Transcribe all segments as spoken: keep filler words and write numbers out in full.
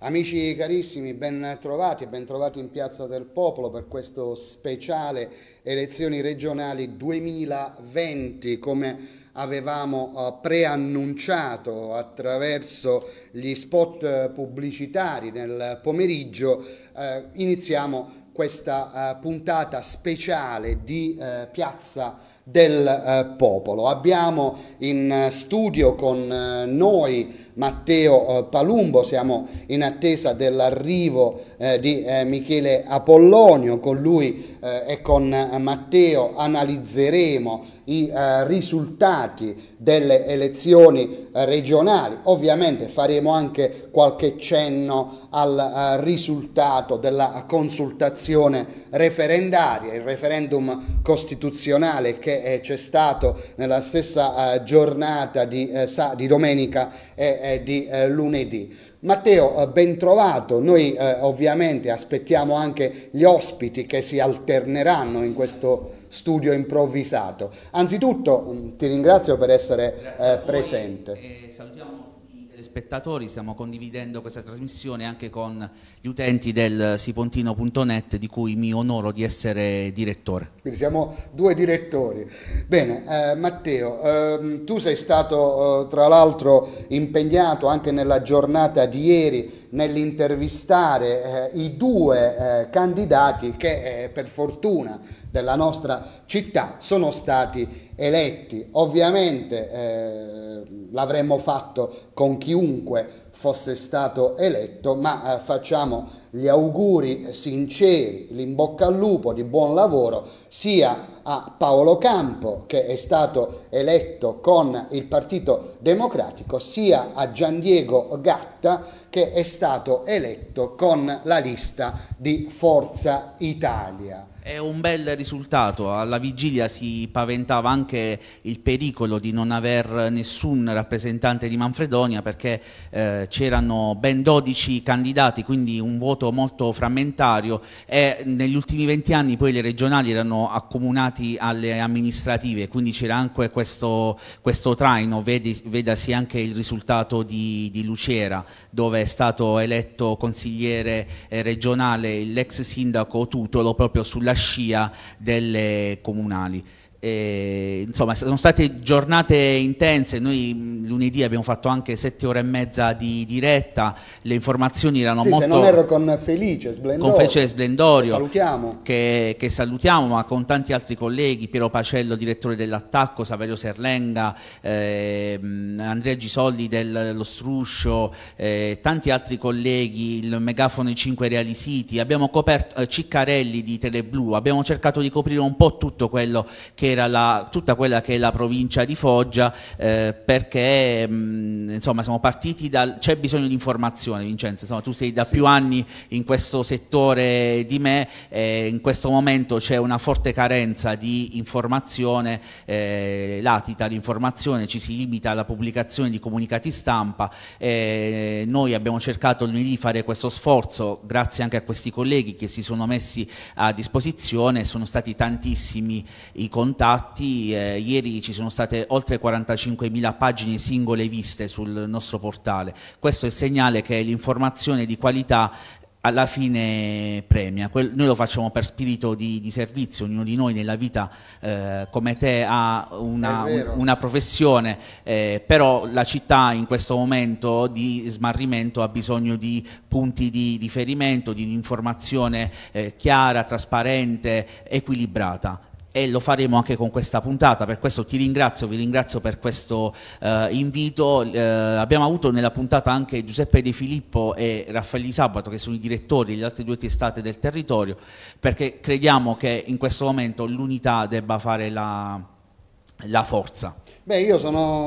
Amici carissimi, ben trovati e ben trovati in Piazza del Popolo per questo speciale elezioni regionali duemilaventi, come avevamo uh, preannunciato attraverso gli spot pubblicitari nel pomeriggio. Uh, iniziamo questa uh, puntata speciale di uh, Piazza del uh, Popolo. Abbiamo in studio con uh, noi Matteo uh, Palumbo, siamo in attesa dell'arrivo uh, di uh, Michele Apollonio. Con lui uh, e con uh, Matteo analizzeremo i uh, risultati delle elezioni uh, regionali. Ovviamente faremo anche qualche cenno al uh, risultato della consultazione referendaria, il referendum costituzionale che eh, c'è stato nella stessa uh, giornata di, uh, sa, di domenica e eh, di uh, lunedì. Matteo, uh, ben trovato. Noi uh, ovviamente aspettiamo anche gli ospiti che si alterneranno in questo studio improvvisato. Anzitutto um, ti ringrazio per essere uh, presente. E salutiamo spettatori, stiamo condividendo questa trasmissione anche con gli utenti del sipontino punto net, di cui mi onoro di essere direttore. Quindi siamo due direttori. Bene, eh, Matteo, ehm, tu sei stato eh, tra l'altro impegnato anche nella giornata di ieri nell'intervistare eh, i due eh, candidati che eh, per fortuna della nostra città sono stati eletti. Ovviamente eh, l'avremmo fatto con chiunque fosse stato eletto, ma eh, facciamo gli auguri sinceri, l'in bocca al lupo, di buon lavoro sia a Paolo Campo, che è stato eletto con il Partito Democratico, sia a Giandiego Gatta, che è stato eletto con la lista di Forza Italia. È un bel risultato. Alla vigilia si paventava anche il pericolo di non aver nessun rappresentante di Manfredonia, perché eh, c'erano ben dodici candidati, quindi un voto molto frammentario, e negli ultimi venti anni poi le regionali erano accomunati alle amministrative, quindi c'era anche questo, questo traino. Vedi, vedasi anche il risultato di, di Lucera, dove è stato eletto consigliere eh, regionale l'ex sindaco Tutolo proprio sulla scia delle comunali. E, insomma, sono state giornate intense. Noi lunedì abbiamo fatto anche sette ore e mezza di diretta, le informazioni erano sì, molto... se non ero con Felice Splendorio, con Felice Splendorio che salutiamo. Che, che salutiamo, ma con tanti altri colleghi, Piero Pacello, direttore dell'Attacco, Saverio Serlenga, eh, Andrea Gisoldi dello Struscio, eh, tanti altri colleghi, il megafono i cinque Reali Siti, abbiamo coperto eh, Ciccarelli di Teleblu, abbiamo cercato di coprire un po' tutto quello che era la, tutta quella che è la provincia di Foggia, eh, perché mh, insomma siamo partiti dal... c'è bisogno di informazione, Vincenzo, insomma, tu sei da sì. più anni in questo settore di me, eh, in questo momento c'è una forte carenza di informazione, eh, latita l'informazione, ci si limita alla pubblicazione di comunicati stampa. Eh, noi abbiamo cercato lunedì di fare questo sforzo grazie anche a questi colleghi che si sono messi a disposizione, sono stati tantissimi i contatti. Eh, ieri ci sono state oltre quarantacinquemila pagine singole viste sul nostro portale. Questo è il segnale che l'informazione di qualità alla fine premia. Noi lo facciamo per spirito di, di servizio, ognuno di noi nella vita eh, come te ha una, un, una professione, eh, però la città in questo momento di smarrimento ha bisogno di punti di riferimento, di un'informazione eh, chiara, trasparente, equilibrata. E lo faremo anche con questa puntata. Per questo ti ringrazio, vi ringrazio per questo eh, invito. Eh, abbiamo avuto nella puntata anche Giuseppe De Filippo e Raffaele Di Sabato, che sono i direttori delle altre due testate del territorio, perché crediamo che in questo momento l'unità debba fare la, la forza. Beh, io sono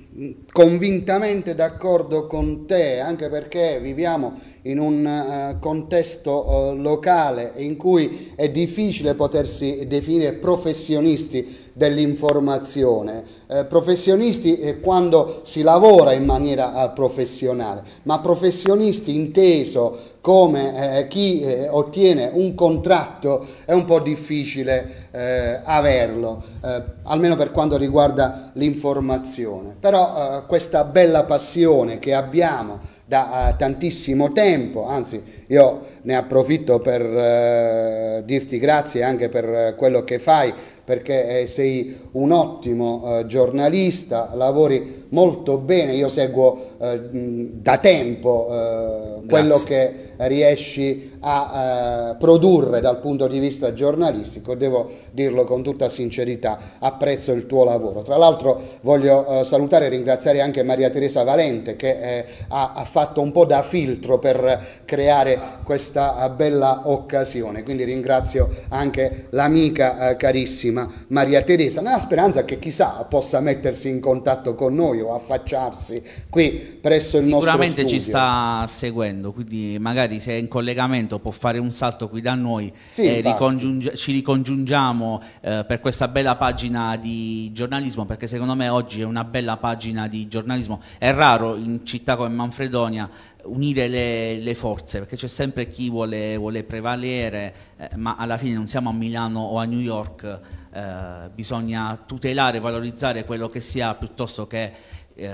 convintamente d'accordo con te, anche perché viviamo in un uh, contesto uh, locale in cui è difficile potersi definire professionisti dell'informazione, eh, professionisti eh, quando si lavora in maniera eh, professionale, ma professionisti inteso come eh, chi eh, ottiene un contratto è un po' difficile eh, averlo, eh, almeno per quanto riguarda l'informazione. Però eh, questa bella passione che abbiamo da uh, tantissimo tempo, anzi io ne approfitto per uh, dirti grazie anche per quello che fai, perché eh, sei un ottimo uh, giornalista, lavori molto bene, io seguo uh, da tempo uh, quello che riesci a uh, produrre dal punto di vista giornalistico, devo dirlo con tutta sincerità, apprezzo il tuo lavoro. Tra l'altro voglio uh, salutare e ringraziare anche Maria Teresa Valente che eh, ha, ha fatto un po' da filtro per creare questa uh, bella occasione, quindi ringrazio anche l'amica uh, carissima Maria Teresa, nella speranza che chissà possa mettersi in contatto con noi o affacciarsi qui presso il nostro studio. Sicuramente ci sta seguendo, quindi magari se è in collegamento può fare un salto qui da noi sì, e ricongiunge, ci ricongiungiamo eh, per questa bella pagina di giornalismo, perché secondo me oggi è una bella pagina di giornalismo. È raro in città come Manfredonia unire le, le forze, perché c'è sempre chi vuole, vuole prevalere, eh, ma alla fine non siamo a Milano o a New York, eh, bisogna tutelare, valorizzare quello che si ha piuttosto che eh,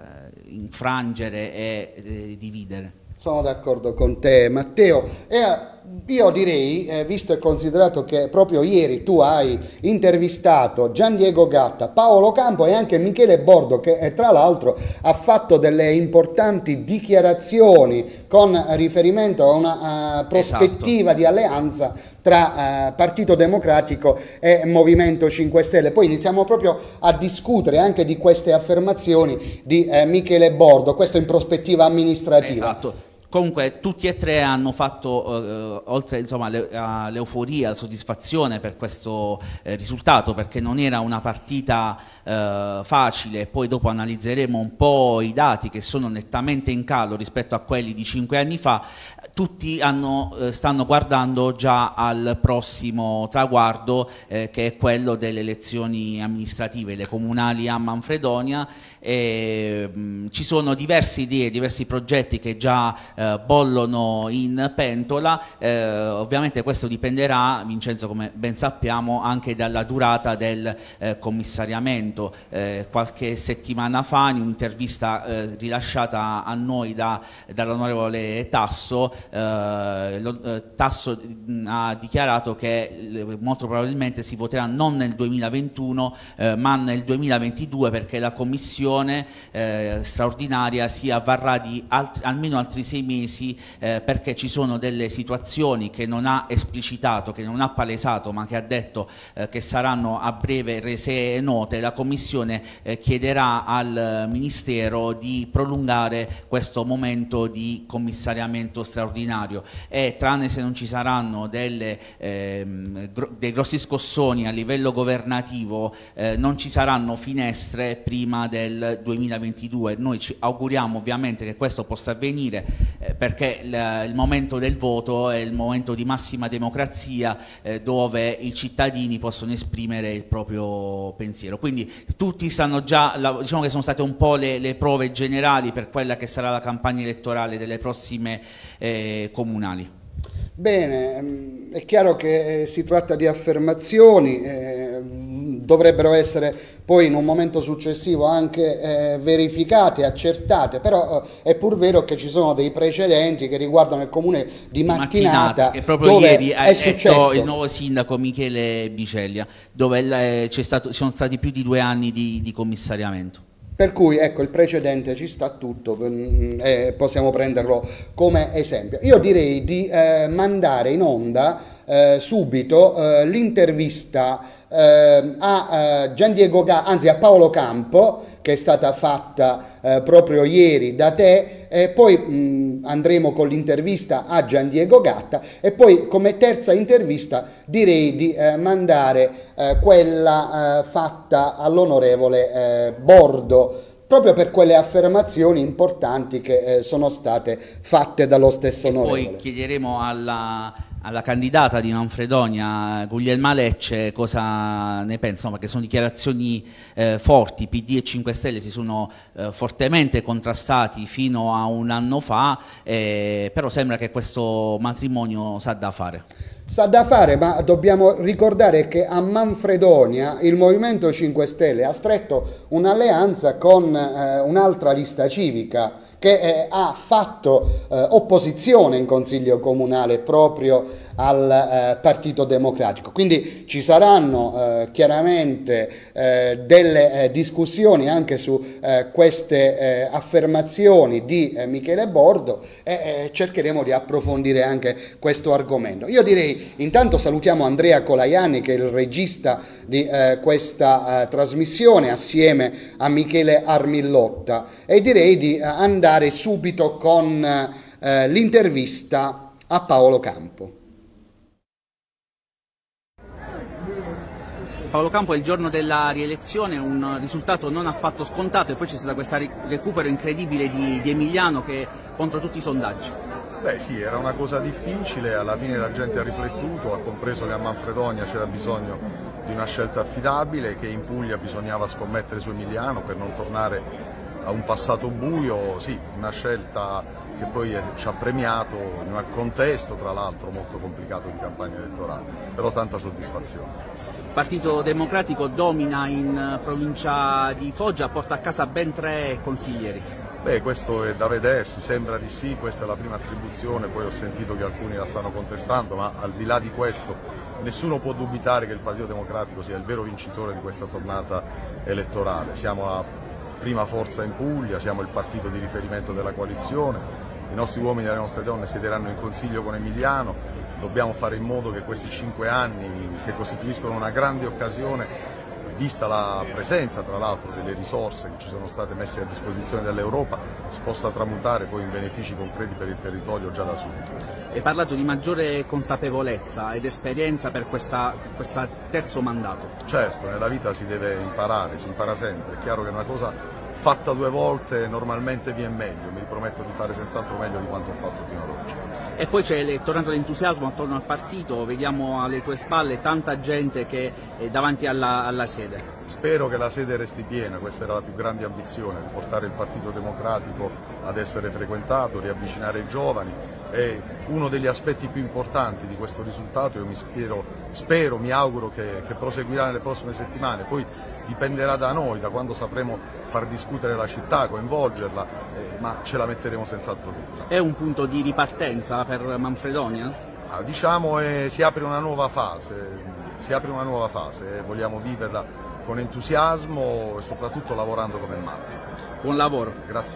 infrangere e eh, dividere. Sono d'accordo con te, Matteo, e io direi, eh, visto e considerato che proprio ieri tu hai intervistato Gian Diego Gatta, Paolo Campo e anche Michele Bordo, che eh, tra l'altro ha fatto delle importanti dichiarazioni con riferimento a una uh, prospettiva esatto. di alleanza tra uh, Partito Democratico e Movimento cinque Stelle. Poi iniziamo proprio a discutere anche di queste affermazioni di uh, Michele Bordo, questo in prospettiva amministrativa. Esatto. Comunque tutti e tre hanno fatto, eh, oltre insomma all'euforia, alla soddisfazione per questo eh, risultato, perché non era una partita eh, facile. Poi dopo analizzeremo un po' i dati che sono nettamente in calo rispetto a quelli di cinque anni fa. Tutti hanno, eh, stanno guardando già al prossimo traguardo, eh, che è quello delle elezioni amministrative, le comunali a Manfredonia. E, mh, ci sono diverse idee, diversi progetti che già eh, bollono in pentola. Eh, ovviamente questo dipenderà, Vincenzo, come ben sappiamo, anche dalla durata del eh, commissariamento. Eh, qualche settimana fa, in un'intervista eh, rilasciata a noi da, dall'onorevole Tasso, eh, lo, eh, Tasso mh, ha dichiarato che eh, molto probabilmente si voterà non nel duemilaventuno eh, ma nel duemilaventidue, perché la commissione Eh, straordinaria si avvarrà di altri, almeno altri sei mesi, eh, perché ci sono delle situazioni che non ha esplicitato, che non ha palesato, ma che ha detto eh, che saranno a breve rese note. La Commissione eh, chiederà al Ministero di prolungare questo momento di commissariamento straordinario e, tranne se non ci saranno delle, ehm, gro dei grossi scossoni a livello governativo, eh, non ci saranno finestre prima del duemilaventidue. Noi ci auguriamo ovviamente che questo possa avvenire, eh, perché il, il momento del voto è il momento di massima democrazia, eh, dove i cittadini possono esprimere il proprio pensiero. Quindi tutti stanno già, la, diciamo che sono state un po' le, le prove generali per quella che sarà la campagna elettorale delle prossime eh, comunali. Bene, è chiaro che si tratta di affermazioni, eh, dovrebbero essere poi in un momento successivo anche eh, verificate, accertate, però eh, è pur vero che ci sono dei precedenti che riguardano il comune di Mattinata, che proprio dove ieri ha è eletto successo il nuovo sindaco Michele Biceglia, dove c'è stato, ci sono stati più di due anni di, di commissariamento. Per cui ecco, il precedente ci sta tutto, eh, possiamo prenderlo come esempio. Io direi di eh, mandare in onda eh, subito eh, l'intervista eh, a eh, Gian Diego Gatta, anzi a Paolo Campo, che è stata fatta eh, proprio ieri da te, e poi mh, andremo con l'intervista a Gian Diego Gatta e poi come terza intervista direi di eh, mandare eh, quella eh, fatta all'onorevole eh, Bordo, proprio per quelle affermazioni importanti che eh, sono state fatte dallo stesso onorevole. Poi chiederemo alla, alla candidata di Manfredonia, Guglielma Lecce, cosa ne pensa, perché sono dichiarazioni eh, forti. P D e cinque Stelle si sono eh, fortemente contrastati fino a un anno fa, eh, però sembra che questo matrimonio sa da fare. Sa da fare, ma dobbiamo ricordare che a Manfredonia il Movimento cinque Stelle ha stretto un'alleanza con eh, un'altra lista civica, che eh, ha fatto eh, opposizione in Consiglio Comunale proprio al eh, Partito Democratico. Quindi ci saranno eh, chiaramente eh, delle eh, discussioni anche su eh, queste eh, affermazioni di eh, Michele Bordo e eh, cercheremo di approfondire anche questo argomento. Io direi intanto salutiamo Andrea Colaianni, che è il regista di eh, questa eh, trasmissione, assieme a Michele Armillotta, e direi di eh, andare subito con eh, l'intervista a Paolo Campo. Paolo Campo, è il giorno della rielezione, un risultato non affatto scontato, e poi c'è stato questo recupero incredibile di, di Emiliano, che è contro tutti i sondaggi. Beh sì, era una cosa difficile, alla fine la gente ha riflettuto, ha compreso che a Manfredonia c'era bisogno di una scelta affidabile, che in Puglia bisognava scommettere su Emiliano per non tornare a un passato buio. Sì, una scelta che poi ci ha premiato in un contesto tra l'altro molto complicato di campagna elettorale, però tanta soddisfazione. Il Partito Democratico domina in provincia di Foggia, porta a casa ben tre consiglieri. Beh, questo è da vedersi, sembra di sì, questa è la prima attribuzione, poi ho sentito che alcuni la stanno contestando, ma al di là di questo nessuno può dubitare che il Partito Democratico sia il vero vincitore di questa tornata elettorale. Siamo la prima forza in Puglia, siamo il partito di riferimento della coalizione, i nostri uomini e le nostre donne siederanno in consiglio con Emiliano. Dobbiamo fare in modo che questi cinque anni, che costituiscono una grande occasione, vista la presenza tra l'altro delle risorse che ci sono state messe a disposizione dall'Europa, si possa tramutare poi in benefici concreti per il territorio già da subito. Hai parlato di maggiore consapevolezza ed esperienza per questa, questa terzo mandato. Certo, nella vita si deve imparare, si impara sempre, è chiaro che una cosa fatta due volte normalmente viene meglio, mi riprometto di fare senz'altro meglio di quanto ho fatto fino ad oggi. E poi c'è, tornando all'entusiasmo attorno al partito, vediamo alle tue spalle tanta gente che è davanti alla, alla sede. Spero che la sede resti piena, questa era la più grande ambizione, portare il Partito Democratico ad essere frequentato, riavvicinare i giovani. È uno degli aspetti più importanti di questo risultato. Io mi spero, spero mi auguro che, che proseguirà nelle prossime settimane, poi dipenderà da noi, da quando sapremo far discutere la città, coinvolgerla, eh, ma ce la metteremo senz'altro tutta. È un punto di ripartenza per Manfredonia? Ah, diciamo eh, si apre una nuova fase, si apre una nuova fase, eh, vogliamo viverla con entusiasmo e soprattutto lavorando come matti. Buon lavoro. Grazie.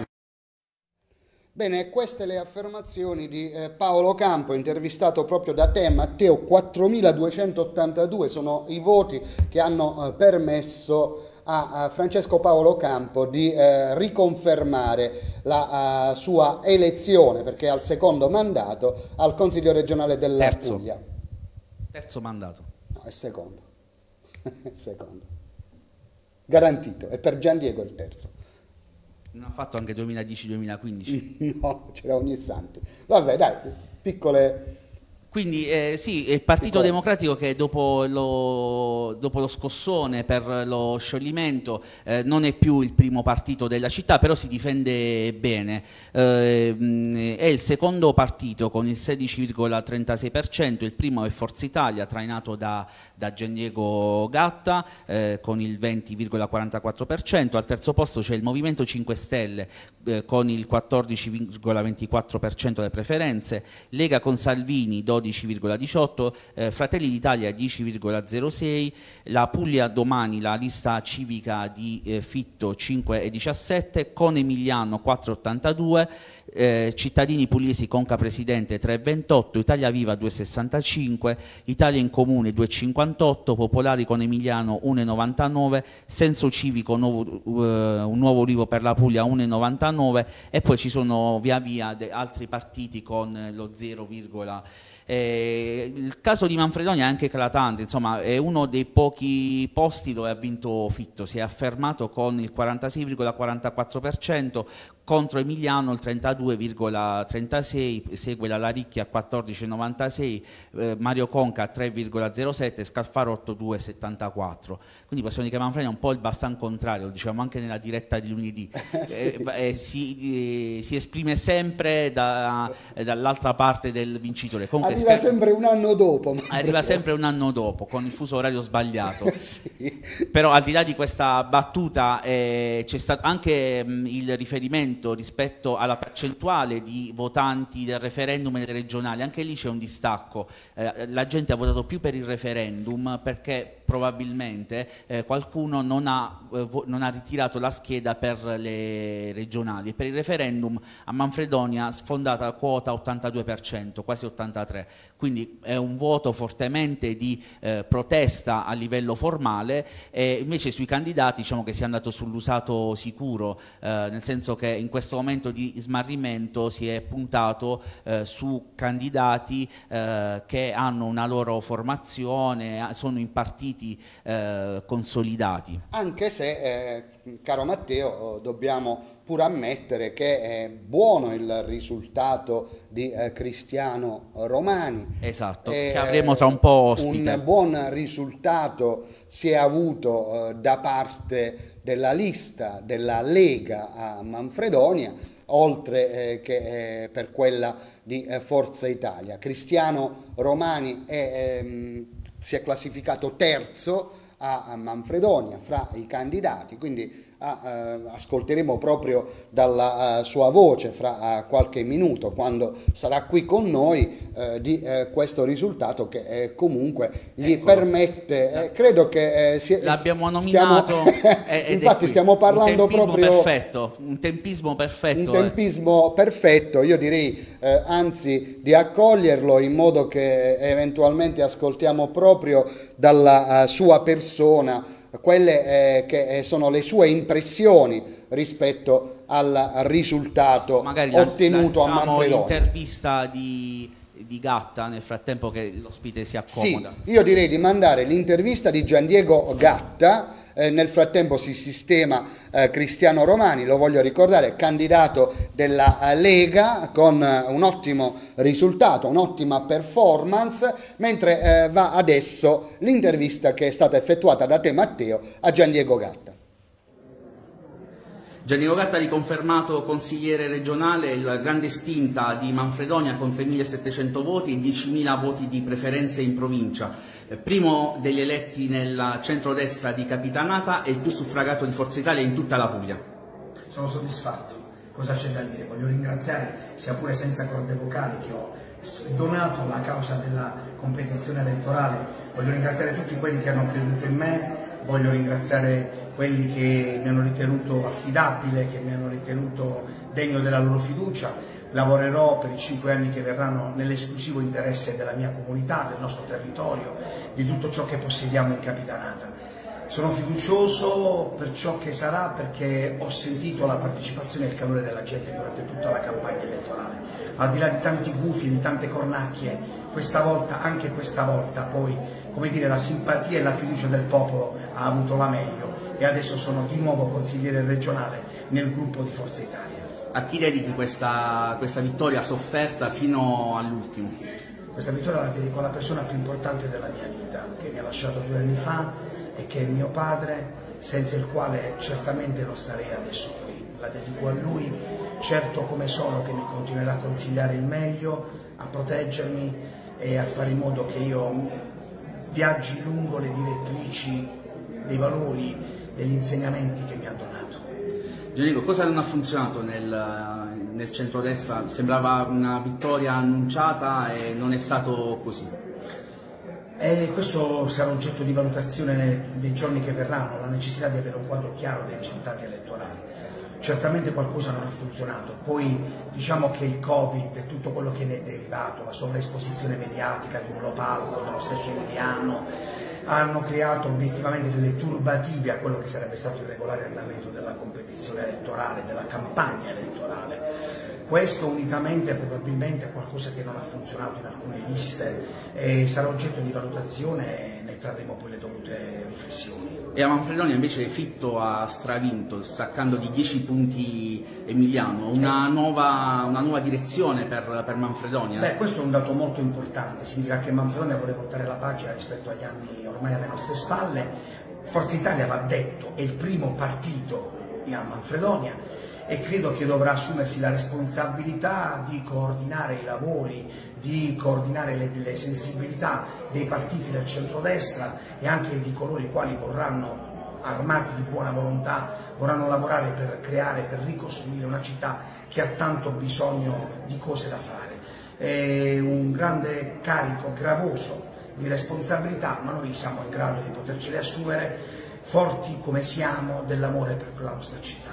Bene, queste le affermazioni di eh, Paolo Campo, intervistato proprio da te, Matteo. quattromiladuecentottantadue sono i voti che hanno eh, permesso a, a Francesco Paolo Campo di eh, riconfermare la uh, sua elezione, perché è al secondo mandato al Consiglio regionale della Terzo. Puglia. Terzo mandato. No, è il secondo. il secondo. Garantito, e per Gian Diego il terzo. Non ha fatto anche duemiladieci duemilaquindici? No, c'era ogni santo. Vabbè, dai, piccole... Quindi eh, sì, il Partito Democratico, che dopo lo, dopo lo scossone per lo scioglimento eh, non è più il primo partito della città, però si difende bene. Eh, è il secondo partito con il sedici virgola trentasei per cento, il primo è Forza Italia, trainato da, da Gian Diego Gatta eh, con il venti virgola quarantaquattro per cento, al terzo posto c'è il Movimento cinque Stelle eh, con il quattordici virgola ventiquattro per cento delle preferenze, Lega con Salvini dodici virgola diciotto, eh, Fratelli d'Italia dieci virgola zero sei, la Puglia Domani, la lista civica di eh, Fitto cinque virgola diciassette, con Emiliano quattro virgola ottantadue, eh, Cittadini Pugliesi Conca Presidente tre virgola ventotto, Italia Viva due virgola sessantacinque, Italia in Comune due virgola cinquantotto, Popolari con Emiliano uno virgola novantanove, Senso Civico nuovo, uh, un nuovo Ulivo per la Puglia uno virgola novantanove, e poi ci sono via via altri partiti con lo zero, Eh, il caso di Manfredonia è anche eclatante, insomma è uno dei pochi posti dove ha vinto Fitto, si è affermato con il quarantasei virgola quarantaquattro per cento, contro Emiliano il trentadue virgola trentasei, segue la Laricchia a quattordici virgola novantasei, eh, Mario Conca a tre virgola zero sette, Scalfarotto due virgola settantaquattro. Quindi possiamo dire che Manfredonia è un po' il bastan contrario, lo diciamo anche nella diretta di lunedì. eh, eh, si, eh, si esprime sempre da, eh, dall'altra parte del vincitore. Comunque, arriva sempre un anno dopo. Arriva sempre un anno dopo, con il fuso orario sbagliato. Sì. Però al di là di questa battuta eh, c'è stato anche mh, il riferimento rispetto alla percentuale di votanti del referendum e delle regionali. Anche lì c'è un distacco. Eh, la gente ha votato più per il referendum perché probabilmente eh, qualcuno non ha, eh, non ha ritirato la scheda per le regionali. Per il referendum a Manfredonia sfondata quota ottantadue per cento, quasi ottantatré per cento, quindi è un voto fortemente di eh, protesta a livello formale, e invece sui candidati diciamo che si è andato sull'usato sicuro, eh, nel senso che in questo momento di smarrimento si è puntato eh, su candidati eh, che hanno una loro formazione, sono in partiti eh, consolidati. Anche se, eh, caro Matteo, dobbiamo pur ammettere che è buono il risultato di eh, Cristiano Romani. Esatto, eh, che avremo tra un po' ospite. Un buon risultato si è avuto eh, da parte della lista della Lega a Manfredonia, oltre eh, che eh, per quella di eh, Forza Italia. Cristiano Romani è, ehm, si è classificato terzo a, a Manfredonia fra i candidati, quindi Ah, eh, ascolteremo proprio dalla uh, sua voce fra uh, qualche minuto, quando sarà qui con noi, eh, di eh, questo risultato che eh, comunque gli Eccolo. permette, eh, credo che eh, si, l'abbiamo nominato stiamo, infatti stiamo parlando un proprio perfetto, un tempismo perfetto, un tempismo eh. perfetto, io direi eh, anzi di accoglierlo in modo che eventualmente ascoltiamo proprio dalla uh, sua persona quelle eh, che sono le sue impressioni rispetto al risultato magari ottenuto la, la, a Manfredonia. L'intervista di, di Gatta nel frattempo che l'ospite si accomoda. Sì, io direi di mandare l'intervista di Giandiego Gatta. Eh, nel frattempo si sistema eh, Cristiano Romani, lo voglio ricordare, candidato della eh, Lega con eh, un ottimo risultato, un'ottima performance, mentre eh, va adesso l'intervista che è stata effettuata da te Matteo a Giandiego Gatta. Giandiego Gatta riconfermato consigliere regionale, la grande spinta di Manfredonia con tremilasettecento voti e diecimila voti di preferenze in provincia. Primo degli eletti nel centrodestra di Capitanata e il più suffragato di Forza Italia in tutta la Puglia. Sono soddisfatto, cosa c'è da dire? Voglio ringraziare, sia pure senza corde vocali, che ho donato la causa della competizione elettorale, voglio ringraziare tutti quelli che hanno creduto in me, voglio ringraziare quelli che mi hanno ritenuto affidabile, che mi hanno ritenuto degno della loro fiducia. Lavorerò per i cinque anni che verranno nell'esclusivo interesse della mia comunità, del nostro territorio, di tutto ciò che possediamo in Capitanata. Sono fiducioso per ciò che sarà, perché ho sentito la partecipazione e il calore della gente durante tutta la campagna elettorale. Al di là di tanti gufi, di tante cornacchie, questa volta, anche questa volta, poi, come dire, la simpatia e la fiducia del popolo ha avuto la meglio e adesso sono di nuovo consigliere regionale nel gruppo di Forza Italia. A chi dedichi questa, questa vittoria sofferta fino all'ultimo? Questa vittoria la dedico alla persona più importante della mia vita, che mi ha lasciato due anni fa e che è mio padre, senza il quale certamente non starei adesso qui. La dedico a lui, certo come sono che mi continuerà a consigliare il meglio, a proteggermi e a fare in modo che io viaggi lungo le direttrici dei valori, degli insegnamenti che mi ha donato. Giannico, cosa non ha funzionato nel, nel centrodestra? Sembrava una vittoria annunciata e non è stato così. E questo sarà oggetto di valutazione nei, nei giorni che verranno, la necessità di avere un quadro chiaro dei risultati elettorali. Certamente qualcosa non ha funzionato, poi diciamo che il Covid e tutto quello che ne è derivato, la sovraesposizione mediatica di un Lopalco, dello stesso Emiliano, hanno creato obiettivamente delle turbative a quello che sarebbe stato il regolare andamento della competizione elettorale, della campagna elettorale. Questo unitamente probabilmente a qualcosa che non ha funzionato in alcune liste e sarà oggetto di valutazione e ne trarremo poi le dovute riflessioni. E a Manfredonia invece Fitto ha stravinto, staccando di dieci punti Emiliano, una nuova, una nuova direzione per, per Manfredonia. Beh, questo è un dato molto importante, significa che Manfredonia vuole voltare la pagina rispetto agli anni ormai alle nostre spalle. Forza Italia, va detto, è il primo partito a Manfredonia e credo che dovrà assumersi la responsabilità di coordinare i lavori, di coordinare le, le sensibilità dei partiti del centrodestra e anche di coloro i quali vorranno, armati di buona volontà, vorranno lavorare per creare, per ricostruire una città che ha tanto bisogno di cose da fare. È un grande carico gravoso di responsabilità, ma noi siamo in grado di potercele assumere, forti come siamo dell'amore per la nostra città.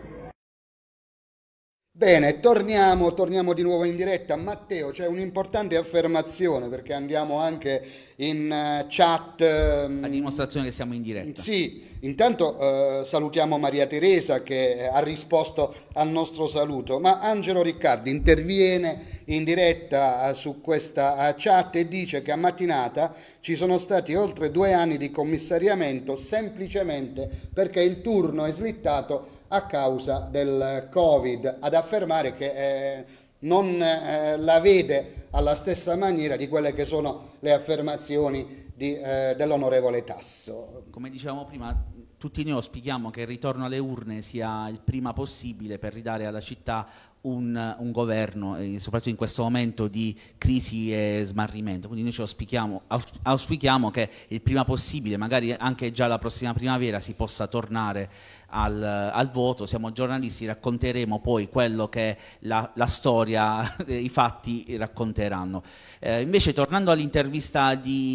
Bene, torniamo, torniamo di nuovo in diretta. Matteo, c'è un'importante affermazione, perché andiamo anche in uh, chat. Um, A dimostrazione che siamo in diretta. Sì, intanto uh, salutiamo Maria Teresa che ha risposto al nostro saluto, ma Angelo Riccardi interviene in diretta uh, su questa uh, chat e dice che a mattinata ci sono stati oltre due anni di commissariamento semplicemente perché il turno è slittato a causa del Covid, ad affermare che eh, non eh, la vede alla stessa maniera di quelle che sono le affermazioni eh, dell'onorevole Tasso. Come dicevamo prima, tutti noi auspichiamo che il ritorno alle urne sia il prima possibile per ridare alla città un, un governo, eh, soprattutto in questo momento di crisi e smarrimento. Quindi noi ci auspichiamo, auspichiamo che il prima possibile, magari anche già la prossima primavera, si possa tornare al, al voto. Siamo giornalisti, racconteremo poi quello che la, la storia, i fatti racconteranno. Eh, invece, tornando all'intervista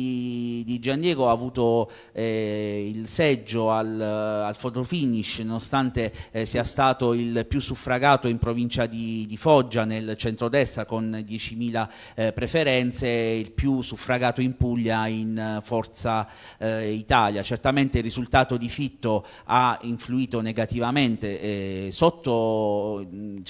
di, di Giandiego, ha avuto eh, il seggio al, al fotofinish, nonostante eh, sia stato il più suffragato in provincia di, di Foggia, nel centrodestra, con diecimila eh, preferenze, il più suffragato in Puglia in Forza eh, Italia. Certamente il risultato di Fitto ha influito negativamente, eh, sotto,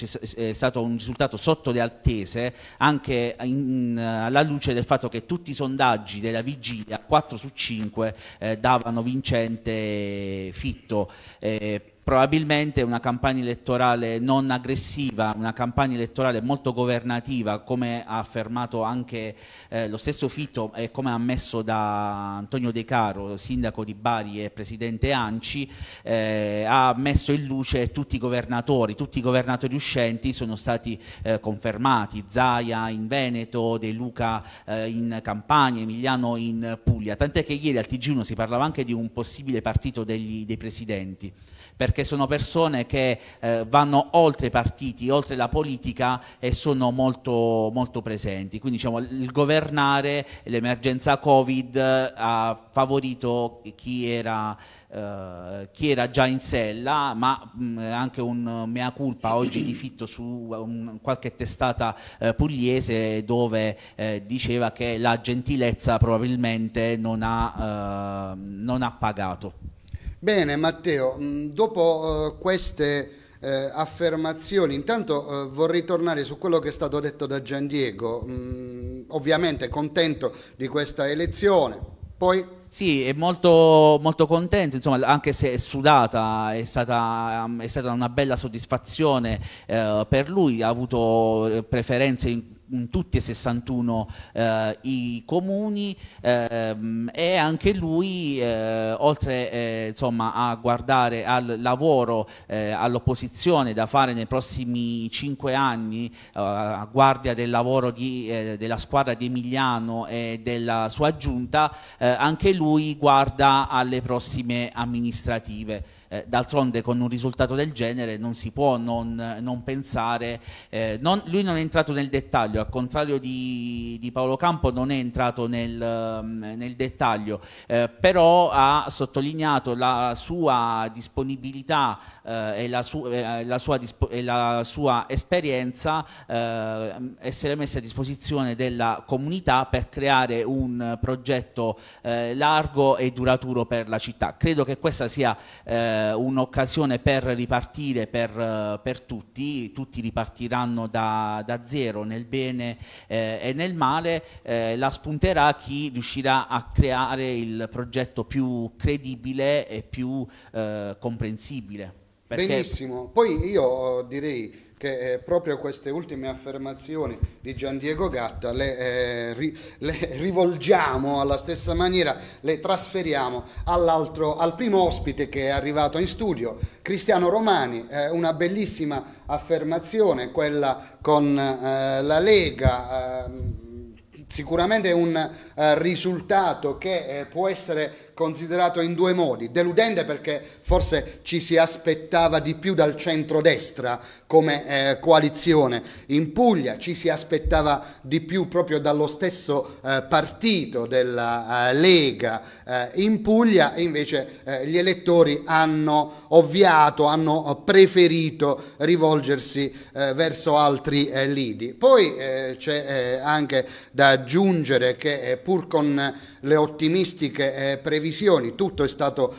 è stato un risultato sotto le attese, anche in, alla luce del fatto che tutti i sondaggi della vigilia, quattro su cinque, eh, davano vincente Fitto. Eh, Probabilmente una campagna elettorale non aggressiva, una campagna elettorale molto governativa, come ha affermato anche eh, lo stesso Fitto e come ha ammesso da Antonio De Caro, sindaco di Bari e presidente ANCI, eh, ha messo in luce tutti i governatori, tutti i governatori uscenti sono stati eh, confermati, Zaia in Veneto, De Luca eh, in Campania, Emiliano in Puglia, tant'è che ieri al T G uno si parlava anche di un possibile partito degli, dei presidenti, perché sono persone che eh, vanno oltre i partiti, oltre la politica e sono molto, molto presenti. Quindi diciamo, il governare, l'emergenza Covid ha favorito chi era, eh, chi era già in sella, ma mh, anche un mea culpa oggi di Fitto su un, qualche testata eh, pugliese, dove eh, diceva che la gentilezza probabilmente non ha, eh, non ha pagato. Bene Matteo, dopo uh, queste uh, affermazioni, intanto uh, vorrei tornare su quello che è stato detto da Giandiego, mm, ovviamente contento di questa elezione, poi... Sì, è molto, molto contento, insomma, anche se è sudata, è stata, è stata una bella soddisfazione eh, per lui, ha avuto preferenze in in tutti e sessantuno eh, i comuni, ehm, e anche lui, eh, oltre eh, insomma, a guardare al lavoro, eh, all'opposizione da fare nei prossimi cinque anni, eh, a guardia del lavoro di, eh, della squadra di Emiliano e della sua giunta, eh, anche lui guarda alle prossime amministrative. Eh, d'altronde con un risultato del genere non si può non, non pensare, eh, non, lui non è entrato nel dettaglio, al contrario di, di Paolo Campo non è entrato nel, nel dettaglio, eh, però ha sottolineato la sua disponibilità eh, e, la su, eh, la sua e la sua esperienza, eh, essere messa a disposizione della comunità per creare un progetto eh, largo e duraturo per la città. Credo che questa sia eh, un'occasione per ripartire per, per tutti, tutti ripartiranno da, da zero nel bene eh, e nel male, eh, la spunterà chi riuscirà a creare il progetto più credibile e più eh, comprensibile. Perché... Benissimo, poi io direi che eh, proprio queste ultime affermazioni di Gian Diego Gatta le, eh, ri, le rivolgiamo alla stessa maniera, le trasferiamo all'altro, al primo ospite che è arrivato in studio, Cristiano Romani. Eh, una bellissima affermazione, quella con eh, la Lega. Eh, Sicuramente è un uh, risultato che eh, può essere considerato in due modi: deludente perché forse ci si aspettava di più dal centrodestra come eh, coalizione in Puglia, ci si aspettava di più proprio dallo stesso eh, partito della uh, Lega eh, in Puglia, e invece eh, gli elettori hanno ovviato, hanno preferito rivolgersi eh, verso altri eh, lidi. Poi eh, c'è eh, anche da aggiungere che eh, pur con le ottimistiche eh, previsioni tutto è stato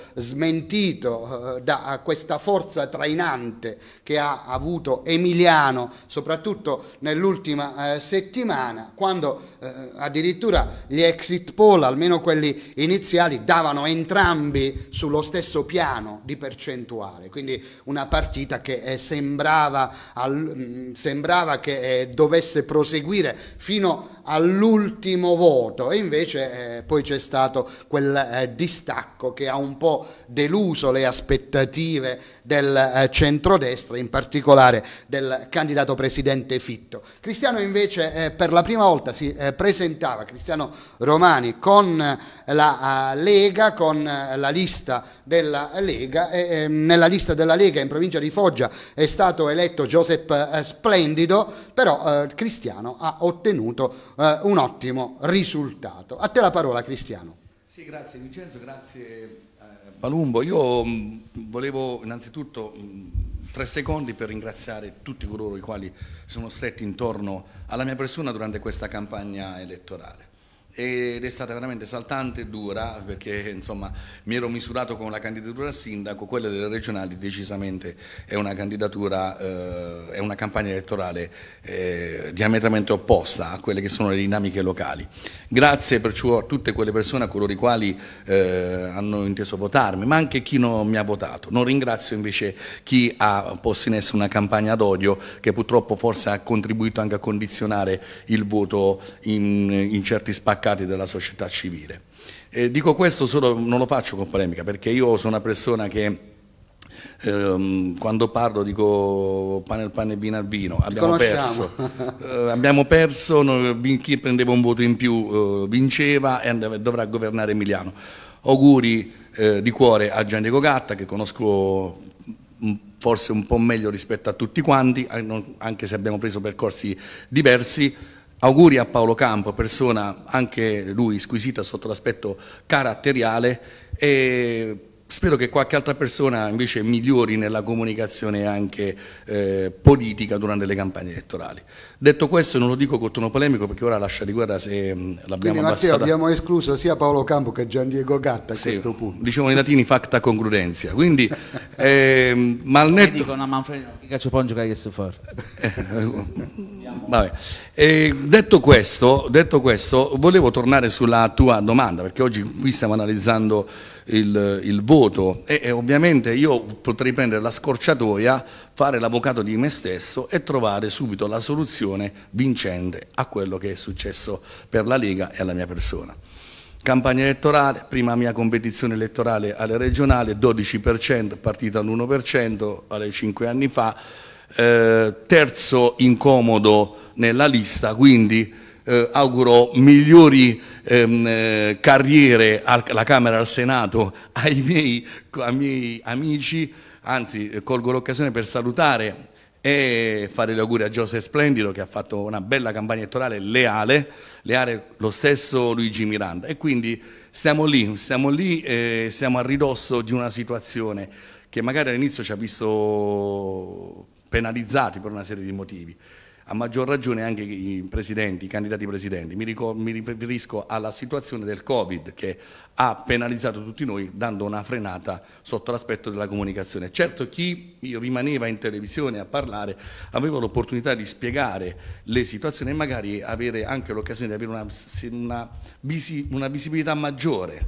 smentito eh, da questa forza trainante che ha avuto Emiliano, soprattutto nell'ultima eh, settimana, quando eh, addirittura gli exit poll, almeno quelli iniziali, davano entrambi sullo stesso piano di percentuale, quindi una partita che eh, sembrava, al, mh, sembrava che eh, dovesse proseguire fino all'ultimo voto, e invece eh, poi c'è stato quel eh, distacco che ha un po' deluso le aspettative del eh, centrodestra, in particolare del candidato presidente Fitto. Cristiano invece eh, per la prima volta si eh, presentava, Cristiano Romani, con eh, la uh, Lega, con eh, la lista della Lega, e eh, nella lista della Lega in provincia di Foggia è stato eletto Giuseppe eh, Splendido, però eh, Cristiano ha ottenuto eh, un ottimo risultato. A te la parola, Cristiano. Sì, grazie Vincenzo, grazie eh, Palumbo. Io mh, volevo innanzitutto mh, tre secondi per ringraziare tutti coloro i quali sono stretti intorno alla mia persona durante questa campagna elettorale. Ed è stata veramente esaltante e dura, perché insomma mi ero misurato con la candidatura a sindaco, quella delle regionali decisamente è una candidatura, eh, è una campagna elettorale eh, diametralmente opposta a quelle che sono le dinamiche locali. Grazie perciò a tutte quelle persone, a coloro i quali eh, hanno inteso votarmi, ma anche chi non mi ha votato. Non ringrazio invece chi ha posto in essere una campagna d'odio che purtroppo forse ha contribuito anche a condizionare il voto in, in certi spacchi della società civile. Eh, dico questo solo, non lo faccio con polemica, perché io sono una persona che ehm, quando parlo dico pane al pane e vino al vino. Abbiamo perso, eh, abbiamo perso, chi prendeva un voto in più eh, vinceva e dovrà governare Emiliano. Auguri eh, di cuore a Gian Diego Gatta, che conosco forse un po' meglio rispetto a tutti quanti, anche se abbiamo preso percorsi diversi. Auguri a Paolo Campo, persona anche lui squisita sotto l'aspetto caratteriale, e spero che qualche altra persona invece migliori nella comunicazione anche eh, politica durante le campagne elettorali. Detto questo, non lo dico con tono polemico, perché ora lascia di guerra se l'abbiamo Quindi Matteo, abbiamo escluso sia Paolo Campo che Gian Diego Gatta a sì, questo punto. Diciamo i latini facta concludenza. Quindi, eh, ma al netto... dicono a Manfredo che caccio può giocare che fare. Vabbè. E detto questo, detto questo, volevo tornare sulla tua domanda, perché oggi qui stiamo analizzando il, il voto e, e ovviamente io potrei prendere la scorciatoia, fare l'avvocato di me stesso e trovare subito la soluzione vincente a quello che è successo per la Lega e alla mia persona. Campagna elettorale, prima mia competizione elettorale alle regionali, dodici per cento, partita all'uno per cento alle cinque anni fa, eh, terzo incomodo nella lista, quindi eh, auguro migliori ehm, eh, carriere alla Camera e al Senato ai miei, ai miei amici, anzi eh, colgo l'occasione per salutare e fare gli auguri a Giuseppe Splendido, che ha fatto una bella campagna elettorale leale, leale lo stesso Luigi Miranda, e quindi stiamo lì, stiamo lì e siamo a ridosso di una situazione che magari all'inizio ci ha visto penalizzati per una serie di motivi. A maggior ragione anche i presidenti, i candidati presidenti. Mi, mi riferisco alla situazione del Covid, che ha penalizzato tutti noi dando una frenata sotto l'aspetto della comunicazione. Certo, chi rimaneva in televisione a parlare aveva l'opportunità di spiegare le situazioni e magari avere anche l'occasione di avere una, una, visi, una visibilità maggiore.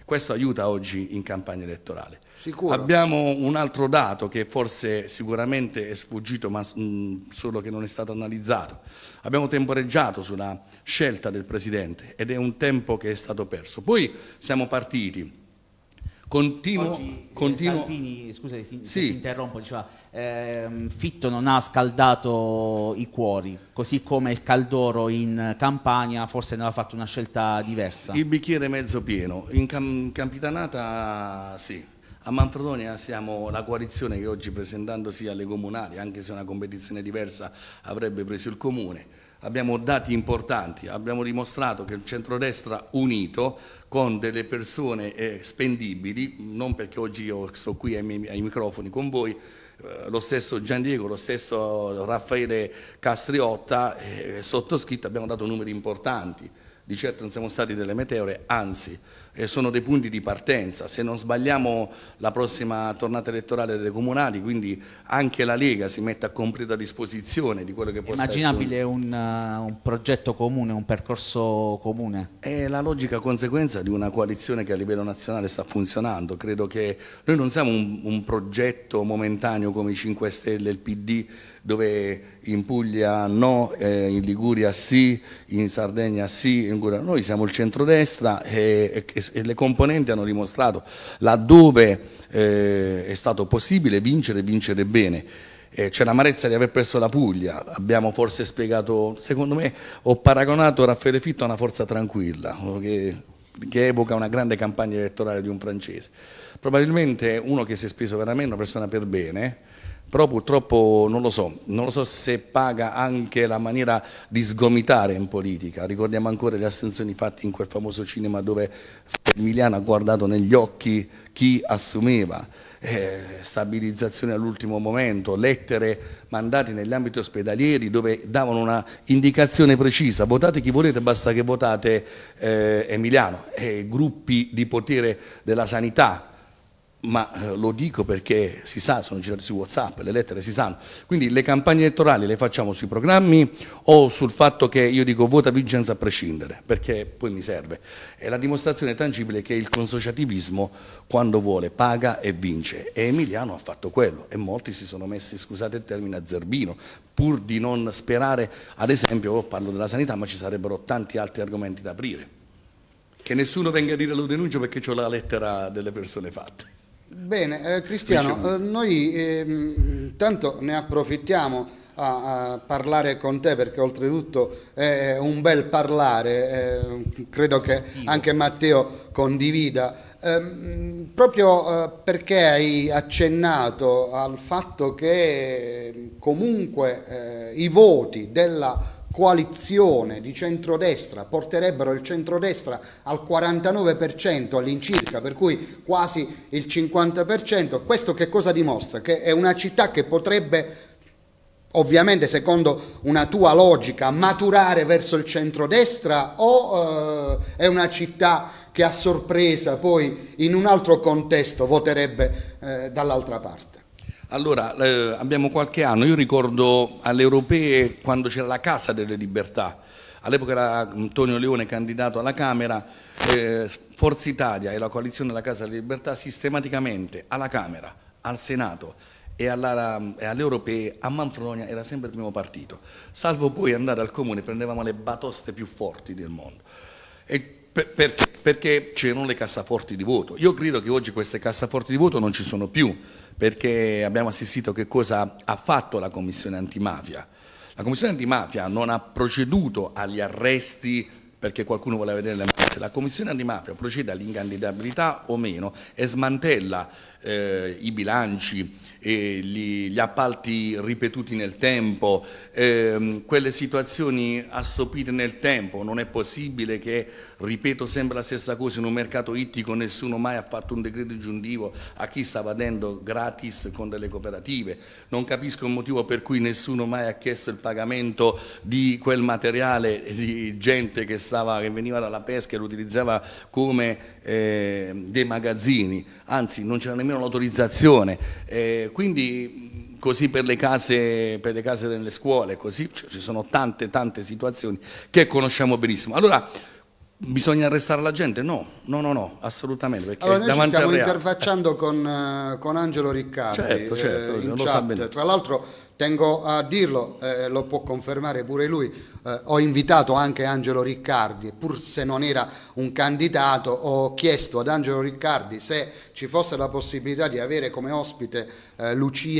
Questo aiuta oggi in campagna elettorale. Sicuro. Abbiamo un altro dato che forse sicuramente è sfuggito, ma mh, solo che non è stato analizzato. Abbiamo temporeggiato sulla scelta del Presidente ed è un tempo che è stato perso. Poi siamo partiti. Continuo, Oggi, continuo... Salvini, scusa se ti Sì. interrompo, diceva, ehm, Fitto non ha scaldato i cuori, così come il Caldoro in Campania forse ne aveva fatto una scelta diversa. Il bicchiere mezzo pieno. In cam Campitanata sì, a Manfredonia siamo la coalizione che oggi, presentandosi alle comunali, anche se una competizione diversa, avrebbe preso il comune. Abbiamo dati importanti, abbiamo dimostrato che il centrodestra unito, con delle persone eh, spendibili, non perché oggi io sto qui ai, ai microfoni con voi, eh, lo stesso Gian Diego, lo stesso Raffaele Castriotta, eh, sottoscritto, abbiamo dato numeri importanti. Di certo non siamo stati delle meteore, anzi eh, sono dei punti di partenza. Se non sbagliamo la prossima tornata elettorale delle comunali, quindi anche la Lega si mette a completa disposizione di quello che può essere. Immaginabile un, uh, un progetto comune, un percorso comune? È la logica conseguenza di una coalizione che a livello nazionale sta funzionando. Credo che noi non siamo un, un progetto momentaneo come i cinque Stelle e il P D, dove in Puglia no, eh, in Liguria sì, in Sardegna sì, in Guardia. Noi siamo il centrodestra e, e, e le componenti hanno dimostrato laddove eh, è stato possibile vincere, vincere bene. Eh, c'è l'amarezza di aver perso la Puglia, abbiamo forse spiegato, secondo me ho paragonato Raffaele Fitto a una forza tranquilla, che, che evoca una grande campagna elettorale di un francese. Probabilmente uno che si è speso veramente, una persona per bene, però purtroppo non lo so, non lo so se paga anche la maniera di sgomitare in politica. Ricordiamo ancora le astensioni fatte in quel famoso cinema dove Emiliano ha guardato negli occhi chi assumeva, eh, stabilizzazione all'ultimo momento, lettere mandate negli ambiti ospedalieri dove davano una indicazione precisa: votate chi volete, basta che votate eh, Emiliano, eh, gruppi di potere della sanità. Ma eh, lo dico perché si sa, sono girate su WhatsApp, le lettere si sanno. Quindi le campagne elettorali le facciamo sui programmi o sul fatto che io dico vota Vincenzo a prescindere, perché poi mi serve. È la dimostrazione tangibile che il consociativismo, quando vuole, paga e vince. E Emiliano ha fatto quello e molti si sono messi, scusate il termine, a zerbino, pur di non sperare, ad esempio, io parlo della sanità, ma ci sarebbero tanti altri argomenti da aprire. Che nessuno venga a dire lo denuncio perché ho la lettera delle persone fatte. Bene, eh, Cristiano, eh, noi eh, tanto ne approfittiamo a, a parlare con te perché oltretutto è un bel parlare, eh, credo che anche Matteo condivida, eh, proprio eh, perché hai accennato al fatto che comunque eh, i voti della coalizione di centrodestra porterebbero il centrodestra al quarantanove per cento all'incirca, per cui quasi il cinquanta per cento. Questo che cosa dimostra? Che è una città che potrebbe, ovviamente secondo una tua logica, maturare verso il centrodestra, o eh, è una città che a sorpresa poi in un altro contesto voterebbe eh, dall'altra parte? Allora, eh, abbiamo qualche anno, io ricordo alle europee quando c'era la Casa delle Libertà, all'epoca era Antonio Leone candidato alla Camera, eh, Forza Italia e la coalizione della Casa delle Libertà sistematicamente alla Camera, al Senato e, alla, e alle europee a Manfredonia era sempre il primo partito, salvo poi andare al comune, prendevamo le batoste più forti del mondo. E per, perché? Perché c'erano le cassaforti di voto. Io credo che oggi queste cassaforti di voto non ci sono più, perché abbiamo assistito a che cosa ha fatto la Commissione Antimafia. La Commissione Antimafia non ha proceduto agli arresti perché qualcuno voleva vedere le mani. La Commissione Antimafia procede all'incandidabilità o meno e smantella eh, i bilanci, e gli, gli appalti ripetuti nel tempo, ehm, quelle situazioni assopite nel tempo. Non è possibile che, ripeto sempre la stessa cosa, in un mercato ittico nessuno mai ha fatto un decreto aggiuntivo a chi stava dando gratis con delle cooperative. Non capisco il motivo per cui nessuno mai ha chiesto il pagamento di quel materiale di gente che, stava, che veniva dalla pesca e lo utilizzava come eh, dei magazzini, anzi non c'era nemmeno l'autorizzazione. Eh, quindi così per le case, per le case delle scuole, così ci sono tante tante situazioni che conosciamo benissimo. Allora, Bisogna arrestare la gente? No, no, no, no, assolutamente. Perché allora, noi davanti ci stiamo al reato... interfacciando con, con Angelo Riccardi, certo, certo, eh, in lo chat. sa bene. Tra l'altro tengo a dirlo, eh, lo può confermare pure lui, eh, ho invitato anche Angelo Riccardi, pur se non era un candidato, ho chiesto ad Angelo Riccardi se ci fosse la possibilità di avere come ospite eh,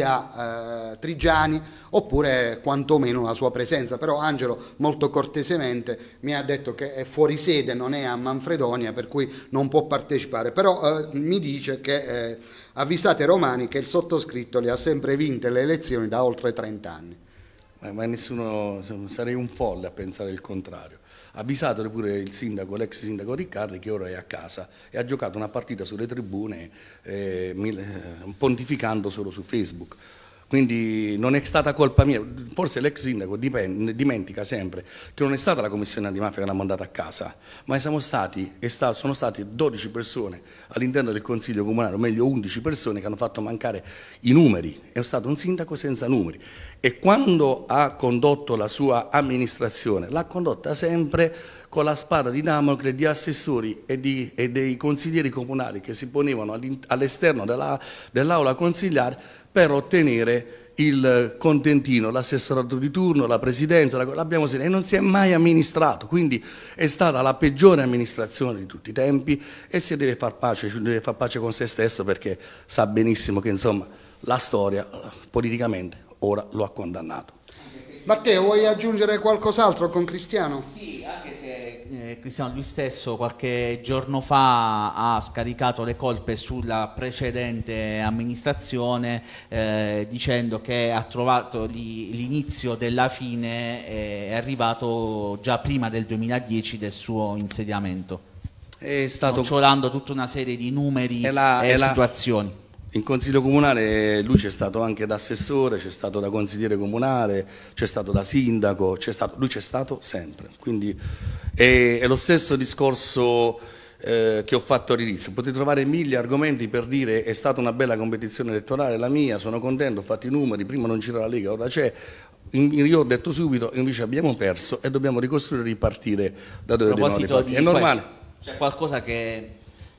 Lucia eh, Trigiani, oppure quantomeno la sua presenza, però Angelo molto cortesemente mi ha detto che è fuori sede, non è a Manfredonia, per cui non può partecipare, però eh, mi dice che eh, avvisate Romani che il sottoscritto le ha sempre vinte le elezioni da oltre trenta anni. Ma, ma nessuno, sarei un folle a pensare il contrario. Avvisatelo pure il sindaco, l'ex sindaco Riccardi, che ora è a casa e ha giocato una partita sulle tribune eh, pontificando solo su Facebook. Quindi non è stata colpa mia, forse l'ex sindaco dimentica sempre che non è stata la commissione antimafia che l'ha mandato a casa, ma siamo stati, sono state dodici persone all'interno del Consiglio Comunale, o meglio undici persone che hanno fatto mancare i numeri. È stato un sindaco senza numeri e quando ha condotto la sua amministrazione l'ha condotta sempre con la spada di Damocle di assessori e, di, e dei consiglieri comunali che si ponevano all'esterno dell'aula dell consigliare per ottenere il contentino, l'assessorato di turno, la presidenza, l'abbiamo sentito, e non si è mai amministrato, quindi è stata la peggiore amministrazione di tutti i tempi e si deve far pace, deve far pace con se stesso, perché sa benissimo che insomma la storia politicamente ora lo ha condannato. Matteo, vuoi aggiungere qualcos'altro con Cristiano? Sì, anche se eh, Cristiano lui stesso qualche giorno fa ha scaricato le colpe sulla precedente amministrazione eh, dicendo che ha trovato l'inizio della fine eh, è arrivato già prima del duemiladieci del suo insediamento, è stato nocciolando tutta una serie di numeri è la, e è situazioni. La... In Consiglio Comunale lui c'è stato anche da assessore, c'è stato da consigliere comunale, c'è stato da sindaco, stato, lui c'è stato sempre. Quindi è, è lo stesso discorso eh, che ho fatto all'inizio. Potete trovare mille argomenti per dire è stata una bella competizione elettorale la mia, sono contento, ho fatto i numeri, prima non c'era la Lega, ora c'è. Io ho detto subito, invece abbiamo perso e dobbiamo ricostruire e ripartire da dove dobbiamo ripartire. È normale. C'è qualcosa che...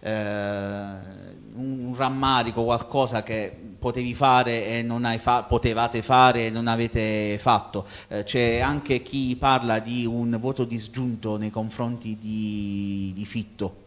Eh, un rammarico, qualcosa che potevi fare e non hai fa potevate fare e non avete fatto. Eh, c'è anche chi parla di un voto disgiunto nei confronti di, di Fitto.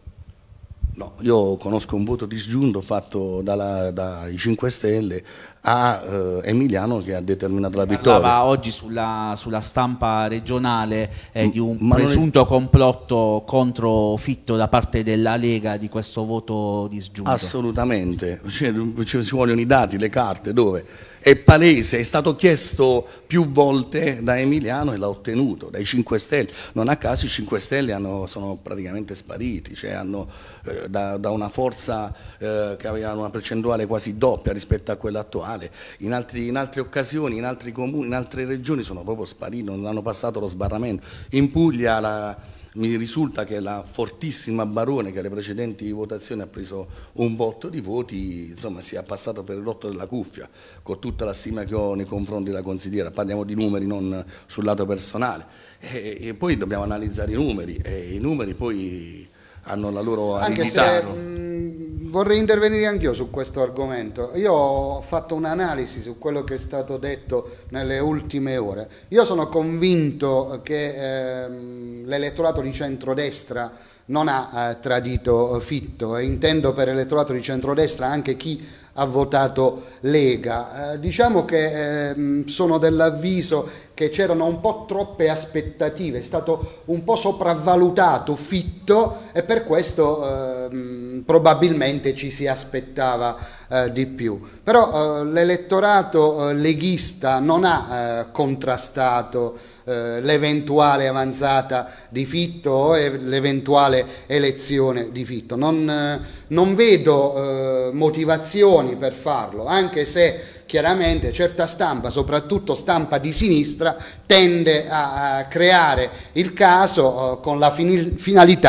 No, io conosco un voto disgiunto fatto dalla, dai cinque Stelle a eh, Emiliano, che ha determinato la vittoria. Parlava oggi sulla, sulla stampa regionale eh, di un Ma presunto è... complotto contro Fitto da parte della Lega, di questo voto disgiunto. Assolutamente, cioè, ci vogliono i dati, le carte, dove? È palese, è stato chiesto più volte da Emiliano e l'ha ottenuto, dai cinque Stelle. Non a caso i cinque Stelle hanno, sono praticamente spariti, cioè hanno, eh, da, da una forza eh, che aveva una percentuale quasi doppia rispetto a quella attuale. In, altri, in altre occasioni, in altri comuni, in altre regioni sono proprio spariti, non hanno passato lo sbarramento. In Puglia la... mi risulta che la fortissima Barone, che alle precedenti votazioni ha preso un botto di voti, insomma si è passato per il rotto della cuffia, con tutta la stima che ho nei confronti della consigliera. Parliamo di numeri, non sul lato personale, e, e poi dobbiamo analizzare i numeri, e i numeri poi hanno la loro aridità. Anche se mh, vorrei intervenire anch'io su questo argomento. Io ho fatto un'analisi su quello che è stato detto nelle ultime ore. Io sono convinto che ehm, l'elettorato di centrodestra non ha eh, tradito Fitto, e intendo per elettorato di centrodestra anche chi ha votato Lega. Eh, diciamo che eh, sono dell'avviso che c'erano un po' troppe aspettative, è stato un po' sopravvalutato Fitto e per questo eh, probabilmente ci si aspettava eh, di più. Però eh, l'elettorato eh, leghista non ha eh, contrastato eh, l'eventuale avanzata di Fitto o l'eventuale elezione di Fitto. Non, eh, non vedo eh, motivazioni per farlo, anche se chiaramente certa stampa, soprattutto stampa di sinistra, tende a, a creare il caso eh, con la finalità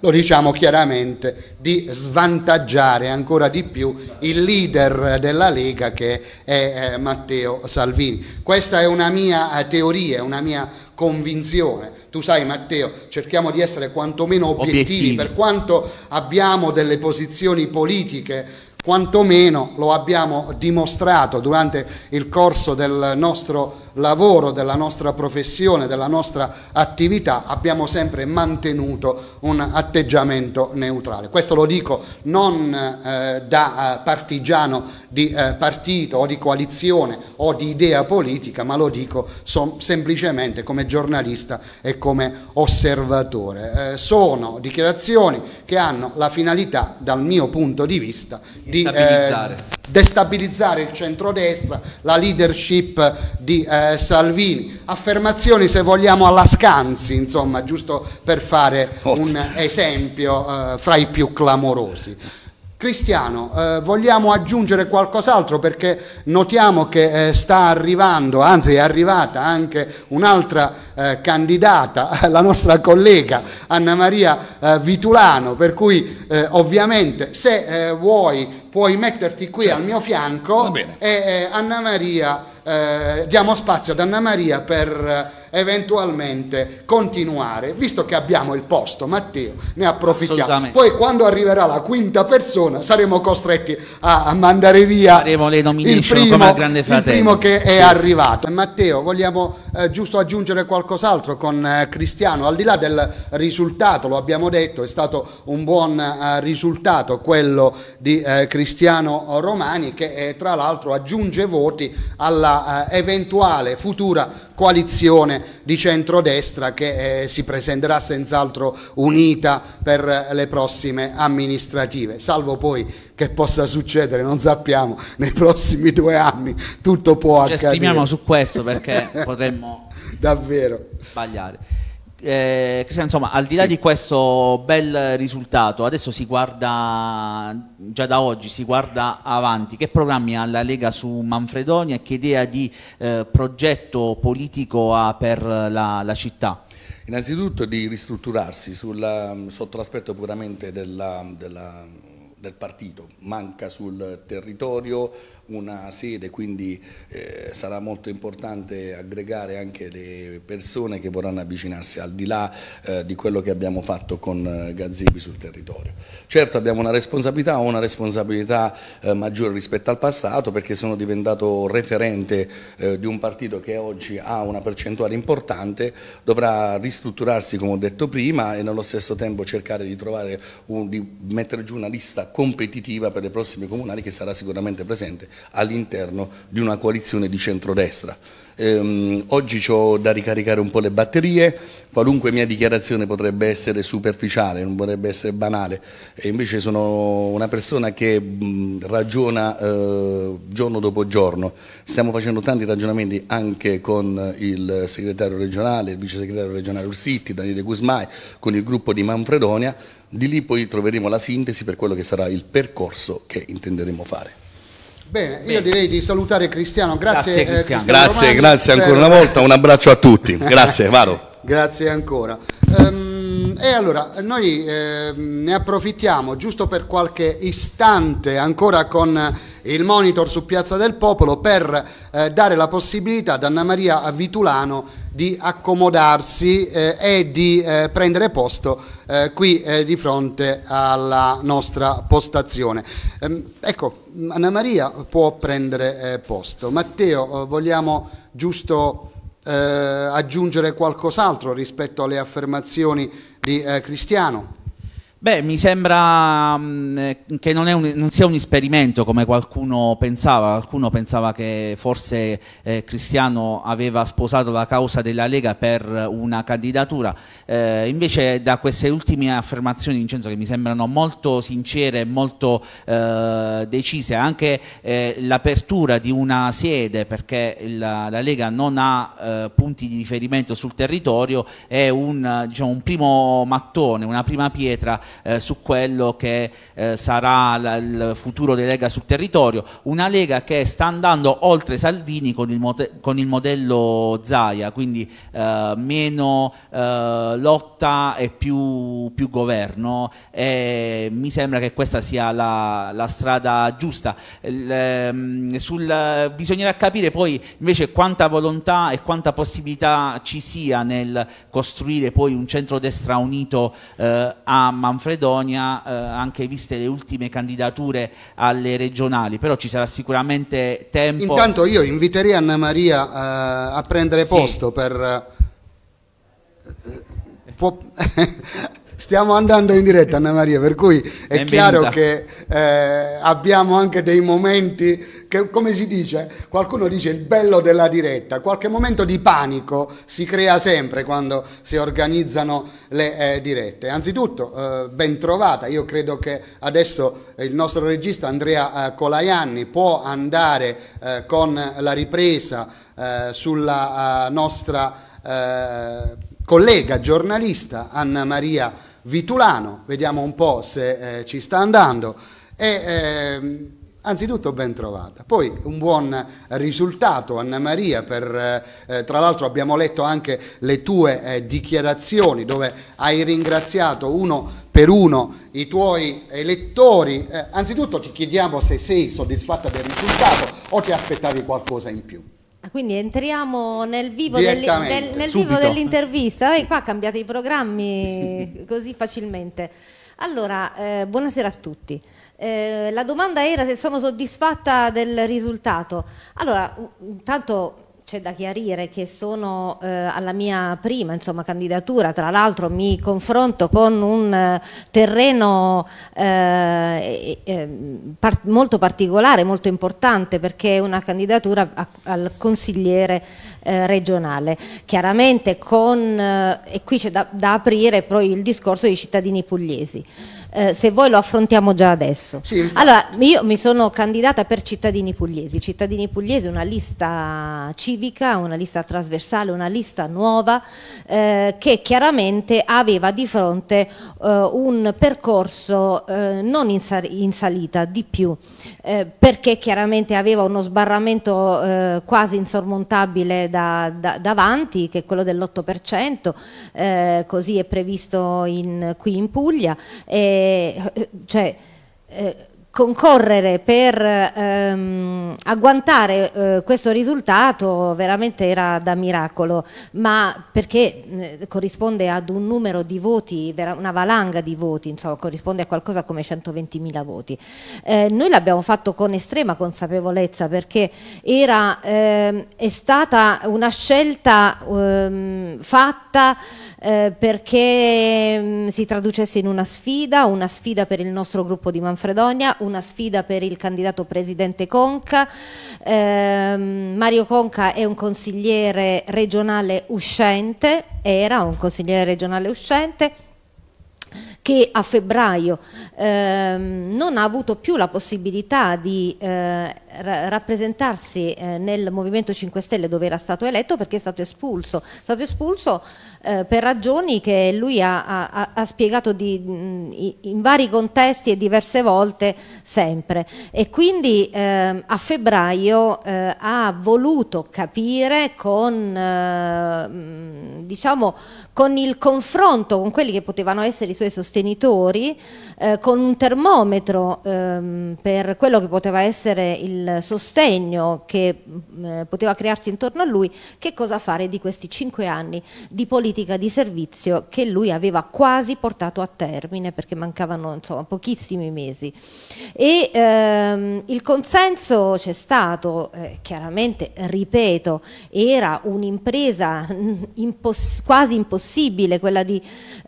lo diciamo chiaramente, di svantaggiare ancora di più il leader della Lega, che è eh, Matteo Salvini. Questa è una mia eh, teoria, una mia convinzione. Tu sai, Matteo, cerchiamo di essere quantomeno obiettivi, obiettivi. Per quanto abbiamo delle posizioni politiche, quantomeno lo abbiamo dimostrato durante il corso del nostro lavoro, della nostra professione, della nostra attività, abbiamo sempre mantenuto un atteggiamento neutrale. Questo lo dico non eh, da eh, partigiano di eh, partito o di coalizione o di idea politica, ma lo dico semplicemente come giornalista e come osservatore. Eh, sono dichiarazioni che hanno la finalità, dal mio punto di vista, di destabilizzare, eh, destabilizzare il centrodestra, la leadership di eh, Salvini, affermazioni, se vogliamo, alla Scanzi, insomma, giusto per fare un esempio eh, fra i più clamorosi. Cristiano, eh, vogliamo aggiungere qualcos'altro, perché notiamo che eh, sta arrivando, anzi è arrivata anche un'altra eh, candidata, la nostra collega Anna Maria eh, Vitulano, per cui eh, ovviamente se eh, vuoi puoi metterti qui certo. al mio fianco e eh, Anna Maria, eh, diamo spazio ad Anna Maria per eh, eventualmente continuare, visto che abbiamo il posto. Matteo, ne approfittiamo. Poi quando arriverà la quinta persona saremo costretti a, a mandare via Faremo le nomination il primo, come al Grande Fratello. Il primo che è sì. arrivato. Matteo, vogliamo eh, giusto aggiungere qualcos'altro con eh, Cristiano? Al di là del risultato, lo abbiamo detto, è stato un buon eh, risultato quello di eh, Cristiano Romani, che eh, tra l'altro aggiunge voti alla eh, eventuale futura coalizione di centrodestra che eh, si presenterà senz'altro unita per le prossime amministrative, salvo poi che possa succedere, non sappiamo, nei prossimi due anni tutto può accadere. Ci esprimiamo su questo perché potremmo davvero sbagliare. Eh, Cristiano, insomma, al di là sì. di questo bel risultato, adesso si guarda, già da oggi si guarda avanti. Che programmi ha la Lega su Manfredonia e che idea di eh, progetto politico ha per la, la città? Innanzitutto di ristrutturarsi sulla, sotto l'aspetto puramente della, della, del partito. Manca sul territorio una sede, quindi eh, sarà molto importante aggregare anche le persone che vorranno avvicinarsi, al di là eh, di quello che abbiamo fatto con eh, Gazzebi sul territorio. Certo abbiamo una responsabilità, ho una responsabilità eh, maggiore rispetto al passato, perché sono diventato referente eh, di un partito che oggi ha una percentuale importante, dovrà ristrutturarsi come ho detto prima e nello stesso tempo cercare di trovare un, di mettere giù una lista competitiva per le prossime comunali, che sarà sicuramente presente all'interno di una coalizione di centrodestra. Ehm, oggi ho da ricaricare un po' le batterie, qualunque mia dichiarazione potrebbe essere superficiale, non potrebbe essere banale, e invece sono una persona che mh, ragiona eh, giorno dopo giorno. Stiamo facendo tanti ragionamenti anche con il segretario regionale, il vice segretario regionale Ursitti, Daniele Gusmai, con il gruppo di Manfredonia. Di lì poi troveremo la sintesi per quello che sarà il percorso che intenderemo fare. Bene, io Bene. direi di salutare Cristiano. Grazie, grazie, Cristiano. Eh, Cristiano grazie, Romani, grazie ancora per... una volta, un abbraccio a tutti. Grazie, Varo. Grazie ancora. Um, e allora noi eh, ne approfittiamo giusto per qualche istante ancora con il monitor su Piazza del Popolo per eh, dare la possibilità ad Anna Maria Vitulano di accomodarsi eh, e di eh, prendere posto eh, qui eh, di fronte alla nostra postazione. Ehm, ecco, Anna Maria può prendere eh, posto. Matteo, eh, vogliamo giusto eh, aggiungere qualcos'altro rispetto alle affermazioni di eh, Cristiano? Beh, mi sembra mh, che non, è un, non sia un esperimento come qualcuno pensava. Qualcuno pensava che forse eh, Cristiano aveva sposato la causa della Lega per una candidatura. Eh, invece da queste ultime affermazioni, Vincenzo, che mi sembrano molto sincere e molto eh, decise, anche eh, l'apertura di una sede, perché la, la Lega non ha eh, punti di riferimento sul territorio, è un, diciamo, un primo mattone, una prima pietra eh, su quello che eh, sarà la, il futuro della Lega sul territorio, una Lega che sta andando oltre Salvini con il, con il modello Zaia, quindi eh, meno eh, lotta e più, più governo, e mi sembra che questa sia la, la strada giusta. Il, sul, bisognerà capire poi invece quanta volontà e quanta possibilità ci sia nel costruire poi un centrodestra unito eh, a Manfredonia, eh, anche viste le ultime candidature alle regionali, però ci sarà sicuramente tempo. Intanto io inviterei Anna Maria uh, a prendere sì. posto per... Uh, può... Stiamo andando in diretta, Anna Maria, per cui è Benvenuta. Chiaro che eh, abbiamo anche dei momenti che, come si dice, qualcuno dice il bello della diretta, qualche momento di panico si crea sempre quando si organizzano le eh, dirette. Anzitutto, eh, ben trovata, io credo che adesso il nostro regista Andrea eh, Colaianni può andare eh, con la ripresa eh, sulla uh, nostra... Eh, collega giornalista Anna Maria Vitulano, vediamo un po' se eh, ci sta andando, e eh, anzitutto ben trovata, poi un buon risultato Anna Maria, per, eh, tra l'altro abbiamo letto anche le tue eh, dichiarazioni dove hai ringraziato uno per uno i tuoi elettori, eh, anzitutto ti chiediamo se sei soddisfatta del risultato o ti aspettavi qualcosa in più. Quindi entriamo nel vivo dell'intervista. Del, qua cambiate i programmi così facilmente. Allora, eh, buonasera a tutti. Eh, la domanda era se sono soddisfatta del risultato. Allora, intanto c'è da chiarire che sono eh, alla mia prima insomma, candidatura, tra l'altro mi confronto con un eh, terreno eh, eh, par molto particolare, molto importante, perché è una candidatura a, al consigliere eh, regionale, chiaramente con, eh, e qui c'è da, da aprire poi il discorso dei cittadini pugliesi. Eh, se voi lo affrontiamo già adesso. Sì, allora, io mi sono candidata per Cittadini Pugliesi. Cittadini Pugliesi è una lista civica, una lista trasversale, una lista nuova eh, che chiaramente aveva di fronte eh, un percorso eh, non in, sal in salita, di più, eh, perché chiaramente aveva uno sbarramento eh, quasi insormontabile da, da, davanti, che è quello dell'otto per cento, eh, così è previsto in, qui in Puglia. E, cioè eh, concorrere per ehm, agguantare eh, questo risultato veramente era da miracolo, ma perché eh, corrisponde ad un numero di voti, una valanga di voti, insomma, corrisponde a qualcosa come centoventimila voti. Eh, noi l'abbiamo fatto con estrema consapevolezza, perché era, ehm, è stata una scelta ehm, fatta eh, perché mh, si traducesse in una sfida, una sfida per il nostro gruppo di Manfredonia, una sfida per il candidato presidente Conca. Eh, Mario Conca è un consigliere regionale uscente, era un consigliere regionale uscente, che a febbraio ehm, non ha avuto più la possibilità di eh, ra rappresentarsi eh, nel Movimento cinque Stelle, dove era stato eletto, perché è stato espulso. È stato espulso eh, per ragioni che lui ha, ha, ha spiegato di, mh, in vari contesti e diverse volte sempre. E quindi eh, a febbraio eh, ha voluto capire con, eh, diciamo, con il confronto con quelli che potevano essere i suoi sostenitori, eh, con un termometro ehm, per quello che poteva essere il sostegno che eh, poteva crearsi intorno a lui, che cosa fare di questi cinque anni di politica di servizio che lui aveva quasi portato a termine, perché mancavano insomma pochissimi mesi. E ehm, il consenso c'è stato, eh, chiaramente, ripeto, era un'impresa imposs- quasi impossibile quella di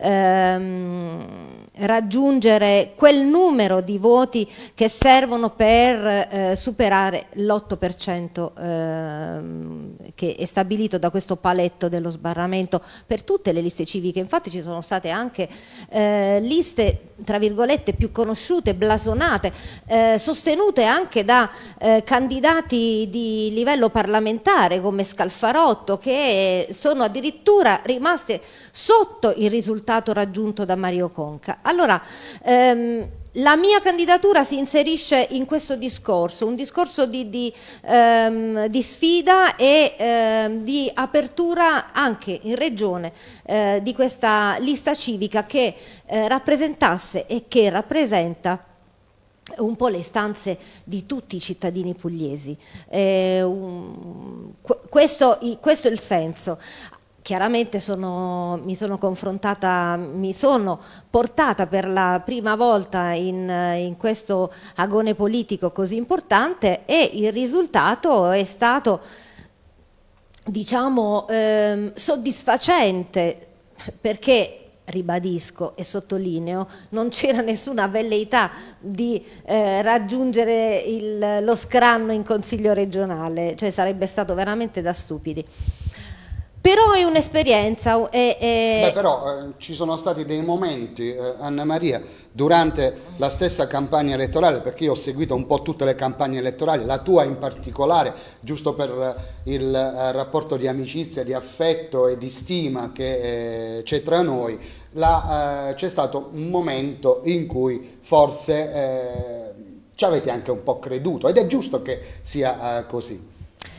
ehm, raggiungere quel numero di voti che servono per eh, superare l'otto per cento ehm, che è stabilito da questo paletto dello sbarramento per tutte le liste civiche. Infatti ci sono state anche eh, liste, tra virgolette, più conosciute, blasonate, eh, sostenute anche da eh, candidati di livello parlamentare come Scalfarotto, che sono addirittura rimaste sotto il risultato raggiunto da Mario Conca. Allora, ehm, la mia candidatura si inserisce in questo discorso, un discorso di, di, ehm, di sfida e ehm, di apertura anche in regione eh, di questa lista civica che eh, rappresentasse e che rappresenta un po' le istanze di tutti i cittadini pugliesi. Eh, un, questo, questo è il senso. Chiaramente sono, mi sono confrontata, mi sono portata per la prima volta in, in questo agone politico così importante e il risultato è stato, diciamo, ehm, soddisfacente, perché ribadisco e sottolineo, non c'era nessuna velleità di eh, raggiungere il, lo scranno in consiglio regionale, cioè sarebbe stato veramente da stupidi. Però è un'esperienza. È, è... Beh, però eh, ci sono stati dei momenti, eh, Anna Maria, durante la stessa campagna elettorale, perché io ho seguito un po' tutte le campagne elettorali, la tua in particolare, giusto per eh, il eh, rapporto di amicizia, di affetto e di stima che eh, c'è tra noi, eh, c'è stato un momento in cui forse eh, ci avete anche un po' creduto, ed è giusto che sia eh, così.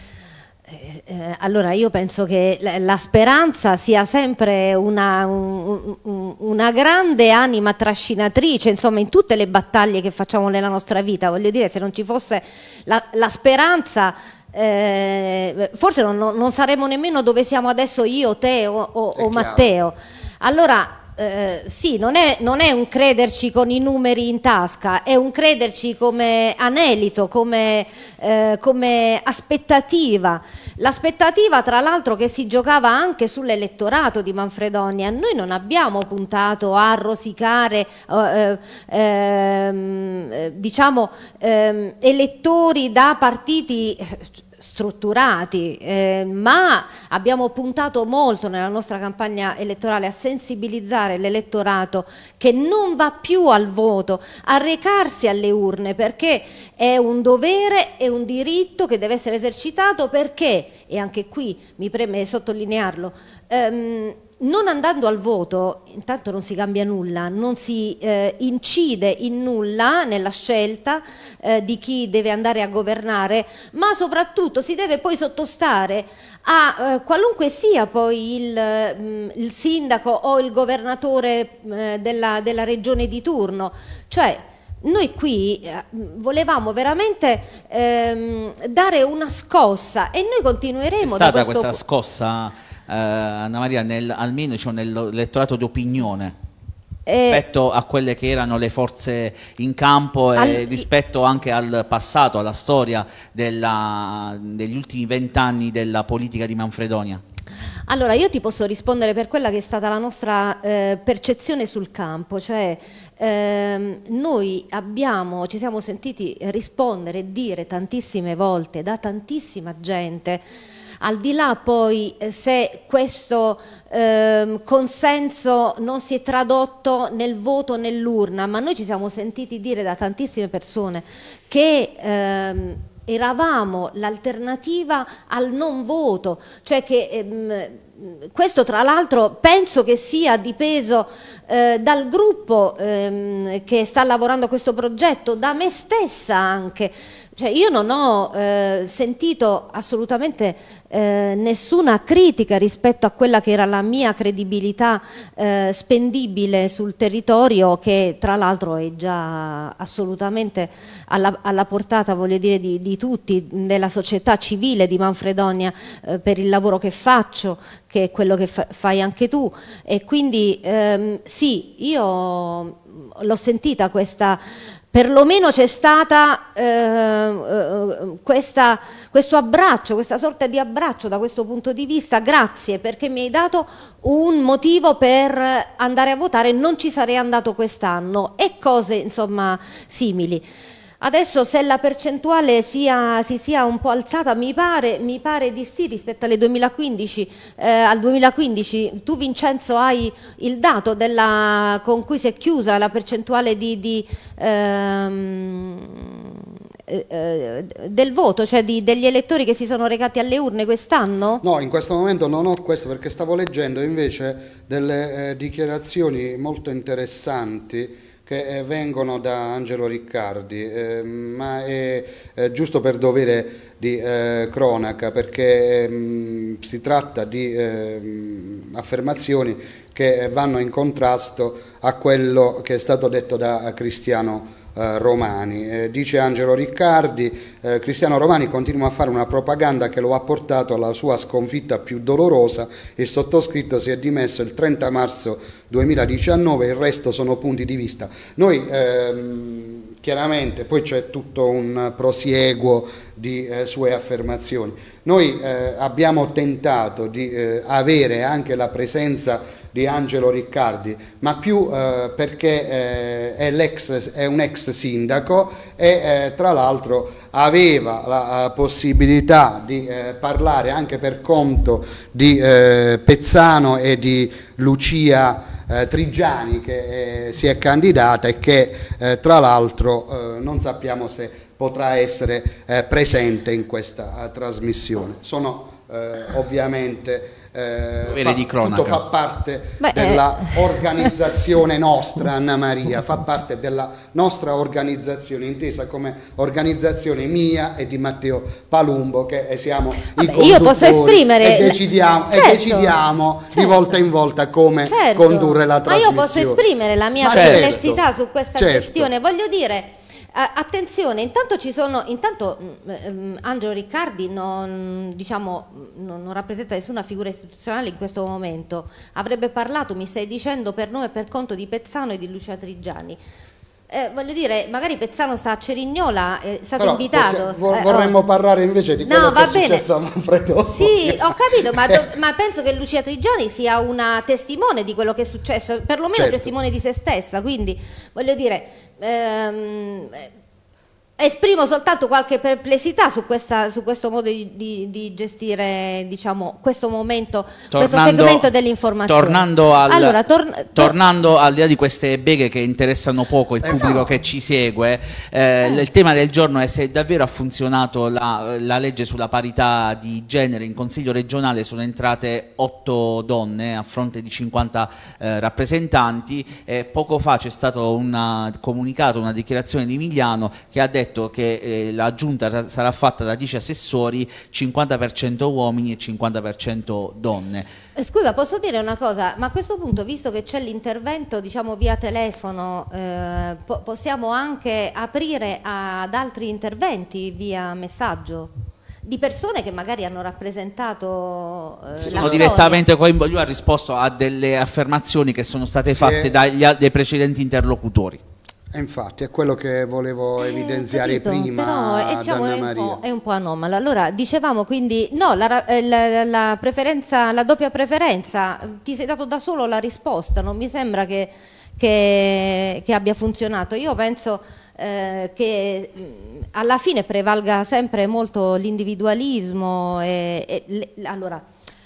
Eh, allora io penso che la speranza sia sempre una, un, una grande anima trascinatrice, insomma, in tutte le battaglie che facciamo nella nostra vita. Voglio dire, se non ci fosse la, la speranza, eh, forse non, non saremmo nemmeno dove siamo adesso io, te o, o, o Matteo. Allora Eh, sì, non è, non è un crederci con i numeri in tasca, è un crederci come anelito, come, eh, come aspettativa. L'aspettativa, tra l'altro, che si giocava anche sull'elettorato di Manfredonia. Noi non abbiamo puntato a rosicare eh, eh, diciamo eh, elettori da partiti strutturati, eh, ma abbiamo puntato molto nella nostra campagna elettorale a sensibilizzare l'elettorato che non va più al voto, a recarsi alle urne, perché è un dovere e un diritto che deve essere esercitato, perché, e anche qui mi preme sottolinearlo, ehm, non andando al voto intanto non si cambia nulla, non si eh, incide in nulla nella scelta eh, di chi deve andare a governare, ma soprattutto si deve poi sottostare a eh, qualunque sia poi il, mh, il sindaco o il governatore eh, della, della regione di turno. Cioè, noi qui eh, volevamo veramente ehm, dare una scossa, e noi continueremo. È stata da questo... questa scossa, Uh, Anna Maria, nel, almeno cioè, nell'elettorato di opinione eh, rispetto a quelle che erano le forze in campo e al, rispetto anche al passato, alla storia della, degli ultimi vent'anni della politica di Manfredonia? Allora, io ti posso rispondere per quella che è stata la nostra eh, percezione sul campo, cioè ehm, noi abbiamo, ci siamo sentiti rispondere e dire tantissime volte da tantissima gente, al di là poi eh, se questo eh, consenso non si è tradotto nel voto nell'urna, ma noi ci siamo sentiti dire da tantissime persone che ehm, eravamo l'alternativa al non voto, cioè che ehm, questo tra l'altro penso che sia dipeso eh, dal gruppo ehm, che sta lavorando a questo progetto, da me stessa anche. Cioè io non ho eh, sentito assolutamente eh, nessuna critica rispetto a quella che era la mia credibilità eh, spendibile sul territorio, che tra l'altro è già assolutamente alla, alla portata, voglio dire, di, di tutti, della società civile di Manfredonia, eh, per il lavoro che faccio, che è quello che fa, fai anche tu, e quindi ehm, sì, io l'ho sentita questa... Perlomeno c'è stata eh, eh, questa, questo abbraccio, questa sorta di abbraccio da questo punto di vista. Grazie, perché mi hai dato un motivo per andare a votare, non ci sarei andato quest'anno, e cose insomma simili. Adesso se la percentuale sia, si sia un po' alzata, mi pare, mi pare di sì rispetto alle duemilaquindici, eh, al duemilaquindici. Tu Vincenzo hai il dato della, con cui si è chiusa la percentuale di, di, ehm, eh, del voto, cioè di, degli elettori che si sono recati alle urne quest'anno? No, in questo momento non ho questo, perché stavo leggendo invece delle eh, dichiarazioni molto interessanti che eh, vengono da Angelo Riccardi, eh, ma è eh, giusto per dovere di eh, cronaca, perché ehm, si tratta di ehm, affermazioni che vanno in contrasto a quello che è stato detto da Cristiano eh, Romani. Eh, dice Angelo Riccardi, eh, Cristiano Romani continua a fare una propaganda che lo ha portato alla sua sconfitta più dolorosa, il sottoscritto si è dimesso il trenta marzo duemiladiciannove, il resto sono punti di vista. Noi ehm, chiaramente poi c'è tutto un prosieguo di eh, sue affermazioni. Noi eh, abbiamo tentato di eh, avere anche la presenza di Angelo Riccardi, ma più eh, perché eh, è, l'ex, è un ex sindaco e eh, tra l'altro aveva la, la possibilità di eh, parlare anche per conto di eh, Pezzano e di Lucia Eh, Trigiani, che eh, si è candidata e che eh, tra l'altro eh, non sappiamo se potrà essere eh, presente in questa uh, trasmissione. Sono eh, ovviamente eh, fa, di cronaca. tutto fa parte Beh, della eh. organizzazione nostra, Anna Maria, fa parte della nostra organizzazione, intesa come organizzazione mia e di Matteo Palumbo, che siamo Vabbè, i conduttori, io posso esprimere e decidiamo, certo, e decidiamo certo. di volta in volta come Certo, condurre la ma trasmissione. io posso esprimere la mia Ma certo, perplessità su questa certo. questione, voglio dire. Attenzione, intanto ci sono, intanto um, Angelo Riccardi non, diciamo, non, non rappresenta nessuna figura istituzionale in questo momento, avrebbe parlato, mi stai dicendo, per nome e per conto di Pezzano e di Lucia Trigiani. Eh, voglio dire, magari Pezzano sta a Cerignola, è stato Però invitato. Vo eh, vorremmo oh. parlare invece di quello no, che va è bene. successo a Manfredo. Sì, ho capito, ma, ma penso che Lucia Trigiani sia una testimone di quello che è successo, perlomeno certo. testimone di se stessa, quindi voglio dire, ehm, esprimo soltanto qualche perplessità su, questa, su questo modo di, di, di gestire, diciamo, questo momento, tornando, questo segmento dell'informazione. Tornando, al, allora, tor tornando al di là di queste beghe che interessano poco il pubblico che ci segue, eh, eh. il tema del giorno è se davvero ha funzionato la, la legge sulla parità di genere. In Consiglio regionale sono entrate otto donne a fronte di cinquanta eh, rappresentanti, e poco fa c'è stato un comunicato, una dichiarazione di Migliano che ha detto che eh, la giunta sarà fatta da dieci assessori, cinquanta per cento uomini e cinquanta per cento donne. Scusa, posso dire una cosa? Ma a questo punto, visto che c'è l'intervento, diciamo, via telefono, eh, po possiamo anche aprire ad altri interventi via messaggio? Di persone che magari hanno rappresentato eh, sono la direttamente coinvolti. Lui ha risposto a delle affermazioni che sono state sì. fatte dagli, dai precedenti interlocutori. E infatti è quello che volevo Eh, evidenziare capito, prima, però, eh, diciamo, Anna è, un Maria. è un po' anomalo. Allora, dicevamo quindi, no, la, la, la preferenza, la doppia preferenza, ti sei dato da solo la risposta, non mi sembra che, che, che abbia funzionato. Io penso eh, che mh, alla fine prevalga sempre molto l'individualismo e, e le, allora,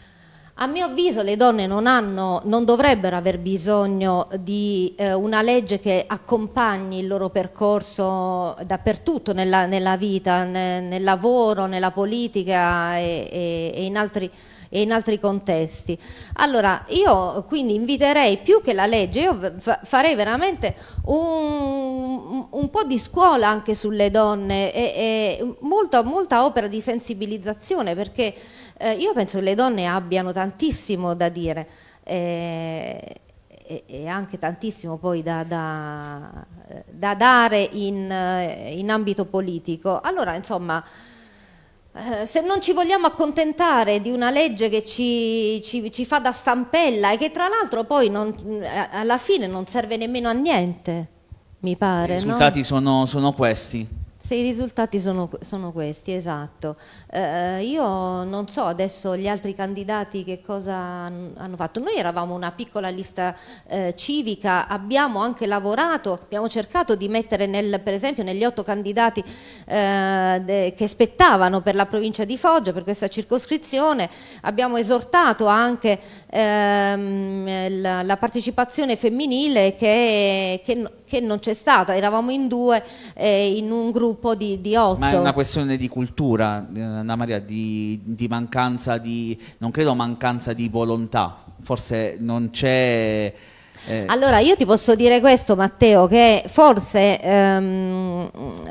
a mio avviso le donne non, hanno, non dovrebbero aver bisogno di eh, una legge che accompagni il loro percorso dappertutto nella, nella vita, nel, nel lavoro, nella politica e, e, e, in altri, e in altri contesti. Allora io quindi inviterei più che la legge, io fa, farei veramente un, un po' di scuola anche sulle donne e, e molta, molta opera di sensibilizzazione, perché Eh, io penso che le donne abbiano tantissimo da dire eh, e, e anche tantissimo poi da, da, da dare in, in ambito politico. Allora, insomma, eh, se non ci vogliamo accontentare di una legge che ci, ci, ci fa da stampella e che tra l'altro poi non, alla fine non serve nemmeno a niente, mi pare. I risultati no? sono, sono questi. Se i risultati sono, sono questi, esatto. Eh, io non so adesso gli altri candidati che cosa hanno fatto. Noi eravamo una piccola lista eh, civica, abbiamo anche lavorato, abbiamo cercato di mettere nel, per esempio negli otto candidati eh, de, che spettavano per la provincia di Foggia, per questa circoscrizione, abbiamo esortato anche ehm, la, la partecipazione femminile che, che, che non c'è stata, eravamo in due eh, in un gruppo gruppo di, di otto. Ma è una questione di cultura, eh, Anna Maria, di, di mancanza di, non credo mancanza di volontà, forse non c'è... Eh. Allora io ti posso dire questo, Matteo, che forse ehm,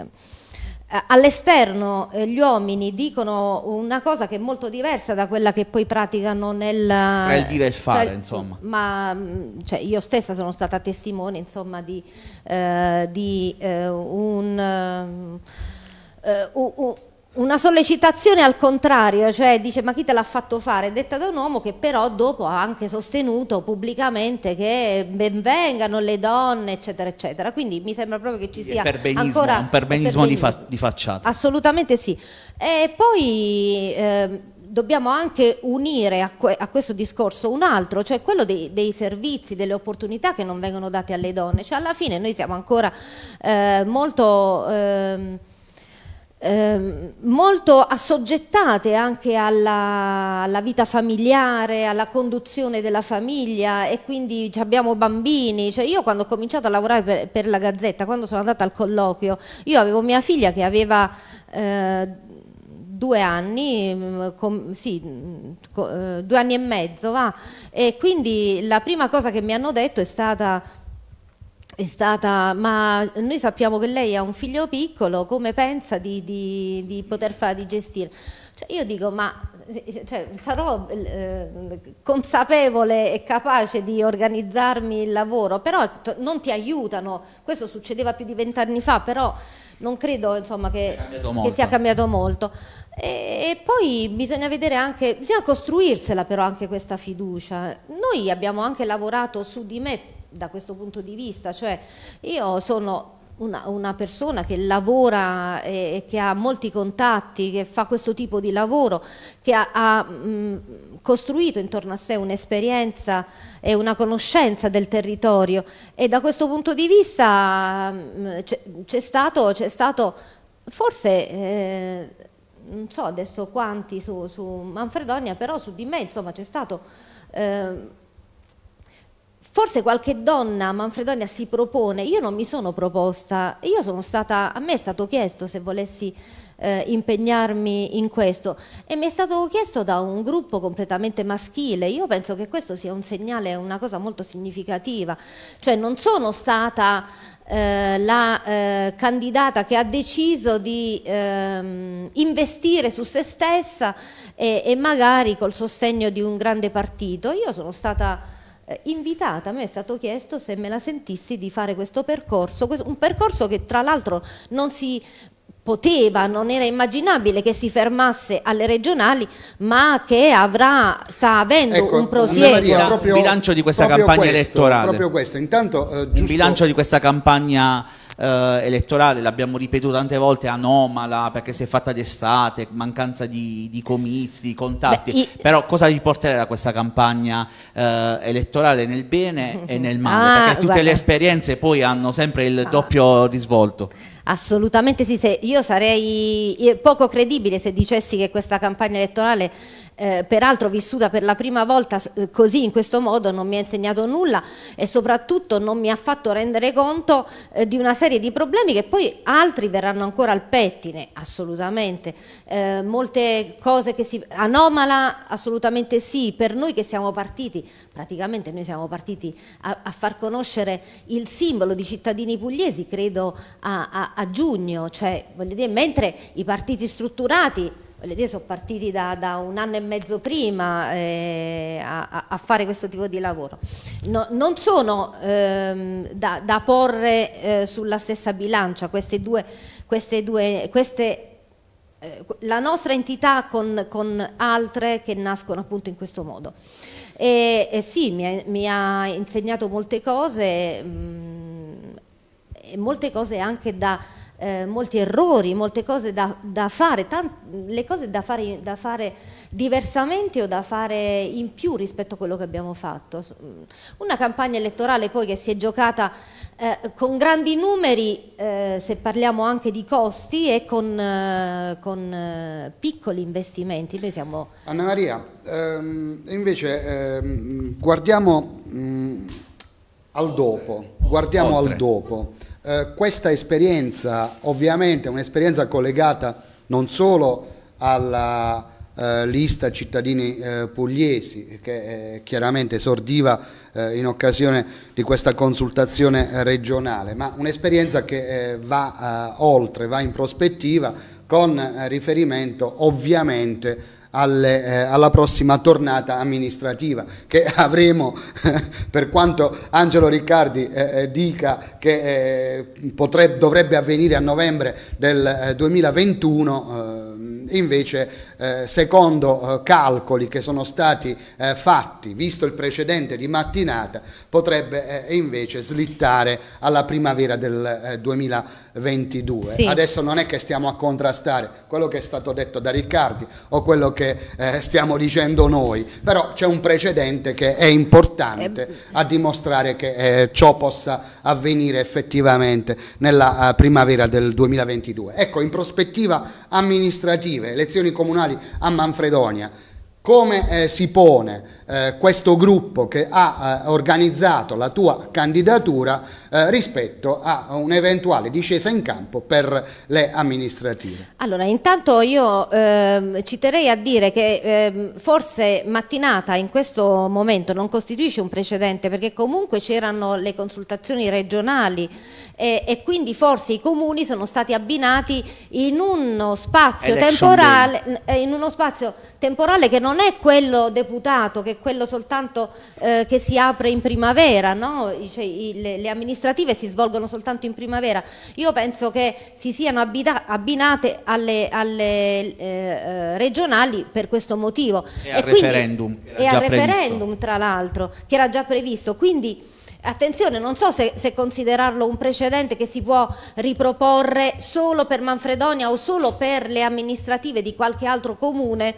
all'esterno eh, gli uomini dicono una cosa che è molto diversa da quella che poi praticano nel... Tra il dire e il fare, tra, insomma. Ma cioè, io stessa sono stata testimone, insomma, di, eh, di eh, un... Eh, un una sollecitazione al contrario, cioè dice ma chi te l'ha fatto fare, detta da un uomo che però dopo ha anche sostenuto pubblicamente che benvengano le donne eccetera eccetera, quindi mi sembra proprio che ci sia ancora un perbenismo di, fa, di facciata. Assolutamente sì. E poi eh, dobbiamo anche unire a, que a questo discorso un altro, cioè quello dei, dei servizi, delle opportunità che non vengono date alle donne, cioè alla fine noi siamo ancora eh, molto... Eh, Eh, molto assoggettate anche alla, alla vita familiare, alla conduzione della famiglia, e quindi abbiamo bambini. Cioè io quando ho cominciato a lavorare per, per la Gazzetta, quando sono andata al colloquio, io avevo mia figlia che aveva eh, due anni, com, sì, co, eh, due anni e mezzo, va, e quindi la prima cosa che mi hanno detto è stata è stata, ma noi sappiamo che lei ha un figlio piccolo, come pensa di, di, di poter fare, di gestire? Cioè io dico, ma cioè, sarò eh, consapevole e capace di organizzarmi il lavoro, però non ti aiutano. Questo succedeva più di vent'anni fa, però non credo, insomma, che, che sia cambiato molto. E, e poi bisogna vedere anche, bisogna costruirsela però anche questa fiducia. Noi abbiamo anche lavorato su di me da questo punto di vista, cioè io sono una, una persona che lavora e, e che ha molti contatti, che fa questo tipo di lavoro, che ha, ha mh, costruito intorno a sé un'esperienza e una conoscenza del territorio, e da questo punto di vista c'è stato, c'è stato forse eh, non so adesso quanti su, su Manfredonia, però su di me insomma c'è stato eh, forse qualche donna a Manfredonia si propone. Io non mi sono proposta, io sono stata, a me è stato chiesto se volessi eh, impegnarmi in questo, e mi è stato chiesto da un gruppo completamente maschile. Io penso che questo sia un segnale, una cosa molto significativa, cioè non sono stata eh, la eh, candidata che ha deciso di ehm, investire su se stessa e, e magari col sostegno di un grande partito. Io sono stata invitata, a me è stato chiesto se me la sentissi di fare questo percorso, un percorso che tra l'altro non si poteva, non era immaginabile che si fermasse alle regionali, ma che avrà, sta avendo ecco, un prosieguo. Maria, proprio, il bilancio di questa campagna questo, elettorale. Proprio questo. Intanto, eh, giusto... Il bilancio di questa campagna eh, elettorale, l'abbiamo ripetuto tante volte, anomala, perché si è fatta d'estate, mancanza di, di comizi, di contatti. Beh, i... Però cosa vi porterà questa campagna eh, elettorale nel bene e nel male? Ah, perché tutte guarda. le esperienze poi hanno sempre il ah. doppio risvolto. Assolutamente sì, se io sarei poco credibile se dicessi che questa campagna elettorale, eh, peraltro vissuta per la prima volta così, in questo modo, non mi ha insegnato nulla, e soprattutto non mi ha fatto rendere conto eh, di una serie di problemi che poi altri verranno ancora al pettine. Assolutamente. Eh, molte cose che si... Anomala, assolutamente sì, per noi che siamo partiti, praticamente noi siamo partiti a, a far conoscere il simbolo di Cittadini Pugliesi, credo a, a a giugno, cioè voglio dire, mentre i partiti strutturati voglio dire, sono partiti da, da un anno e mezzo prima eh, a, a fare questo tipo di lavoro. No, non sono ehm, da, da porre eh, sulla stessa bilancia queste due, queste due queste, eh, la nostra entità con, con altre che nascono appunto in questo modo. E, e sì, mi ha, mi ha insegnato molte cose, mh, molte cose anche da eh, molti errori, molte cose da, da fare, le cose da fare, da fare diversamente o da fare in più rispetto a quello che abbiamo fatto. Una campagna elettorale poi che si è giocata eh, con grandi numeri, eh, se parliamo anche di costi, e con, eh, con eh, piccoli investimenti. Noi siamo... Anna Maria, ehm, invece ehm, guardiamo mh, al dopo, guardiamo Oltre. al dopo. Eh, questa esperienza ovviamente è un'esperienza collegata non solo alla eh, lista cittadini eh, pugliesi, che eh, chiaramente esordiva eh, in occasione di questa consultazione eh, regionale, ma un'esperienza che eh, va eh, oltre, va in prospettiva con eh, riferimento ovviamente Alle, eh, alla prossima tornata amministrativa che avremo, per quanto Angelo Riccardi eh, dica che eh, potrebbe, dovrebbe avvenire a novembre del eh, duemilaventuno, eh, invece eh, secondo eh, calcoli che sono stati eh, fatti, visto il precedente di mattinata, potrebbe eh, invece slittare alla primavera del eh, duemilaventidue. Sì. Adesso non è che stiamo a contrastare quello che è stato detto da Riccardi o quello che eh, stiamo dicendo noi, però c'è un precedente che è importante eh, a dimostrare che eh, ciò possa avvenire effettivamente nella uh, primavera del duemilaventidue. Ecco, in prospettiva amministrative, elezioni comunali a Manfredonia, come eh, si pone eh, questo gruppo che ha eh, organizzato la tua candidatura eh, rispetto a un'eventuale discesa in campo per le amministrative? Allora, intanto io eh, ci terrei a dire che eh, forse mattinata in questo momento non costituisce un precedente, perché comunque c'erano le consultazioni regionali e, e quindi forse i comuni sono stati abbinati in uno spazio Election temporale, in uno spazio temporale che non è quello deputato, che è quello soltanto eh, che si apre in primavera, no? Cioè, i, le, le amministrative si svolgono soltanto in primavera. Io penso che si siano abita, abbinate alle, alle eh, regionali per questo motivo. E al referendum. E al referendum, tra l'altro, che era già previsto. Quindi attenzione, non so se, se considerarlo un precedente che si può riproporre solo per Manfredonia o solo per le amministrative di qualche altro comune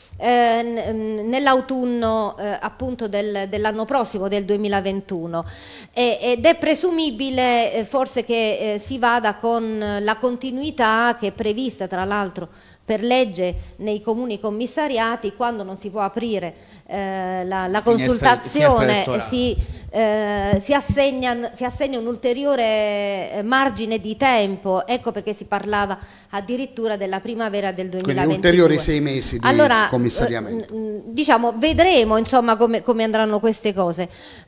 eh, nell'autunno eh, appunto del, dell'anno prossimo, del duemilaventuno, e, ed è presumibile eh, forse che eh, si vada con la continuità che è prevista tra l'altro per legge nei comuni commissariati. Quando non si può aprire eh, la, la consultazione, si, eh, si, assegna, si assegna un ulteriore margine di tempo. Ecco perché si parlava addirittura della primavera del duemilaventidue. Quindi ulteriori sei mesi di allora, commissariamento. Eh, diciamo, vedremo insomma come, come andranno queste cose.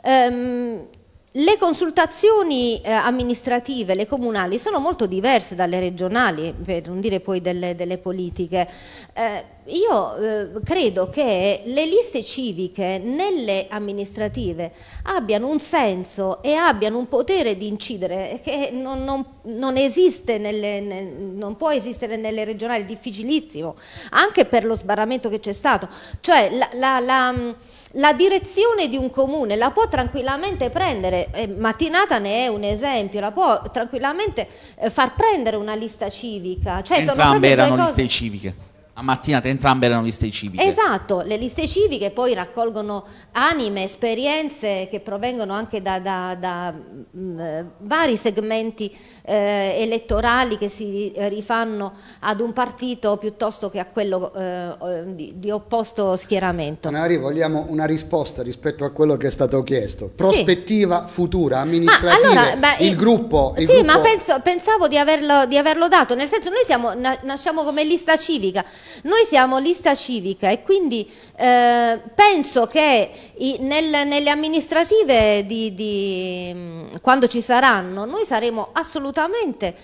Um, Le consultazioni eh, amministrative, le comunali, sono molto diverse dalle regionali, per non dire poi delle, delle politiche. Eh, io eh, credo che le liste civiche nelle amministrative abbiano un senso e abbiano un potere di incidere che non, non, non esiste, nelle, ne, non può esistere nelle regionali, è difficilissimo, anche per lo sbarramento che c'è stato. Cioè la, la, la La direzione di un comune la può tranquillamente prendere, eh, Mattinata ne è un esempio, la può tranquillamente eh, far prendere una lista civica. Cioè, entrambe sono erano due liste cose... civiche. A Mattinata entrambe erano liste civiche. Esatto, le liste civiche poi raccolgono anime, esperienze che provengono anche da, da, da mh, vari segmenti eh, elettorali che si rifanno ad un partito piuttosto che a quello eh, di, di opposto schieramento. Anna-Maria, vogliamo una risposta rispetto a quello che è stato chiesto. Prospettiva sì. futura, amministrativa, allora, beh, il gruppo... Il sì, gruppo... ma penso, pensavo di averlo, di averlo dato, nel senso noi siamo, na, nasciamo come lista civica. Noi siamo lista civica e quindi eh, penso che i, nel, nelle amministrative di, di, quando ci saranno, noi saremo assolutamente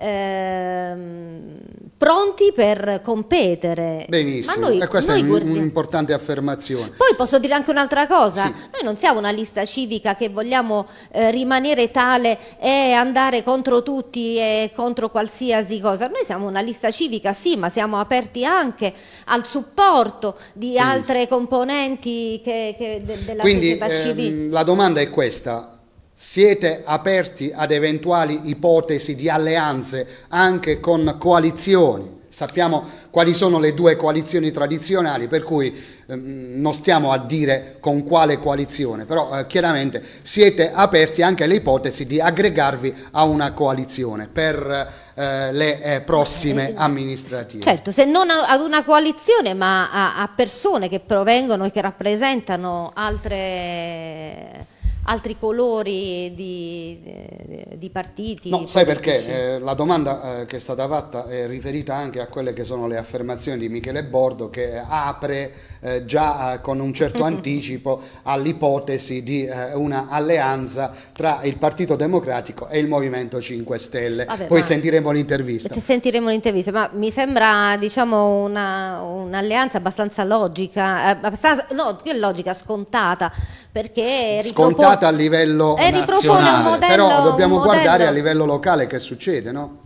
eh, pronti per competere. Benissimo, ma noi, e questa noi è guardiamo... un'importante affermazione. Poi posso dire anche un'altra cosa, sì. Noi non siamo una lista civica che vogliamo eh, rimanere tale e andare contro tutti e contro qualsiasi cosa. Noi siamo una lista civica, sì, ma siamo aperti anche al supporto di Benissimo. altre componenti che, che de, della Quindi, società civile. Ehm, la domanda è questa. Siete aperti ad eventuali ipotesi di alleanze anche con coalizioni? Sappiamo quali sono le due coalizioni tradizionali, per cui ehm, non stiamo a dire con quale coalizione, però eh, chiaramente siete aperti anche alle ipotesi di aggregarvi a una coalizione per eh, le eh, prossime amministrative. Certo, se non ad una coalizione, ma a, a persone che provengono e che rappresentano altre... altri colori di, di, di partiti? No, sai perché? Eh, la domanda eh, che è stata fatta è riferita anche a quelle che sono le affermazioni di Michele Bordo, che apre eh, già eh, con un certo anticipo all'ipotesi di eh, una alleanza tra il Partito Democratico e il Movimento cinque Stelle. Vabbè, poi sentiremo l'intervista. Sentiremo l'intervista, ma mi sembra, diciamo, una, un'alleanza abbastanza logica, eh, abbastanza, no, più logica, scontata, perché scontata a livello nazionale, un modello, però dobbiamo un modello, guardare a livello locale che succede, no?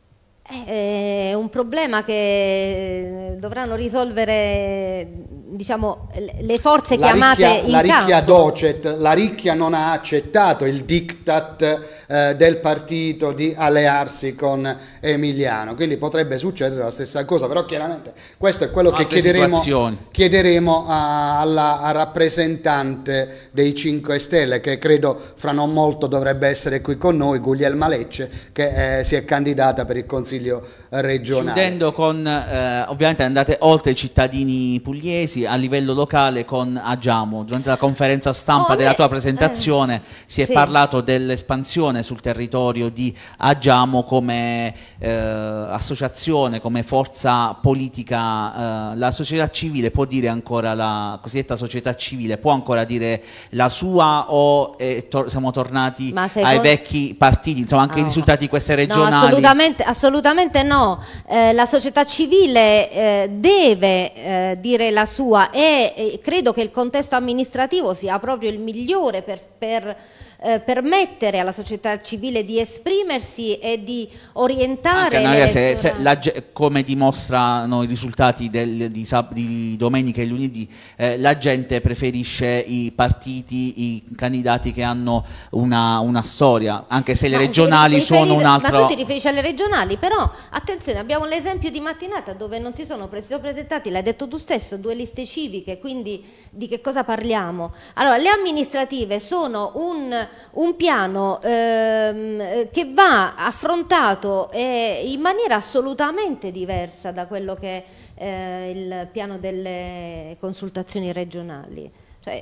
È un problema che dovranno risolvere, diciamo, le forze la chiamate ricchia, in la ricchia campo. docet, la ricchia non ha accettato il diktat eh, del partito di allearsi con Emiliano, quindi potrebbe succedere la stessa cosa, però chiaramente questo è quello che chiederemo, chiederemo a, alla a rappresentante dei cinque Stelle, che credo fra non molto dovrebbe essere qui con noi, Guglielma Lecce, che eh, si è candidata per il Consiglio regionale. Chiudendo con, eh, ovviamente andate oltre i cittadini pugliesi, a livello locale con Agiamo. Durante la conferenza stampa oh, della beh, tua presentazione eh, si è sì. parlato dell'espansione sul territorio di Agiamo come eh, associazione, come forza politica. Eh, la società civile può dire ancora, la cosiddetta società civile può ancora dire la sua, o eh, to siamo tornati ai vecchi partiti, insomma anche oh. i risultati di queste regionali? No, assolutamente, assolutamente no. Eh, la società civile eh, deve eh, dire la sua, e eh, credo che il contesto amministrativo sia proprio il migliore per, per eh, permettere alla società civile di esprimersi e di orientare anche, Maria, se, se la, come dimostrano i risultati del, di, di domenica e lunedì, eh, la gente preferisce i partiti, i candidati che hanno una, una storia, anche se le ma regionali ti, ti sono un altro... Ma tu ti riferisci alle regionali, però attenzione, abbiamo l'esempio di mattinata dove non si sono presentati, l'hai detto tu stesso, due liste civiche, quindi di che cosa parliamo? Allora, le amministrative sono un, un piano ehm, che va affrontato eh, in maniera assolutamente diversa da quello che è eh, il piano delle consultazioni regionali. Cioè,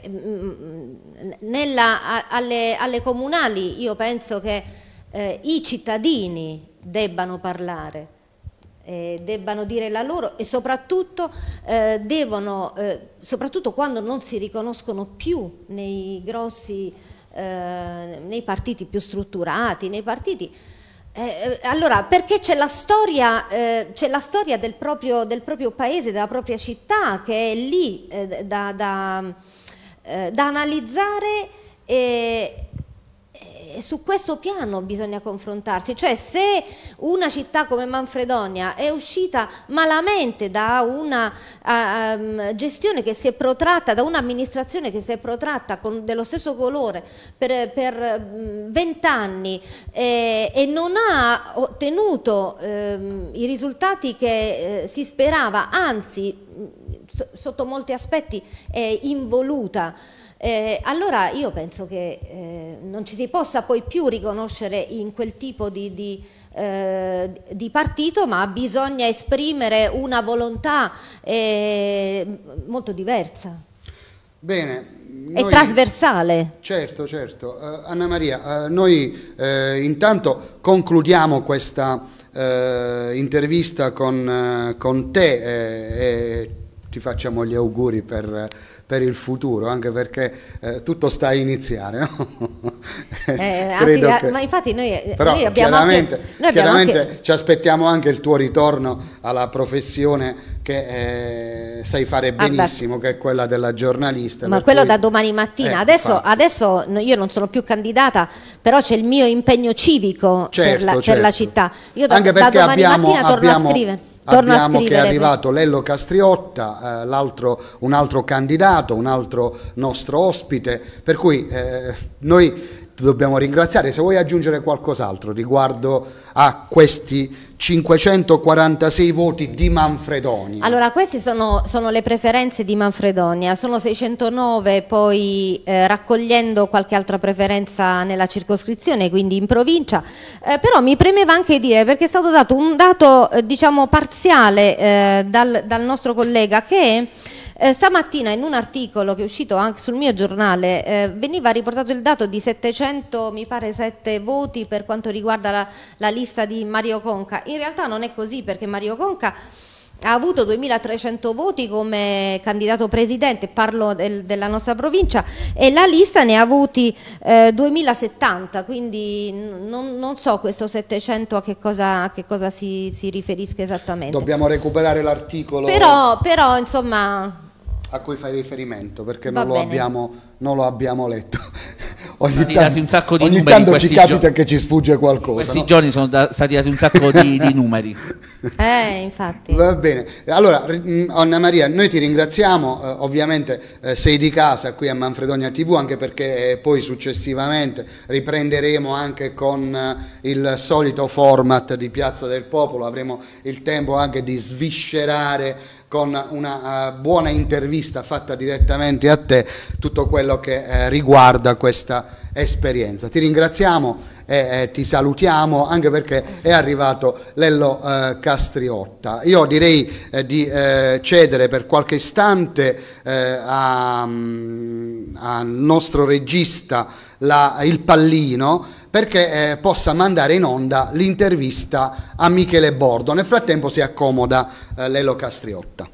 nella, alle, alle comunali io penso che eh, i cittadini debbano parlare, eh, debbano dire la loro, e soprattutto eh, devono, eh, soprattutto quando non si riconoscono più nei grossi, eh, nei partiti più strutturati, nei partiti. Eh, allora, perché c'è la storia, eh, c'è la storia del proprio, del proprio paese, della propria città, che è lì eh, da, da, eh, da analizzare, e, e su questo piano bisogna confrontarsi. Cioè, se una città come Manfredonia è uscita malamente da una uh, um, gestione che si è protratta, da un'amministrazione che si è protratta con dello stesso colore per vent'anni eh, e non ha ottenuto eh, i risultati che eh, si sperava, anzi so, sotto molti aspetti è involuta, Eh, allora io penso che eh, non ci si possa poi più riconoscere in quel tipo di, di, eh, di partito, ma bisogna esprimere una volontà eh, molto diversa. Bene. Noi, è trasversale. Certo, certo. Uh, Anna Maria, uh, noi uh, intanto concludiamo questa uh, intervista con, uh, con te eh, e ti facciamo gli auguri per... per il futuro, anche perché eh, tutto sta a iniziare, no? eh, Credo anzi, che... Ma infatti noi, Però noi abbiamo chiaramente, anche, noi abbiamo chiaramente anche... ci aspettiamo anche il tuo ritorno alla professione che eh, sai fare benissimo, ah, che è quella della giornalista. Ma quello cui... da domani mattina. Eh, adesso, adesso io non sono più candidata, però c'è il mio impegno civico certo, per, la, certo. per la città. Io da, anche da domani abbiamo, mattina torno abbiamo... a scrivere. Torno Abbiamo a che è arrivato Lello Castriotta, eh, l'altro, un altro candidato, un altro nostro ospite, per cui eh, noi ti dobbiamo ringraziare. Se vuoi aggiungere qualcos'altro riguardo a questi cinquecentoquarantasei voti di Manfredonia. Allora, queste sono, sono le preferenze di Manfredonia, sono seicentonove, poi eh, raccogliendo qualche altra preferenza nella circoscrizione, quindi in provincia, eh, però mi premeva anche dire, perché è stato dato un dato eh, diciamo parziale eh, dal, dal nostro collega, che Eh, stamattina in un articolo che è uscito anche sul mio giornale eh, veniva riportato il dato di settecento, mi pare sette voti per quanto riguarda la, la lista di Mario Conca. In realtà non è così, perché Mario Conca ha avuto duemilatrecento voti come candidato presidente, parlo del, della nostra provincia, e la lista ne ha avuti eh, duemilasettanta, quindi non, non so questo settecento a che cosa, a che cosa si, si riferisca esattamente. Dobbiamo recuperare l'articolo però, però insomma a cui fai riferimento, perché non lo, bene. abbiamo, non lo abbiamo letto. Ogni, tanto, tanto, un sacco di ogni numeri tanto ci capita gio- che ci sfugge qualcosa. Questi no? giorni sono da, stati dati un sacco di, di numeri. Eh, infatti. Va bene, allora Anna Maria, noi ti ringraziamo, eh, ovviamente eh, sei di casa qui a Manfredonia tivù, anche perché eh, poi successivamente riprenderemo anche con eh, il solito format di Piazza del Popolo, avremo il tempo anche di sviscerare con una uh, buona intervista fatta direttamente a te tutto quello che eh, riguarda questa esperienza. Ti ringraziamo e eh, ti salutiamo, anche perché è arrivato Lello eh, Castriotta. Io direi eh, di eh, cedere per qualche istante eh, al nostro regista la, il pallino, perché eh, possa mandare in onda l'intervista a Michele Bordo. Nel frattempo si accomoda eh, Lello Castriotta.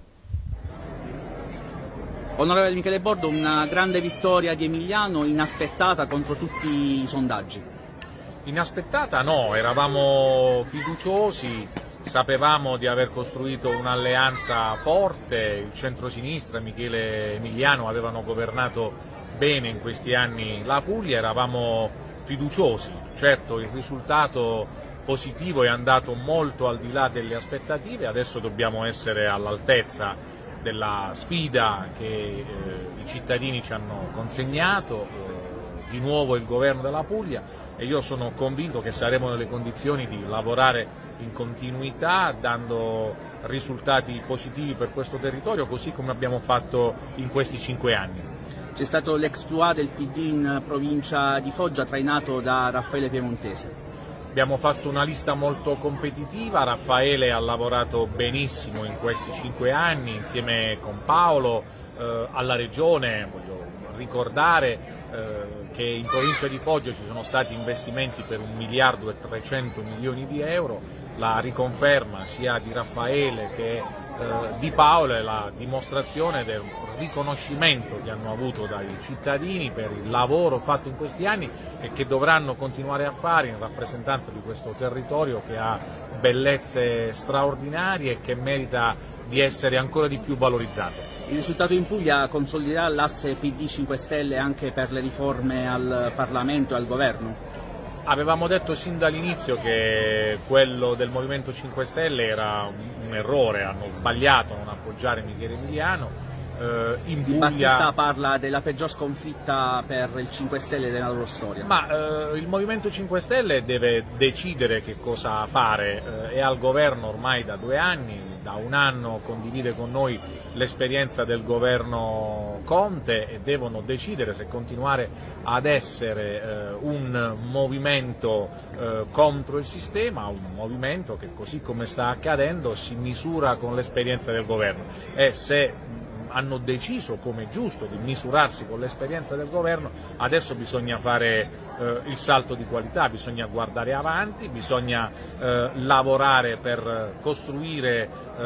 Onorevole Michele Bordo, una grande vittoria di Emiliano, inaspettata contro tutti i sondaggi. Inaspettata no, eravamo fiduciosi, sapevamo di aver costruito un'alleanza forte, il centrosinistra, Michele Emiliano avevano governato bene in questi anni la Puglia, eravamo fiduciosi. Certo, il risultato positivo è andato molto al di là delle aspettative, adesso dobbiamo essere all'altezza della sfida che eh, i cittadini ci hanno consegnato, eh, di nuovo il governo della Puglia, e io sono convinto che saremo nelle condizioni di lavorare in continuità dando risultati positivi per questo territorio, così come abbiamo fatto in questi cinque anni. C'è stato l'exploit del P D in provincia di Foggia trainato da Raffaele Piemontese. Abbiamo fatto una lista molto competitiva, Raffaele ha lavorato benissimo in questi cinque anni insieme con Paolo, eh, alla Regione. Voglio ricordare eh, che in provincia di Foggia ci sono stati investimenti per un miliardo e trecento milioni di euro, la riconferma sia di Raffaele che eh, di Paolo è la dimostrazione del riconoscimento che hanno avuto dai cittadini per il lavoro fatto in questi anni e che dovranno continuare a fare in rappresentanza di questo territorio che ha bellezze straordinarie e che merita di essere ancora di più valorizzato. Il risultato in Puglia consoliderà l'asse P D cinque Stelle anche per le riforme al Parlamento e al Governo? Avevamo detto sin dall'inizio che quello del Movimento cinque Stelle era un, un errore, hanno sbagliato a non appoggiare Michele Emiliano. Uh, in Di Puglia... Battista parla della peggior sconfitta per il cinque Stelle della loro storia. Ma uh, il Movimento cinque Stelle deve decidere che cosa fare, uh, è al governo ormai da due anni, da un anno condivide con noi l'esperienza del governo Conte e devono decidere se continuare ad essere uh, un movimento uh, contro il sistema, un movimento che così come sta accadendo si misura con l'esperienza del governo, e se hanno deciso, come è giusto, di misurarsi con l'esperienza del governo, adesso bisogna fare eh, il salto di qualità, bisogna guardare avanti, bisogna eh, lavorare per costruire eh,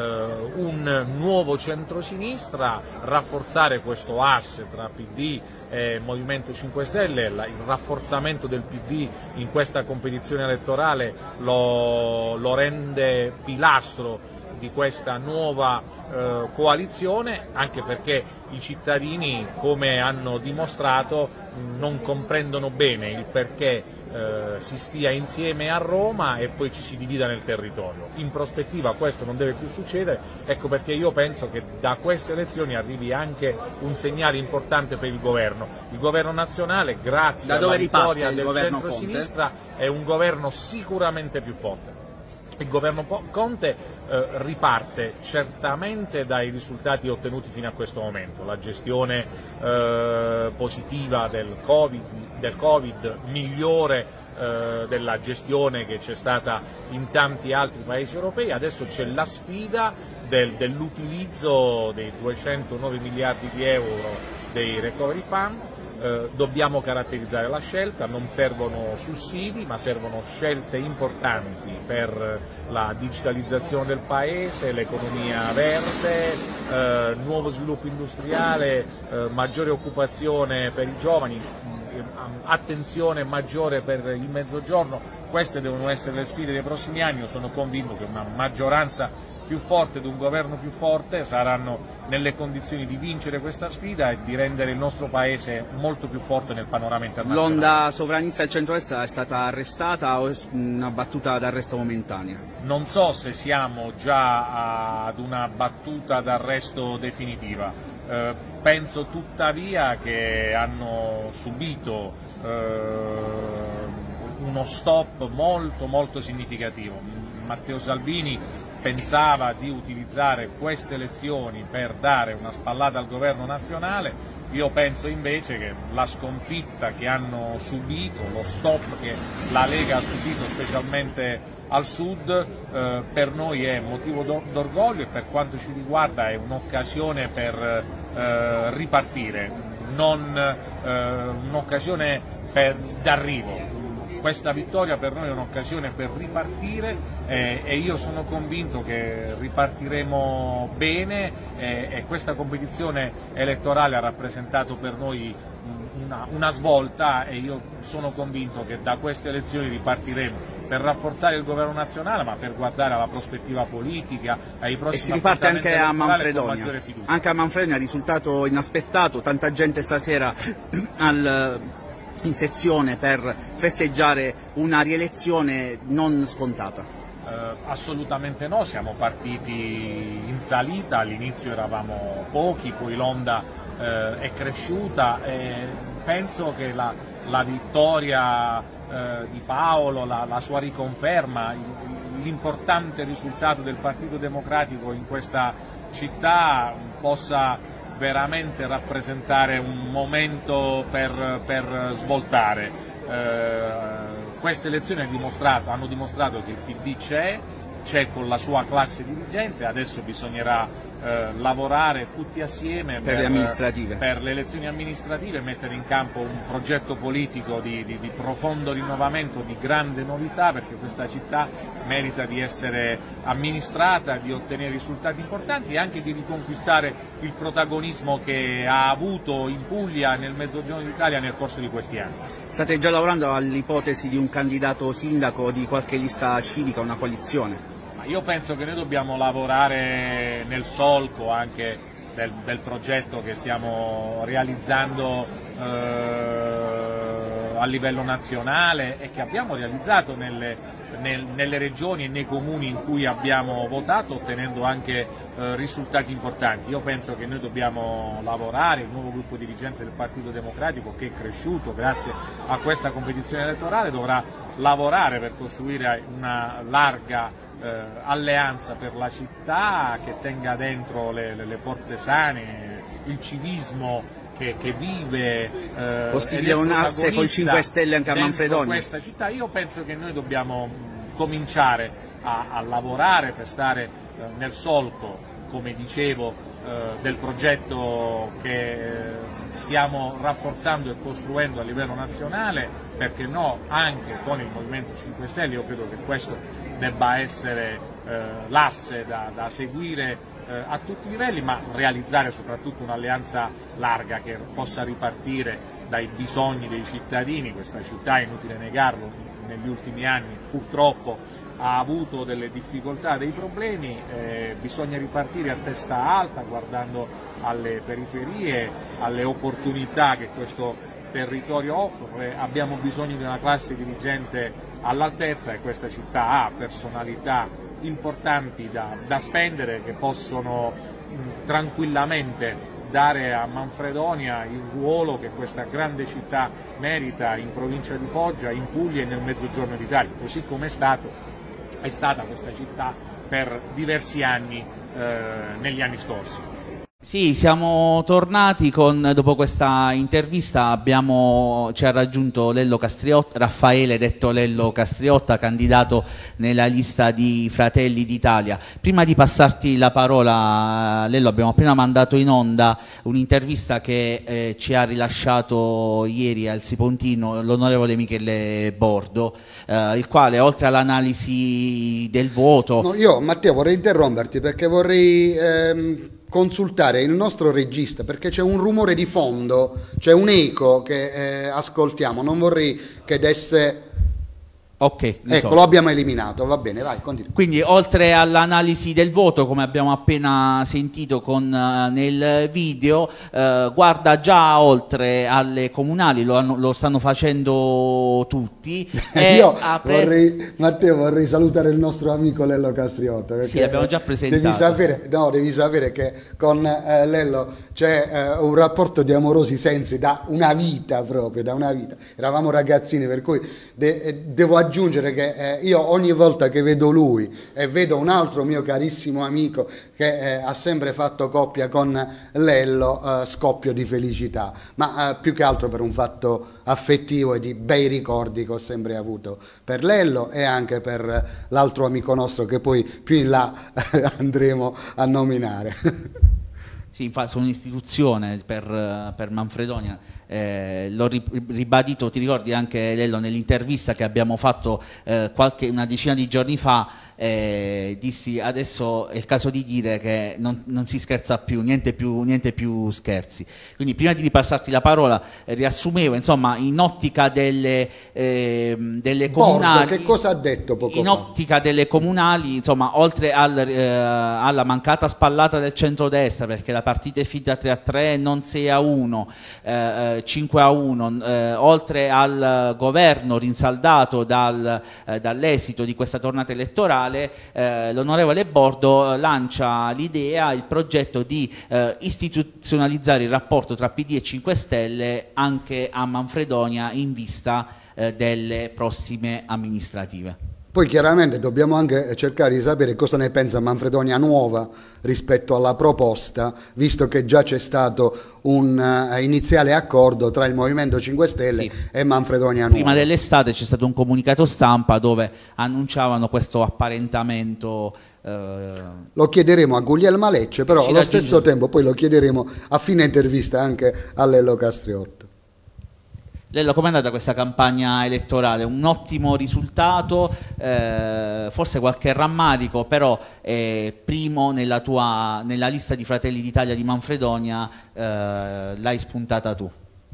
un nuovo centrosinistra, rafforzare questo asse tra P D e Movimento cinque Stelle, il rafforzamento del P D in questa competizione elettorale lo, lo rende pilastro di questa nuova eh, coalizione, anche perché i cittadini, come hanno dimostrato, non comprendono bene il perché eh, si stia insieme a Roma e poi ci si divida nel territorio. In prospettiva questo non deve più succedere, ecco perché io penso che da queste elezioni arrivi anche un segnale importante per il governo. Il governo nazionale, grazie da dove alla vittoria il del governo centro-sinistra, è un governo sicuramente più forte. Il governo Conte eh, riparte certamente dai risultati ottenuti fino a questo momento, la gestione eh, positiva del Covid, del Covid migliore eh, della gestione che c'è stata in tanti altri paesi europei. Adesso c'è la sfida del, dell'utilizzo dei duecentonove miliardi di euro dei Recovery Fund. Eh, dobbiamo caratterizzare la scelta, non servono sussidi ma servono scelte importanti per la digitalizzazione del Paese, l'economia verde, eh, nuovo sviluppo industriale, eh, maggiore occupazione per i giovani, attenzione maggiore per il Mezzogiorno. Queste devono essere le sfide dei prossimi anni. Io sono convinto che una maggioranza più forte ed un governo più forte saranno nelle condizioni di vincere questa sfida e di rendere il nostro Paese molto più forte nel panorama internazionale. L'onda sovranista del centrodestra è stata arrestata o è una battuta d'arresto momentanea? Non so se siamo già ad una battuta d'arresto definitiva, eh, penso tuttavia che hanno subito eh, uno stop molto molto significativo. Matteo Salvini pensava di utilizzare queste elezioni per dare una spallata al governo nazionale. Io penso invece che la sconfitta che hanno subito, lo stop che la Lega ha subito specialmente al sud, eh, per noi è motivo d'orgoglio e per quanto ci riguarda è un'occasione per eh, ripartire, non eh, un'occasione d'arrivo. Questa vittoria per noi è un'occasione per ripartire eh, e io sono convinto che ripartiremo bene eh, e questa competizione elettorale ha rappresentato per noi una, una svolta e io sono convinto che da queste elezioni ripartiremo per rafforzare il governo nazionale ma per guardare alla prospettiva politica, ai prossimi e si riparte anche a Manfredonia. Anche a Manfredonia è risultato inaspettato, tanta gente stasera al in sezione per festeggiare una rielezione non scontata? Eh, assolutamente no, siamo partiti in salita, all'inizio eravamo pochi, poi l'onda eh, è cresciuta e penso che la, la vittoria eh, di Paolo, la, la sua riconferma, l'importante risultato del Partito Democratico in questa città possa veramente rappresentare un momento per, per svoltare. Eh, queste elezioni hanno dimostrato, hanno dimostrato che il P D c'è, c'è con la sua classe dirigente, adesso bisognerà eh, lavorare tutti assieme per, per, le amministrative. per le elezioni amministrative e mettere in campo un progetto politico di, di, di profondo rinnovamento, di grande novità, perché questa città merita di essere amministrata, di ottenere risultati importanti e anche di riconquistare il protagonismo che ha avuto in Puglia e nel Mezzogiorno d'Italia nel corso di questi anni. State già lavorando all'ipotesi di un candidato sindaco di qualche lista civica, una coalizione? Io penso che noi dobbiamo lavorare nel solco anche del, del progetto che stiamo realizzando eh, a livello nazionale e che abbiamo realizzato nelle, nel, nelle regioni e nei comuni in cui abbiamo votato, ottenendo anche eh, risultati importanti. Io penso che noi dobbiamo lavorare, il nuovo gruppo dirigente del Partito Democratico, che è cresciuto grazie a questa competizione elettorale, dovrà lavorare per costruire una larga Eh, alleanza per la città che tenga dentro le, le, le forze sane, il civismo che, che vive. Eh, Possibile un asse col cinque Stelle anche a Manfredonia? Questa città. Io penso che noi dobbiamo cominciare a, a lavorare per stare eh, nel solco, come dicevo, eh, del progetto che stiamo rafforzando e costruendo a livello nazionale, perché no, anche con il Movimento cinque Stelle. Io credo che questo debba essere eh, l'asse da, da seguire eh, a tutti i livelli, ma realizzare soprattutto un'alleanza larga che possa ripartire dai bisogni dei cittadini. Questa città, è inutile negarlo, negli ultimi anni purtroppo ha avuto delle difficoltà, dei problemi, eh, bisogna ripartire a testa alta guardando alle periferie, alle opportunità che questo territorio offre. Abbiamo bisogno di una classe dirigente all'altezza e questa città ha personalità importanti da, da spendere, che possono mh, tranquillamente dare a Manfredonia il ruolo che questa grande città merita in provincia di Foggia, in Puglia e nel Mezzogiorno d'Italia, così come è stato è stata questa città per diversi anni eh, negli anni scorsi. Sì, siamo tornati con, dopo questa intervista abbiamo, ci ha raggiunto Lello Castriotta, Raffaele detto Lello Castriotta, candidato nella lista di Fratelli d'Italia. Prima di passarti la parola, Lello, abbiamo appena mandato in onda un'intervista che eh, ci ha rilasciato ieri al Sipontino l'onorevole Michele Bordo, eh, il quale oltre all'analisi del voto... No, io Matteo vorrei interromperti perché vorrei... Ehm... consultare il nostro regista perché c'è un rumore di fondo, c'è un eco che eh, ascoltiamo, non vorrei che desse... Ok, ecco, so. Lo abbiamo eliminato, va bene, vai, continua. Quindi oltre all'analisi del voto, come abbiamo appena sentito con, uh, nel video, uh, guarda già oltre alle comunali, lo, hanno, lo stanno facendo tutti. Io apre... vorrei, Matteo, vorrei salutare il nostro amico Lello Castriotta. Sì, l'abbiamo già presentato. Devi sapere, no, devi sapere che con eh, Lello c'è eh, un rapporto di amorosi sensi da una vita proprio, da una vita. Eravamo ragazzini, per cui de devo aggiungere aggiungere che eh, io ogni volta che vedo lui e vedo un altro mio carissimo amico che eh, ha sempre fatto coppia con Lello, eh, scoppio di felicità, ma eh, più che altro per un fatto affettivo e di bei ricordi che ho sempre avuto per Lello e anche per l'altro amico nostro che poi più in là andremo a nominare. Sì, infatti sono un'istituzione per, per Manfredonia, eh, l'ho ribadito, ti ricordi anche Lello nell'intervista che abbiamo fatto eh, qualche, una decina di giorni fa, eh, dissi adesso è il caso di dire che non, non si scherza più, niente più, niente più scherzi. Quindi prima di ripassarti la parola eh, riassumevo, insomma, in ottica delle, eh, delle comunali... Bordo, che cosa ha detto poco in fa? ottica delle comunali, insomma, oltre al, eh, alla mancata spallata del centrodestra, perché la partita è finita tre a tre, non sei a uno, eh, cinque a uno, eh, oltre al governo rinsaldato dal, eh, dall'esito di questa tornata elettorale, eh, l'onorevole Bordo lancia l'idea, il progetto di eh, istituzionalizzare il rapporto tra P D e cinque Stelle anche a Manfredonia in vista eh, delle prossime amministrative. Poi chiaramente dobbiamo anche cercare di sapere cosa ne pensa Manfredonia Nuova rispetto alla proposta, visto che già c'è stato un uh, iniziale accordo tra il Movimento cinque Stelle sì. e Manfredonia Nuova. Prima dell'estate c'è stato un comunicato stampa dove annunciavano questo apparentamento. Eh, lo chiederemo a Guglielmo Lecce, però allo stesso tempo poi lo chiederemo a fine intervista anche a Lello Castriotta. Lello, com'è andata questa campagna elettorale? Un ottimo risultato, eh, forse qualche rammarico, però eh, primo nella, tua, nella lista di Fratelli d'Italia di Manfredonia eh, l'hai spuntata tu.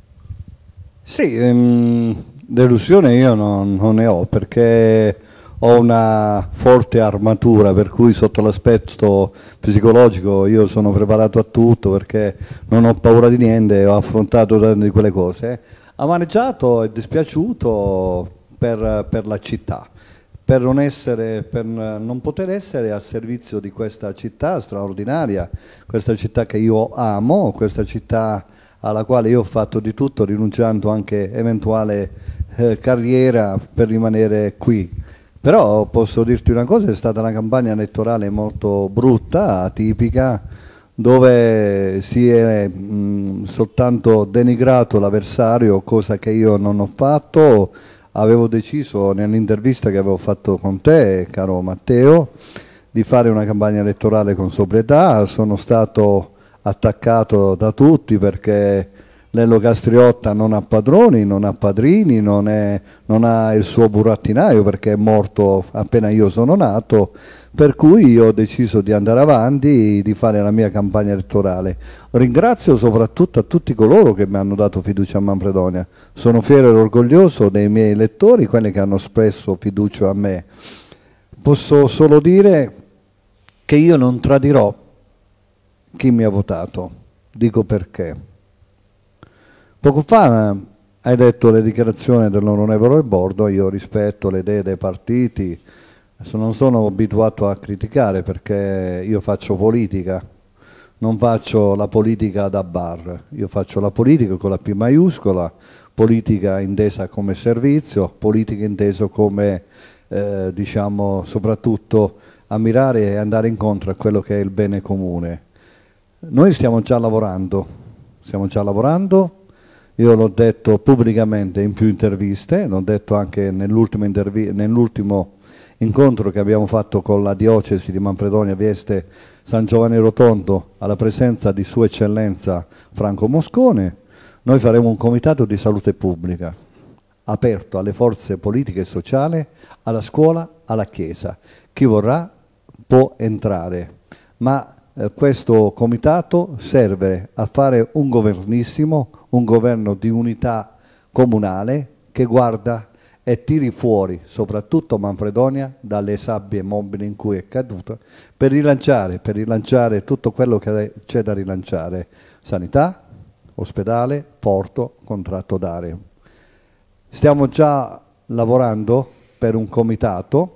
Sì, ehm, delusione io non, non ne ho, perché ho una forte armatura, per cui sotto l'aspetto psicologico io sono preparato a tutto, perché non ho paura di niente e ho affrontato tante di quelle cose. Amareggiato e dispiaciuto per, per la città, per non, essere, per non poter essere al servizio di questa città straordinaria, questa città che io amo, questa città alla quale io ho fatto di tutto, rinunciando anche eventuale eh, carriera per rimanere qui. Però posso dirti una cosa, è stata una campagna elettorale molto brutta, atipica, dove si è mh, soltanto denigrato l'avversario, cosa che io non ho fatto. Avevo deciso nell'intervista che avevo fatto con te, caro Matteo, di fare una campagna elettorale con sobrietà. Sono stato attaccato da tutti perché Lello Castriotta non ha padroni, non ha padrini, non, è, non ha il suo burattinaio perché è morto appena io sono nato, per cui io ho deciso di andare avanti, di fare la mia campagna elettorale. Ringrazio soprattutto a tutti coloro che mi hanno dato fiducia a Manfredonia. Sono fiero e orgoglioso dei miei elettori, quelli che hanno espresso fiducia a me. Posso solo dire che io non tradirò chi mi ha votato. Dico perché. Poco fa hai detto le dichiarazioni dell'onorevole Bordo, io rispetto le idee dei partiti, non sono abituato a criticare perché io faccio politica, non faccio la politica da bar, io faccio la politica con la P maiuscola, politica intesa come servizio, politica inteso come eh, diciamo, soprattutto a mirare e andare incontro a quello che è il bene comune. Noi stiamo già lavorando, stiamo già lavorando, io l'ho detto pubblicamente in più interviste, l'ho detto anche nell'ultimo nell'ultimo incontro che abbiamo fatto con la diocesi di Manfredonia, Vieste, San Giovanni Rotondo, alla presenza di Sua Eccellenza Franco Moscone. Noi faremo un comitato di salute pubblica, aperto alle forze politiche e sociali, alla scuola, alla Chiesa. Chi vorrà può entrare, ma eh, questo comitato serve a fare un governissimo, un governo di unità comunale che guarda e tiri fuori soprattutto Manfredonia dalle sabbie mobili in cui è caduta, per rilanciare, per rilanciare tutto quello che c'è da rilanciare: sanità, ospedale, porto, contratto d'aria. Stiamo già lavorando per un comitato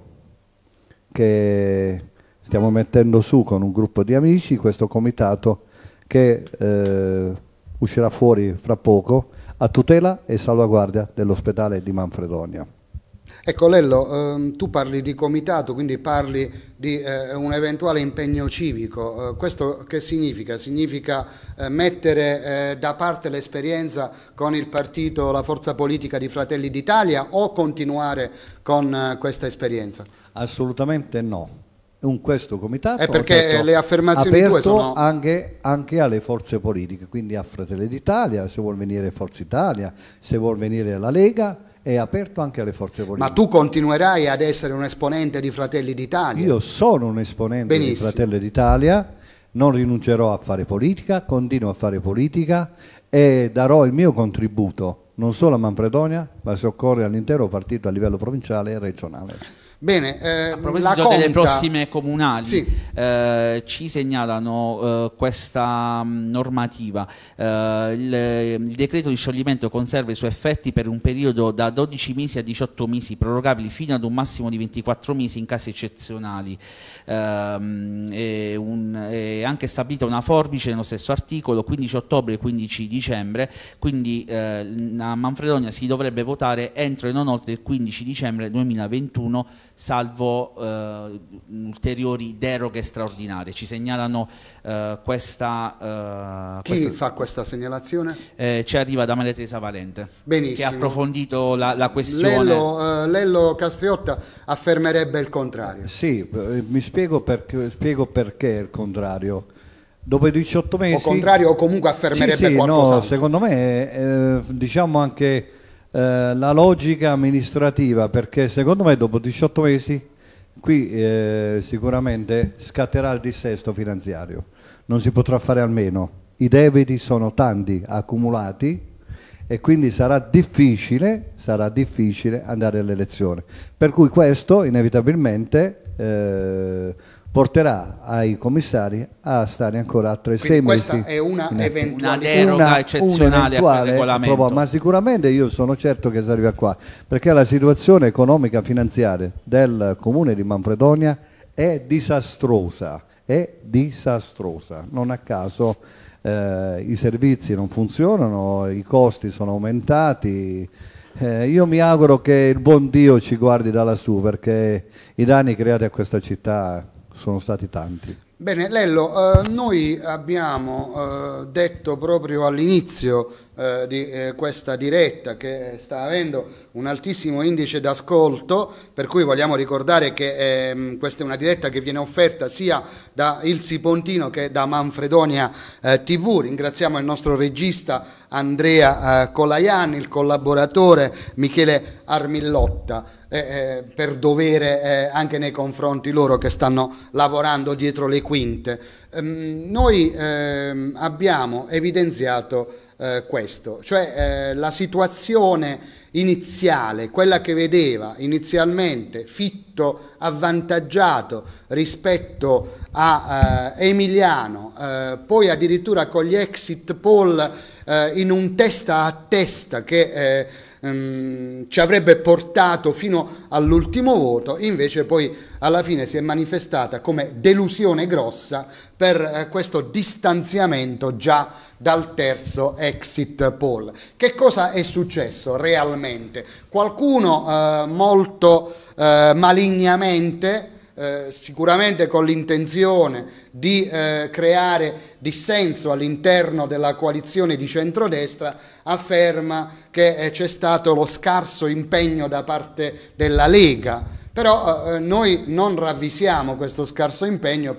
che stiamo mettendo su con un gruppo di amici, questo comitato che eh, uscirà fuori fra poco a tutela e salvaguardia dell'ospedale di Manfredonia. Ecco Lello, ehm, tu parli di comitato, quindi parli di eh, un eventuale impegno civico. Eh, questo che significa? Significa eh, mettere eh, da parte l'esperienza con il partito, la forza politica di Fratelli d'Italia, o continuare con eh, questa esperienza? Assolutamente no. Un questo comitato è perché detto, le affermazioni aperto tue sono anche, anche alle forze politiche, quindi a Fratelli d'Italia, se vuol venire Forza Italia, se vuol venire la Lega, è aperto anche alle forze politiche. Ma tu continuerai ad essere un esponente di Fratelli d'Italia? Io sono un esponente Benissimo. di Fratelli d'Italia, non rinuncerò a fare politica, continuo a fare politica e darò il mio contributo non solo a Manfredonia, ma se occorre all'intero partito a livello provinciale e regionale. Bene, eh, a proposito la delle conta... prossime comunali, sì. eh, ci segnalano eh, questa mh, normativa. Eh, il, il decreto di scioglimento conserva i suoi effetti per un periodo da dodici mesi a diciotto mesi, prorogabili fino ad un massimo di ventiquattro mesi in casi eccezionali. Eh, è, un, è anche stabilita una forbice nello stesso articolo, quindici ottobre e quindici dicembre, quindi eh, a Manfredonia si dovrebbe votare entro e non oltre il quindici dicembre duemilaventuno, salvo eh, ulteriori deroghe straordinarie. Ci segnalano eh, questa... Eh, Chi questa, fa questa segnalazione? Eh, ci arriva da Maria Teresa Valente, Benissimo. che ha approfondito la, la questione. Lello, eh, Lello Castriotta affermerebbe il contrario. Sì, mi spiego perché, spiego perché il contrario. Dopo i diciotto mesi... O contrario, o comunque affermerebbe sì, sì, qualcos'altro. No, secondo me, eh, diciamo anche... Eh, la logica amministrativa, perché secondo me dopo diciotto mesi qui eh, sicuramente scatterà il dissesto finanziario, non si potrà fare a meno, i debiti sono tanti accumulati e quindi sarà difficile, sarà difficile andare alle elezioni, per cui questo inevitabilmente eh, porterà ai commissari a stare ancora altri sei questa mesi. Questa è una eventuale una deroga una, eccezionale al regolamento. Prova, ma sicuramente io sono certo che si arriva qua, perché la situazione economica finanziaria del comune di Manfredonia è disastrosa, è disastrosa. Non a caso eh, i servizi non funzionano, i costi sono aumentati. Eh, io mi auguro che il buon Dio ci guardi da lassù, perché i danni creati a questa città sono stati tanti. Bene, Lello, eh, noi abbiamo eh, detto proprio all'inizio eh, di eh, questa diretta che sta avendo un altissimo indice d'ascolto, per cui vogliamo ricordare che eh, questa è una diretta che viene offerta sia da Il Sipontino che da Manfredonia eh, tivù. Ringraziamo il nostro regista Andrea eh, Colaiani, il collaboratore Michele Armillotta. Eh, eh, per dovere eh, anche nei confronti loro che stanno lavorando dietro le quinte. Um, noi eh, abbiamo evidenziato eh, questo, cioè eh, la situazione iniziale, quella che vedeva inizialmente Fitto avvantaggiato rispetto a eh, Emiliano, eh, poi addirittura con gli exit poll eh, in un testa a testa che eh, ehm, ci avrebbe portato fino all'ultimo voto, invece poi alla fine si è manifestata come delusione grossa per eh, questo distanziamento già dal terzo exit poll. Che cosa è successo realmente? Qualcuno eh, molto eh, malignamente, Eh, sicuramente con l'intenzione di eh, creare dissenso all'interno della coalizione di centrodestra, afferma che eh, c'è stato lo scarso impegno da parte della Lega. Però eh, noi non ravvisiamo questo scarso impegno,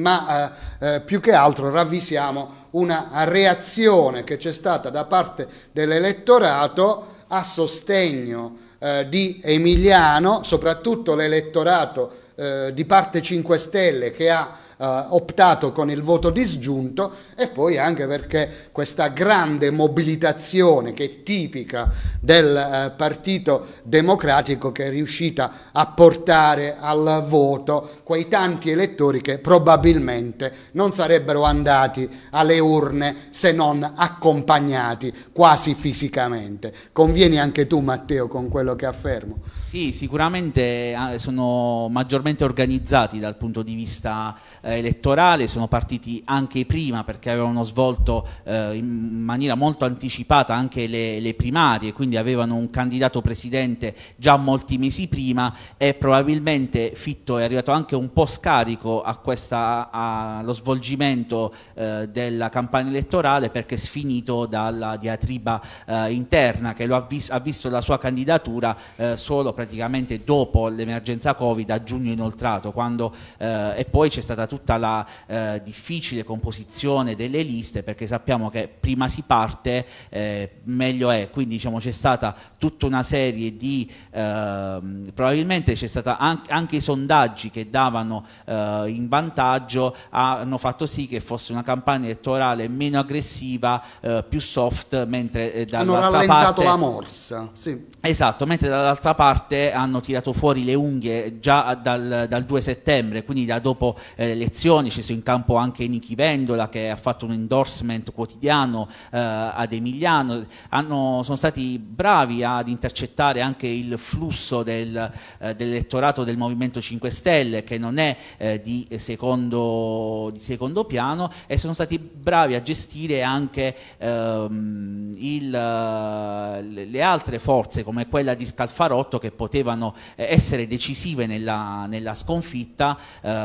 ma eh, eh, più che altro ravvisiamo una reazione che c'è stata da parte dell'elettorato a sostegno eh, di Emiliano, soprattutto l'elettorato Eh, di parte cinque Stelle, che ha eh, optato con il voto disgiunto, e poi anche perché questa grande mobilitazione che è tipica del eh, Partito Democratico, che è riuscita a portare al voto quei tanti elettori che probabilmente non sarebbero andati alle urne se non accompagnati quasi fisicamente. Convieni anche tu, Matteo, con quello che affermo? Sì, sicuramente sono maggiormente organizzati dal punto di vista eh, elettorale, sono partiti anche prima perché avevano svolto eh, in maniera molto anticipata anche le, le primarie, quindi avevano un candidato presidente già molti mesi prima, e probabilmente Fitto è arrivato anche un po' scarico a questa, a, allo svolgimento eh, della campagna elettorale, perché è sfinito dalla diatriba eh, interna che lo ha, vis ha visto la sua candidatura eh, solo praticamente dopo l'emergenza Covid a giugno inoltrato, quando, eh, e poi c'è stata tutta la eh, difficile composizione delle liste, perché sappiamo che prima si parte eh, meglio è, quindi diciamo c'è stata tutta una serie di eh, probabilmente c'è stata anche, anche i sondaggi che davano eh, in vantaggio hanno fatto sì che fosse una campagna elettorale meno aggressiva, eh, più soft, mentre eh, dall'altra parte hanno rallentato la morsa, sì. Esatto, mentre dall'altra parte hanno tirato fuori le unghie già dal, dal due settembre, quindi da dopo eh, le elezioni. Ci sono in campo anche Nichi Vendola, che ha fatto un endorsement quotidiano eh, ad Emiliano. Hanno, sono stati bravi ad intercettare anche il flusso del, eh, dell'elettorato del Movimento cinque Stelle, che non è eh, di, secondo, di secondo piano, e sono stati bravi a gestire anche ehm, il, le altre forze come quella di Scalfarotto, che potevano eh, essere decisive nella, nella sconfitta.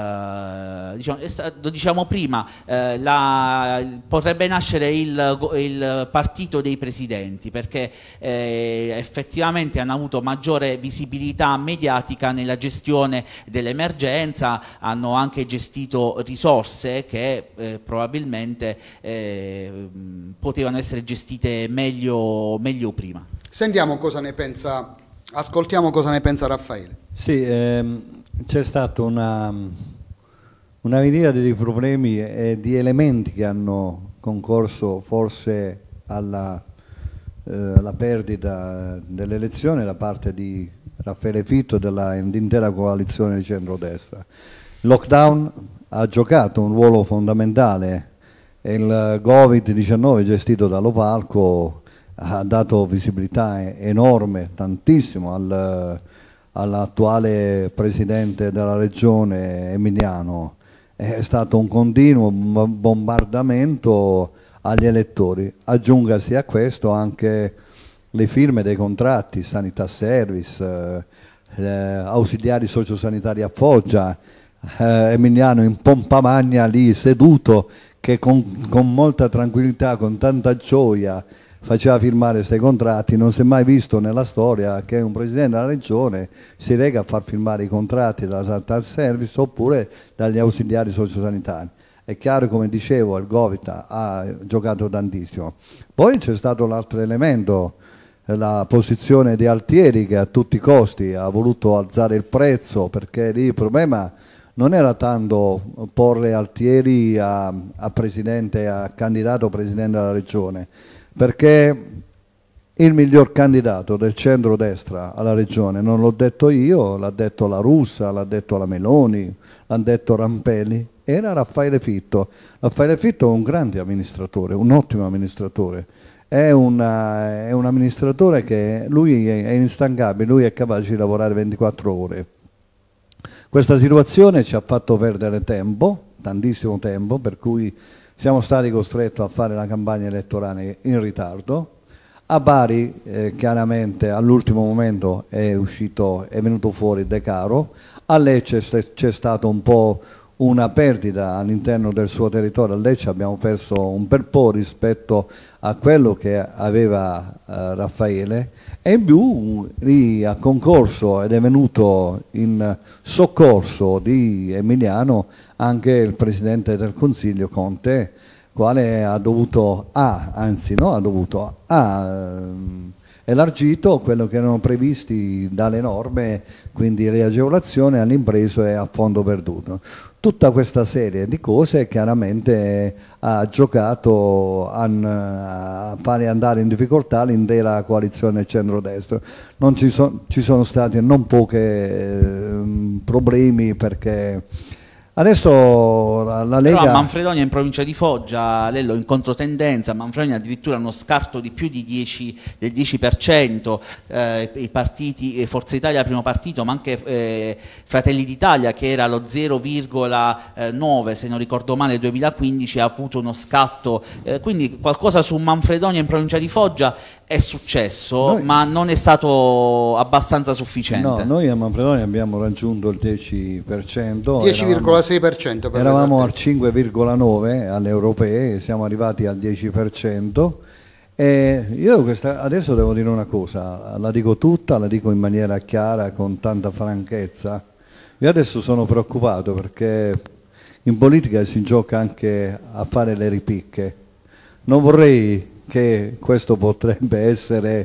Eh, diciamo, lo diciamo prima, eh, la, potrebbe nascere il, il partito dei presidenti, perché eh, effettivamente hanno avuto maggiore visibilità mediatica nella gestione dell'emergenza, hanno anche gestito risorse che eh, probabilmente eh, potevano essere gestite meglio, meglio prima. Sentiamo cosa ne pensa, ascoltiamo cosa ne pensa Raffaele. Sì, ehm, c'è stata una, una miriade di problemi e di elementi che hanno concorso forse alla, eh, alla perdita dell'elezione da parte di Raffaele Fitto e dell'intera coalizione di centrodestra. Il lockdown ha giocato un ruolo fondamentale e il Covid diciannove gestito dall'Opalco ha dato visibilità enorme, tantissimo, al, all'attuale presidente della regione Emiliano. È stato un continuo bombardamento agli elettori. Aggiungasi a questo anche le firme dei contratti, sanità service, eh, ausiliari sociosanitari a Foggia, eh, Emiliano in pompa magna lì seduto, che con, con molta tranquillità, con tanta gioia faceva firmare questi contratti. Non si è mai visto nella storia che un presidente della regione si reca a far firmare i contratti dalla sanità service oppure dagli ausiliari sociosanitari. È chiaro, come dicevo, il Covid ha giocato tantissimo. Poi c'è stato l'altro elemento, la posizione di Altieri, che a tutti i costi ha voluto alzare il prezzo, perché lì il problema non era tanto porre Altieri a, a presidente, a candidato presidente della regione, perché il miglior candidato del centro-destra alla regione, non l'ho detto io, l'ha detto la Russa, l'ha detto la Meloni, l'ha detto Rampelli, era Raffaele Fitto. Raffaele Fitto è un grande amministratore, un ottimo amministratore, è, una, è un amministratore che lui è instancabile, lui è capace di lavorare ventiquattro ore. Questa situazione ci ha fatto perdere tempo, tantissimo tempo, per cui siamo stati costretti a fare la campagna elettorale in ritardo. A Bari eh, chiaramente all'ultimo momento è uscito, è venuto fuori De Caro, a Lecce c'è stata un po' una perdita all'interno del suo territorio, a Lecce abbiamo perso un bel po' rispetto a quello che aveva eh, Raffaele, e in più lì ha concorso ed è venuto in soccorso di Emiliano anche il Presidente del Consiglio Conte, quale ha dovuto, ha, anzi no ha dovuto, ha ehm, elargito quello che erano previsti dalle norme, quindi le agevolazioni alle imprese e a fondo perduto. Tutta questa serie di cose chiaramente ha giocato a, a fare andare in difficoltà l'intera coalizione centrodestra. Non ci, so, ci sono stati non pochi eh, problemi, perché adesso la, la Lega... Però a Manfredonia in provincia di Foggia, Lello, in controtendenza, Manfredonia addirittura uno scarto di più di dieci, del dieci per cento, eh, i partiti, Forza Italia primo partito, ma anche eh, Fratelli d'Italia, che era lo zero virgola nove se non ricordo male, duemilaquindici, ha avuto uno scatto, eh, quindi qualcosa su Manfredonia in provincia di Foggia è successo, noi, ma non è stato abbastanza sufficiente. No, noi a Manfredonia abbiamo raggiunto il dieci per cento, dieci virgola sei per cento per eravamo al cinque virgola nove per cento alle europee, siamo arrivati al dieci per cento, e io questa, adesso devo dire una cosa, la dico tutta, la dico in maniera chiara, con tanta franchezza. Io adesso sono preoccupato perché in politica si gioca anche a fare le ripicche. Non vorrei che questo potrebbe essere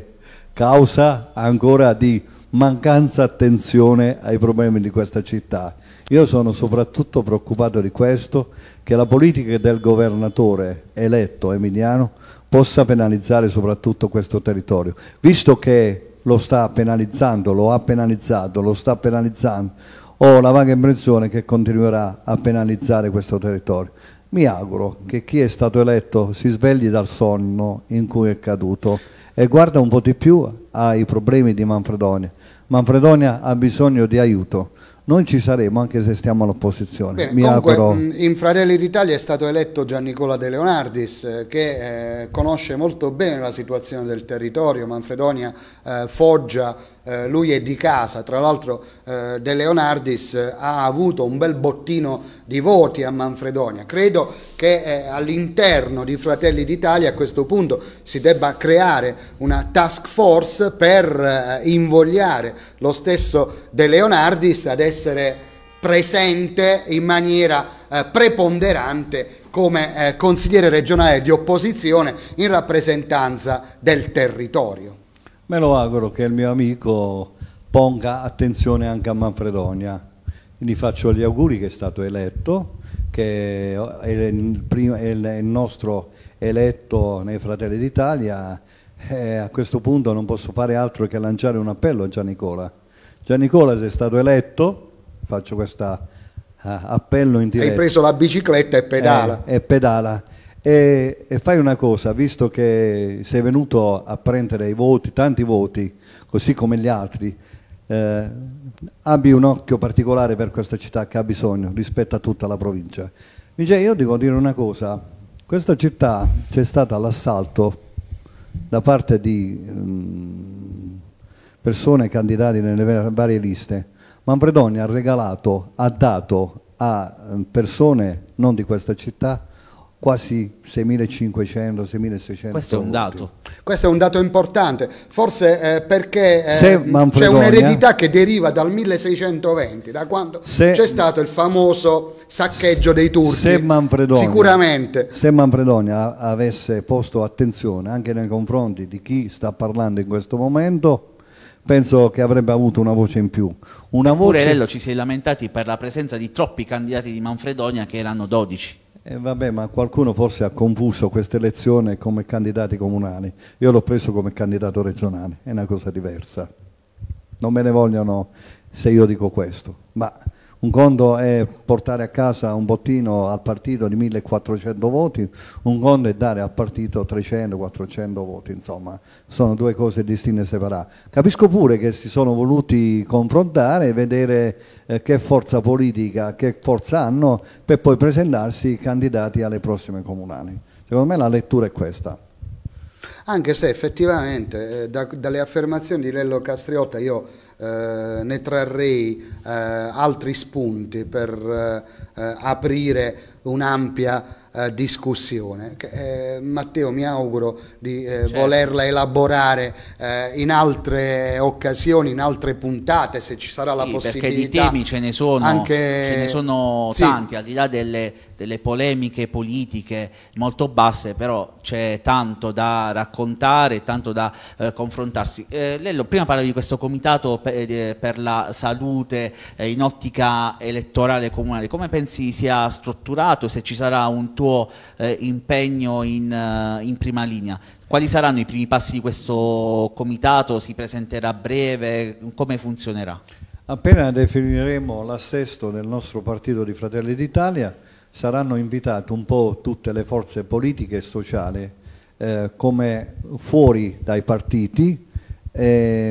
causa ancora di mancanza attenzione ai problemi di questa città. Io sono soprattutto preoccupato di questo, che la politica del governatore eletto Emiliano possa penalizzare soprattutto questo territorio, visto che lo sta penalizzando, lo ha penalizzato, lo sta penalizzando, ho la vaga impressione che continuerà a penalizzare questo territorio. Mi auguro che chi è stato eletto si svegli dal sonno in cui è caduto e guarda un po' di più ai problemi di Manfredonia. Manfredonia ha bisogno di aiuto. Noi ci saremo anche se stiamo all'opposizione. Mi comunque, auguro... in Fratelli d'Italia è stato eletto Giannicola De Leonardis, eh, che eh, conosce molto bene la situazione del territorio, Manfredonia, eh, Foggia, eh, lui è di casa. Tra l'altro eh, De Leonardis eh, ha avuto un bel bottino di voti a Manfredonia. Credo che eh, all'interno di Fratelli d'Italia a questo punto si debba creare una task force per eh, invogliare lo stesso De Leonardis ad essere presente in maniera eh, preponderante come eh, consigliere regionale di opposizione in rappresentanza del territorio. Me lo auguro che il mio amico ponga attenzione anche a Manfredonia. Gli faccio gli auguri che è stato eletto, che è il, primo, è il nostro eletto nei Fratelli d'Italia. E a questo punto non posso fare altro che lanciare un appello a Giannicola. Giannicola, sei stato eletto, faccio questo uh, appello in diretta. Hai preso la bicicletta e pedala. Eh, e pedala. E, e fai una cosa, visto che sei venuto a prendere i voti, tanti voti, così come gli altri, eh, abbi un occhio particolare per questa città che ha bisogno rispetto a tutta la provincia. Invece io devo dire una cosa, questa città c'è stato l'assalto da parte di um, persone candidate nelle varie liste. Manfredonia ha regalato, ha dato a persone non di questa città quasi seimilacinquecento, seimilaseicento. Questo è un dato. Questo è un dato importante, forse eh, perché eh, Manfredonia... c'è un'eredità che deriva dal milleseicentoventi, da quando c'è stato il famoso saccheggio dei turchi. Se Manfredonia, sicuramente. Se Manfredonia avesse posto attenzione anche nei confronti di chi sta parlando in questo momento, penso che avrebbe avuto una voce in più. Una Eppure voce... Lello ci si è lamentati per la presenza di troppi candidati di Manfredonia, che erano dodici. Eh, vabbè, ma qualcuno forse ha confuso questa elezione come candidati comunali. Io l'ho preso come candidato regionale, è una cosa diversa. Non me ne vogliono se io dico questo, ma Un conto è portare a casa un bottino al partito di millequattrocento voti, un conto è dare al partito trecento quattrocento voti, insomma, sono due cose distinte e separate. Capisco pure che si sono voluti confrontare e vedere eh, che forza politica, che forza hanno per poi presentarsi candidati alle prossime comunali. Secondo me la lettura è questa. Anche se effettivamente eh, da, dalle affermazioni di Lello Castriotta io eh, ne trarrei eh, altri spunti per eh, eh, aprire un'ampia eh, discussione. Che, eh, Matteo, mi auguro di eh, certo. volerla elaborare eh, in altre occasioni, in altre puntate, se ci sarà sì, la possibilità. Perché di temi ce ne sono, anche... ce ne sono sì. tanti, al di là delle, delle polemiche politiche molto basse, però c'è tanto da raccontare, tanto da eh, confrontarsi. Eh, Lello, prima parlavi di questo comitato per, per la salute eh, in ottica elettorale comunale, come pensi sia strutturato, se ci sarà un tuo eh, impegno in, uh, in prima linea? Quali saranno i primi passi di questo comitato? Si presenterà a breve? Come funzionerà? Appena definiremo l'assesto del nostro partito di Fratelli d'Italia, saranno invitate un po' tutte le forze politiche e sociali eh, come fuori dai partiti. Eh,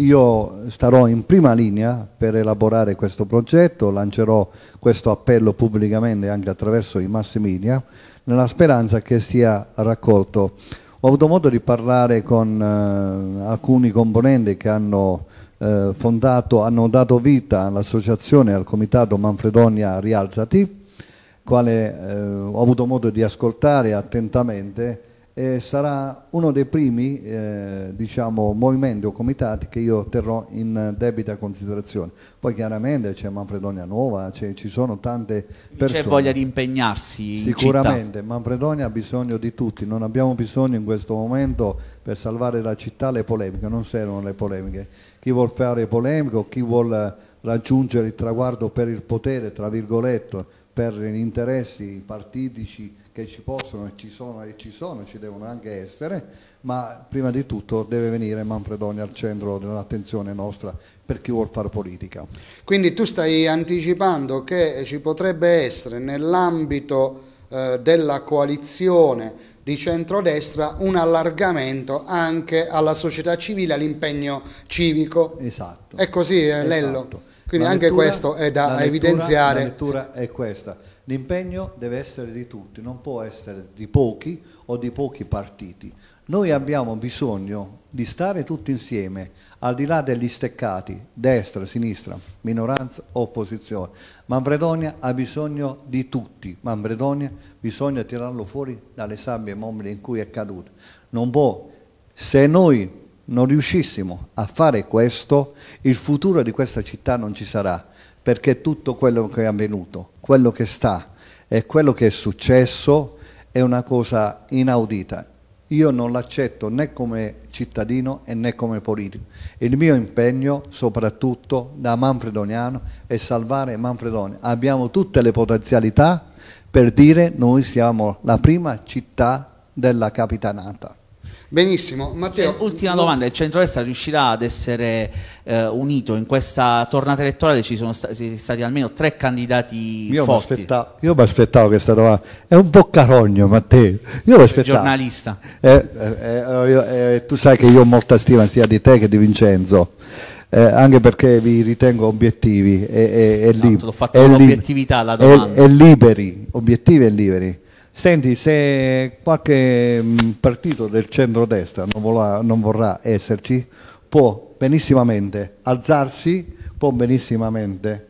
io starò in prima linea per elaborare questo progetto, lancerò questo appello pubblicamente anche attraverso i mass media, nella speranza che sia raccolto. Ho avuto modo di parlare con eh, alcuni componenti che hanno eh, fondato, hanno dato vita all'associazione, al comitato Manfredonia Rialzati, quale eh, ho avuto modo di ascoltare attentamente, e sarà uno dei primi eh, diciamo, movimenti o comitati che io terrò in debita considerazione. Poi chiaramente c'è Manfredonia Nuova, ci sono tante persone. C'è voglia di impegnarsi sicuramente, in città. Manfredonia ha bisogno di tutti, non abbiamo bisogno in questo momento per salvare la città le polemiche, non servono le polemiche. Chi vuol fare polemiche o chi vuol raggiungere il traguardo per il potere, tra virgolette, per gli interessi partitici che ci possono e ci sono e ci sono, ci devono anche essere, ma prima di tutto deve venire Manfredonia al centro dell'attenzione nostra per chi vuol fare politica. Quindi tu stai anticipando che ci potrebbe essere nell'ambito eh, della coalizione di centrodestra un allargamento anche alla società civile, all'impegno civico. Esatto. È così, eh, esatto. Lello? Quindi la anche lettura, questo è da la evidenziare. Lettura, la lettura è questa. L'impegno deve essere di tutti, non può essere di pochi o di pochi partiti. Noi abbiamo bisogno di stare tutti insieme, al di là degli steccati, destra, sinistra, minoranza, opposizione. Manfredonia ha bisogno di tutti. Manfredonia bisogna tirarlo fuori dalle sabbie mobili in cui è caduto. Non può, se noi non riuscissimo a fare questo, il futuro di questa città non ci sarà, perché tutto quello che è avvenuto, quello che sta e quello che è successo è una cosa inaudita. Io non l'accetto né come cittadino e né come politico. Il mio impegno, soprattutto da manfredoniano, è salvare Manfredonia. Abbiamo tutte le potenzialità per dire noi siamo la prima città della capitanata. Benissimo, Matteo. Cioè, ultima domanda, il centrodestra riuscirà ad essere eh, unito? In questa tornata elettorale ci sono stati, stati almeno tre candidati io forti. Io mi aspettavo questa domanda, è un po' carogno Matteo, io lo aspettavo. Giornalista. Eh, eh, io, eh, tu sai che io ho molta stima sia di te che di Vincenzo, eh, anche perché vi ritengo obiettivi e, e, e, esatto, lib l'ho fatto con obiettività la domanda. E, e liberi, obiettivi e liberi. Senti, se qualche mh, partito del centrodestra non vorrà, non vorrà esserci, può benissimamente alzarsi, può benissimamente,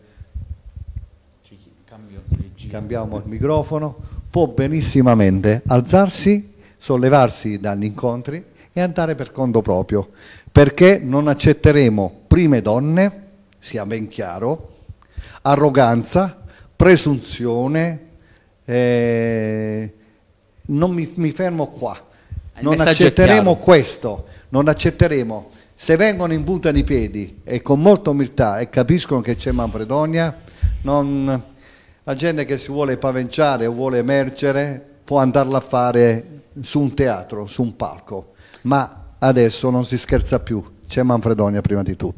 cambiamo il microfono, può benissimamente alzarsi, sollevarsi dagli incontri e andare per conto proprio, perché non accetteremo prime donne, sia ben chiaro, arroganza, presunzione. Eh, non mi, mi fermo qua, il non accetteremo questo, non accetteremo, se vengono in punta di piedi e con molta umiltà e capiscono che c'è Manfredonia, non, la gente che si vuole pavengiare o vuole emergere può andarla a fare su un teatro, su un palco, ma adesso non si scherza più, c'è Manfredonia prima di tutto.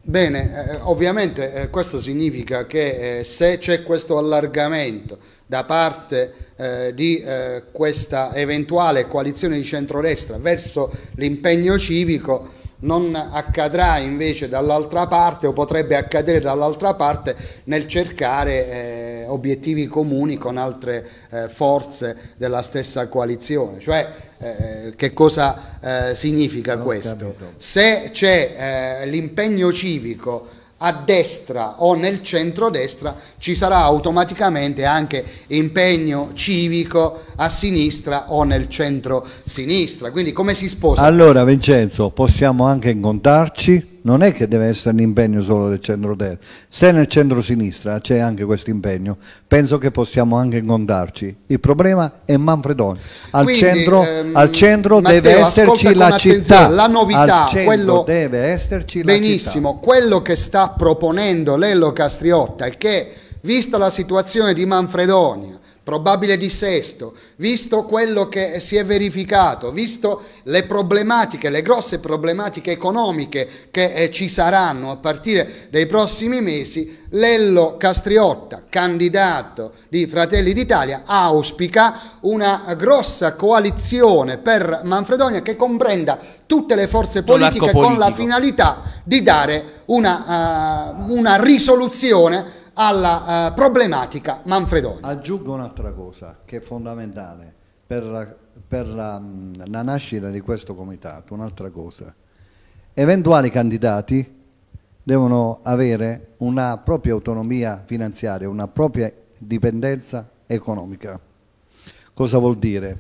Bene, eh, ovviamente eh, questo significa che eh, se c'è questo allargamento da parte eh, di eh, questa eventuale coalizione di centrodestra verso l'impegno civico, non accadrà invece dall'altra parte, o potrebbe accadere dall'altra parte, nel cercare eh, obiettivi comuni con altre eh, forze della stessa coalizione. Cioè, eh, che cosa eh, significa Non questo? capito. Se c'è eh, l'impegno civico a destra o nel centrodestra, ci sarà automaticamente anche impegno civico a sinistra o nel centro-sinistra. Quindi come si sposa? Allora Vincenzo, possiamo anche incontrarci, non è che deve essere un impegno solo del centrodestra, se nel centro-sinistra c'è anche questo impegno, penso che possiamo anche incontrarci. Il problema è Manfredonia, al Quindi, centro, ehm, al centro Matteo, deve esserci ascolta la con città, attenzione, la novità, al centro quello, deve esserci la benissimo, città. quello che sta proponendo Lello Castriotta è che, vista la situazione di Manfredonia, probabile dissesto, visto quello che si è verificato, visto le problematiche, le grosse problematiche economiche che eh, ci saranno a partire dai prossimi mesi, Lello Castriotta, candidato di Fratelli d'Italia, auspica una grossa coalizione per Manfredonia che comprenda tutte le forze politiche con la finalità di dare una, uh, una risoluzione alla uh, problematica Manfredonia. Aggiungo un'altra cosa che è fondamentale per, la, per la, la nascita di questo comitato, un'altra cosa. Eventuali candidati devono avere una propria autonomia finanziaria, una propria dipendenza economica. Cosa vuol dire?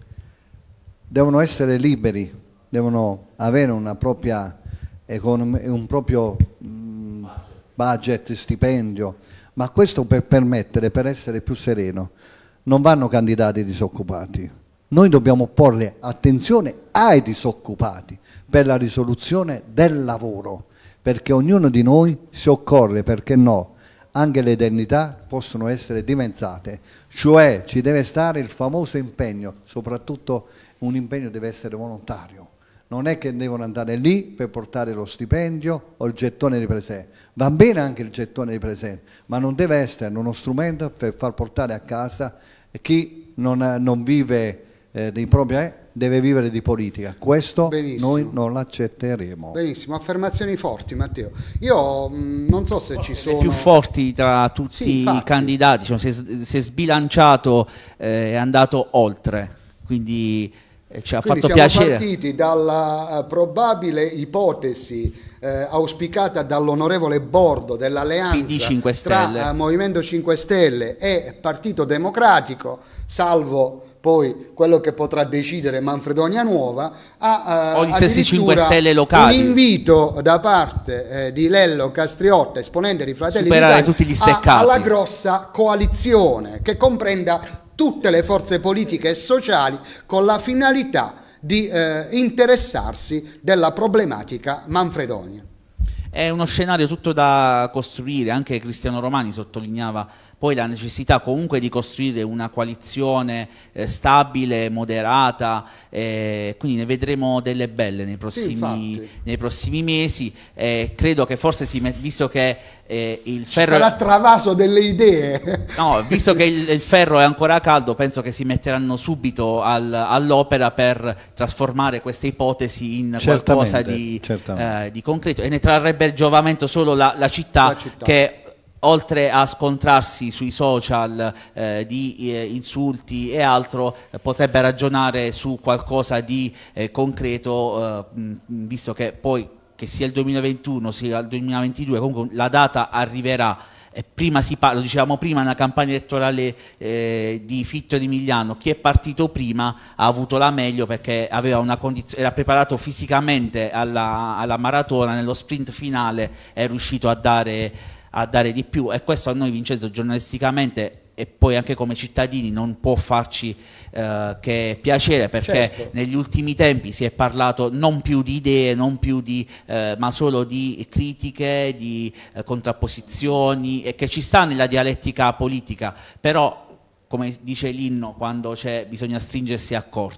Devono essere liberi, devono avere una propria economia, un proprio mh, budget, stipendio, ma questo per permettere, per essere più sereno, non vanno candidati disoccupati. Noi dobbiamo porre attenzione ai disoccupati per la risoluzione del lavoro, perché ognuno di noi si occorre, perché no, anche le indennità possono essere dimezzate, cioè ci deve stare il famoso impegno, soprattutto un impegno deve essere volontario. Non è che devono andare lì per portare lo stipendio o il gettone di presenza. Va bene anche il gettone di presenza, ma non deve essere uno strumento per far portare a casa chi non, non vive eh, dei propri, eh, deve vivere di politica. Questo Benissimo. Noi non l'accetteremo. Benissimo, affermazioni forti, Matteo. Io mh, non so se ci sono... più forti tra tutti Sì, i candidati, cioè, si, è, si è sbilanciato, eh, è andato oltre, quindi... Ci ha Quindi fatto siamo piacere. partiti dalla uh, probabile ipotesi uh, auspicata dall'onorevole Bordo dell'alleanza P D cinque Stelle. tra uh, Movimento cinque Stelle e Partito Democratico, salvo poi quello che potrà decidere Manfredonia Nuova, a, uh, o gli stessi cinque Stelle locali. Un invito da parte eh, di Lello Castriotta, esponente di Fratelli Superare d'Italia, tutti gli steccati. a, alla grossa coalizione che comprenda tutte le forze politiche e sociali con la finalità di eh, interessarsi della problematica Manfredonia. È uno scenario tutto da costruire, anche Cristiano Romani sottolineava poi la necessità comunque di costruire una coalizione eh, stabile, moderata, eh, quindi ne vedremo delle belle nei prossimi, sì, nei prossimi mesi. Eh, credo che forse, si met- visto che eh, il Ci ferro... sarà travaso delle idee. No, visto che il, il ferro è ancora caldo, penso che si metteranno subito al, all'opera per trasformare queste ipotesi in Certamente, qualcosa di, certamente. eh, di concreto, e ne trarrebbe giovamento solo la, la, città, La città. che oltre a scontrarsi sui social eh, di eh, insulti e altro, eh, potrebbe ragionare su qualcosa di eh, concreto, eh, mh, visto che poi, che sia il duemilaventuno sia il duemilaventidue, comunque la data arriverà. E prima si parla, lo dicevamo prima, nella campagna elettorale eh, di Fitto e di Migliano, chi è partito prima ha avuto la meglio, perché aveva una condizione, era preparato fisicamente alla, alla maratona, nello sprint finale è riuscito a dare, a dare di più, e questo a noi, Vincenzo, giornalisticamente e poi anche come cittadini non può farci eh, che piacere, perché Certo. negli ultimi tempi si è parlato non più di idee, non più di, eh, ma solo di critiche, di eh, contrapposizioni, e che ci sta nella dialettica politica, però come dice l'inno, quando c'è bisogna stringersi a corte,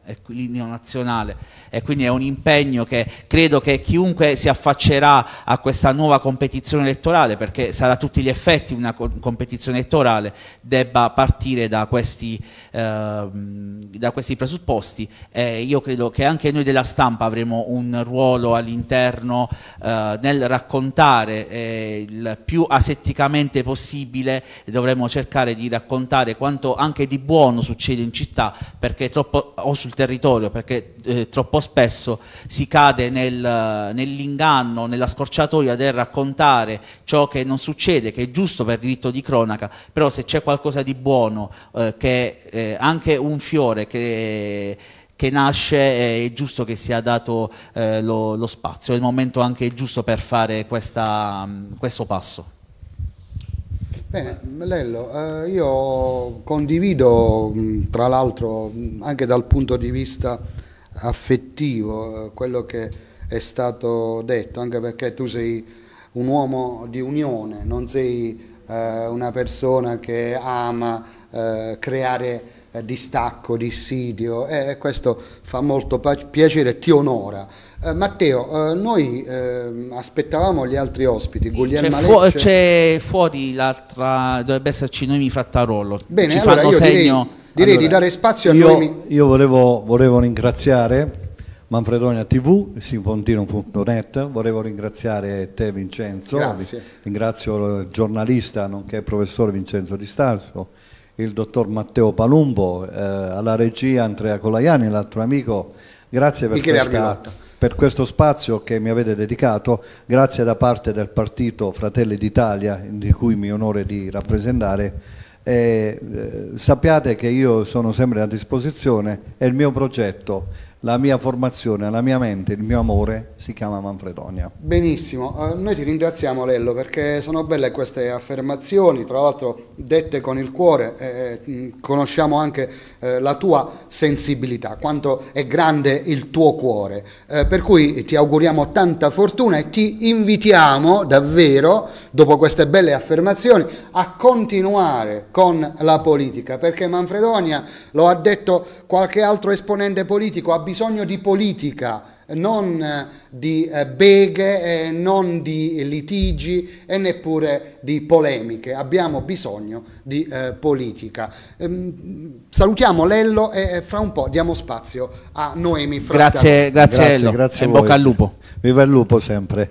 l'inno nazionale, e quindi è un impegno che credo che chiunque si affaccerà a questa nuova competizione elettorale, perché sarà a tutti gli effetti una co competizione elettorale, debba partire da questi, eh, da questi presupposti. E io credo che anche noi della stampa avremo un ruolo all'interno eh, nel raccontare eh, il più asetticamente possibile, dovremo cercare di raccontare quanto anche di buono succede in città, perché troppo, o sul territorio, perché eh, troppo spesso si cade nel, nell'inganno, nella scorciatoia del raccontare ciò che non succede, che è giusto per diritto di cronaca, però se c'è qualcosa di buono, eh, che eh, anche un fiore che, che nasce, è giusto che sia dato eh, lo, lo spazio, è il momento anche giusto per fare questa, questo passo. Bene, Lello, eh, io condivido tra l'altro anche dal punto di vista affettivo eh, quello che è stato detto, anche perché tu sei un uomo di unione, non sei eh, una persona che ama eh, creare eh, distacco, dissidio, e eh, questo fa molto piacere e ti onora. Eh, Matteo, eh, noi eh, aspettavamo gli altri ospiti, sì, Guglielmo c'è, fu c'è fuori l'altra, dovrebbe esserci Noemi Frattarolo. Bene, ci allora fanno io segno. direi, direi allora, di dare spazio a io, Noemi. Io volevo, volevo ringraziare Manfredonia tivù, simpontino punto net, volevo ringraziare te Vincenzo, Grazie. ringrazio il giornalista nonché professore Vincenzo Di Stalzo, il dottor Matteo Palumbo, eh, alla regia Andrea Colaiani, l'altro amico, grazie per questa... per questo spazio che mi avete dedicato, grazie da parte del partito Fratelli d'Italia, di cui mi onore di rappresentare. E, eh, sappiate che io sono sempre a disposizione e il mio progetto, la mia formazione, la mia mente, il mio amore si chiama Manfredonia. Benissimo, uh, noi ti ringraziamo Lello, perché sono belle queste affermazioni, tra l'altro dette con il cuore, eh, conosciamo anche eh, la tua sensibilità, quanto è grande il tuo cuore, eh, per cui ti auguriamo tanta fortuna e ti invitiamo davvero, dopo queste belle affermazioni, a continuare con la politica, perché Manfredonia, lo ha detto qualche altro esponente politico, ha bisogno di politica, non di eh, beghe, eh, non di litigi e neppure di polemiche. Abbiamo bisogno di eh, politica. Ehm, salutiamo Lello e fra un po' diamo spazio a Noemi Frattarolo. Grazie, grazie, grazie Lello. Grazie e bocca al lupo. Viva il lupo sempre.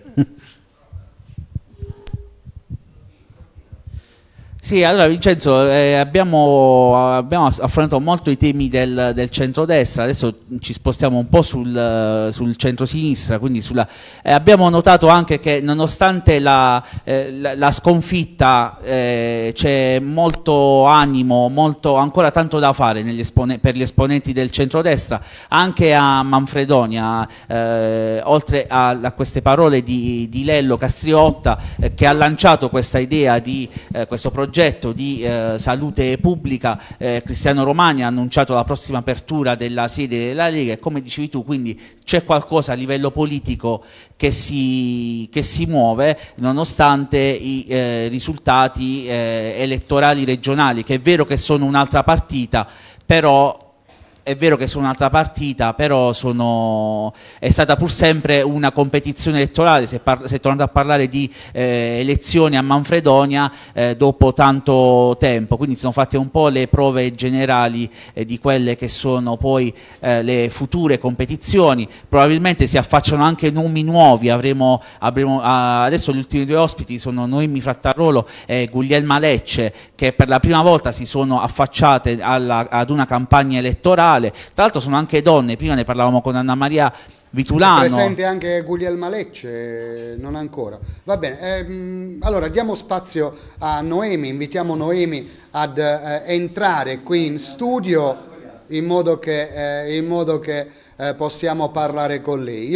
Sì, allora Vincenzo, eh, abbiamo, abbiamo affrontato molto i temi del, del centrodestra, adesso ci spostiamo un po' sul, sul centrosinistra, quindi sulla, eh, abbiamo notato anche che nonostante la, eh, la, la sconfitta eh, c'è molto animo, molto, ancora tanto da fare negli per gli esponenti del centrodestra, anche a Manfredonia, eh, oltre a, a queste parole di, di Lello Castriotta, eh, che ha lanciato questa idea di eh, questo progetto di eh, salute pubblica. eh, Cristiano Romani ha annunciato la prossima apertura della sede della Lega e, come dicevi tu, quindi c'è qualcosa a livello politico che si, che si muove nonostante i eh, risultati eh, elettorali regionali, che è vero che sono un'altra partita, però è vero che sono un'altra partita, però sono, è stata pur sempre una competizione elettorale. Si è, si è tornato a parlare di eh, elezioni a Manfredonia eh, dopo tanto tempo, quindi sono fatte un po' le prove generali eh, di quelle che sono poi eh, le future competizioni. Probabilmente si affacciano anche nomi nuovi, avremo, avremo ah, adesso gli ultimi due ospiti sono Noemi Frattarolo e Guglielma Lecce, che per la prima volta si sono affacciate alla, ad una campagna elettorale. Tra l'altro sono anche donne, prima ne parlavamo con Anna Maria Vitulano. È presente anche Guglielma Lecce, non ancora. Va bene, ehm, allora diamo spazio a Noemi, invitiamo Noemi ad eh, entrare qui in studio in modo che, eh, in modo che eh, possiamo parlare con lei. Io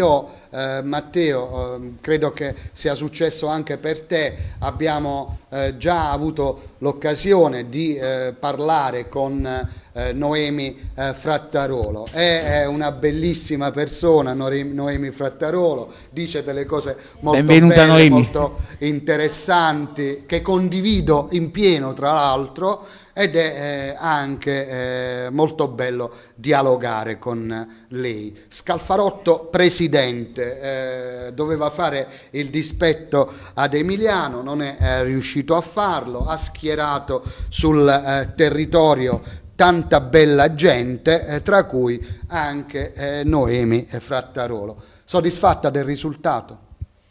eh, Matteo, eh, credo che sia successo anche per te, abbiamo eh, già avuto l'occasione di eh, parlare con eh, Noemi eh, Frattarolo. È, è una bellissima persona, Noemi Frattarolo, dice delle cose molto Benvenuta, belle, Noemi. molto interessanti, che condivido in pieno tra l'altro, ed è eh, anche eh, molto bello dialogare con lei. Scalfarotto presidente, eh, doveva fare il dispetto ad Emiliano, non è eh, riuscito a farlo, ha schierato sul eh, territorio tanta bella gente, eh, tra cui anche eh, Noemi Frattarolo. Soddisfatta del risultato?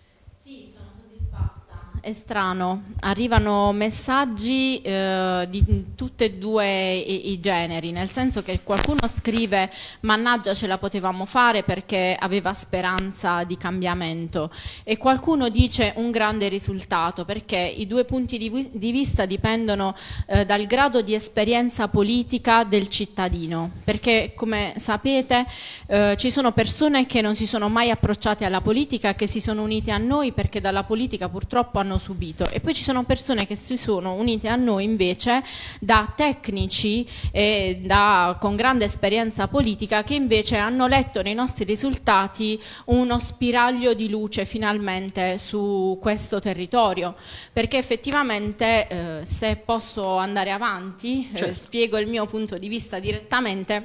È strano, arrivano messaggi eh, di tutti e due i, i generi, nel senso che qualcuno scrive mannaggia ce la potevamo fare perché aveva speranza di cambiamento, e qualcuno dice un grande risultato, perché i due punti di, di vista dipendono eh, dal grado di esperienza politica del cittadino, perché come sapete eh, ci sono persone che non si sono mai approcciate alla politica, che si sono unite a noi perché dalla politica purtroppo hanno subito, e poi ci sono persone che si sono unite a noi invece da tecnici e da, con grande esperienza politica, che invece hanno letto nei nostri risultati uno spiraglio di luce finalmente su questo territorio, perché effettivamente eh, se posso andare avanti, certo. eh, spiego il mio punto di vista direttamente.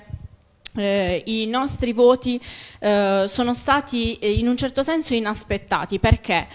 Eh, i nostri voti eh, sono stati eh, in un certo senso inaspettati, perché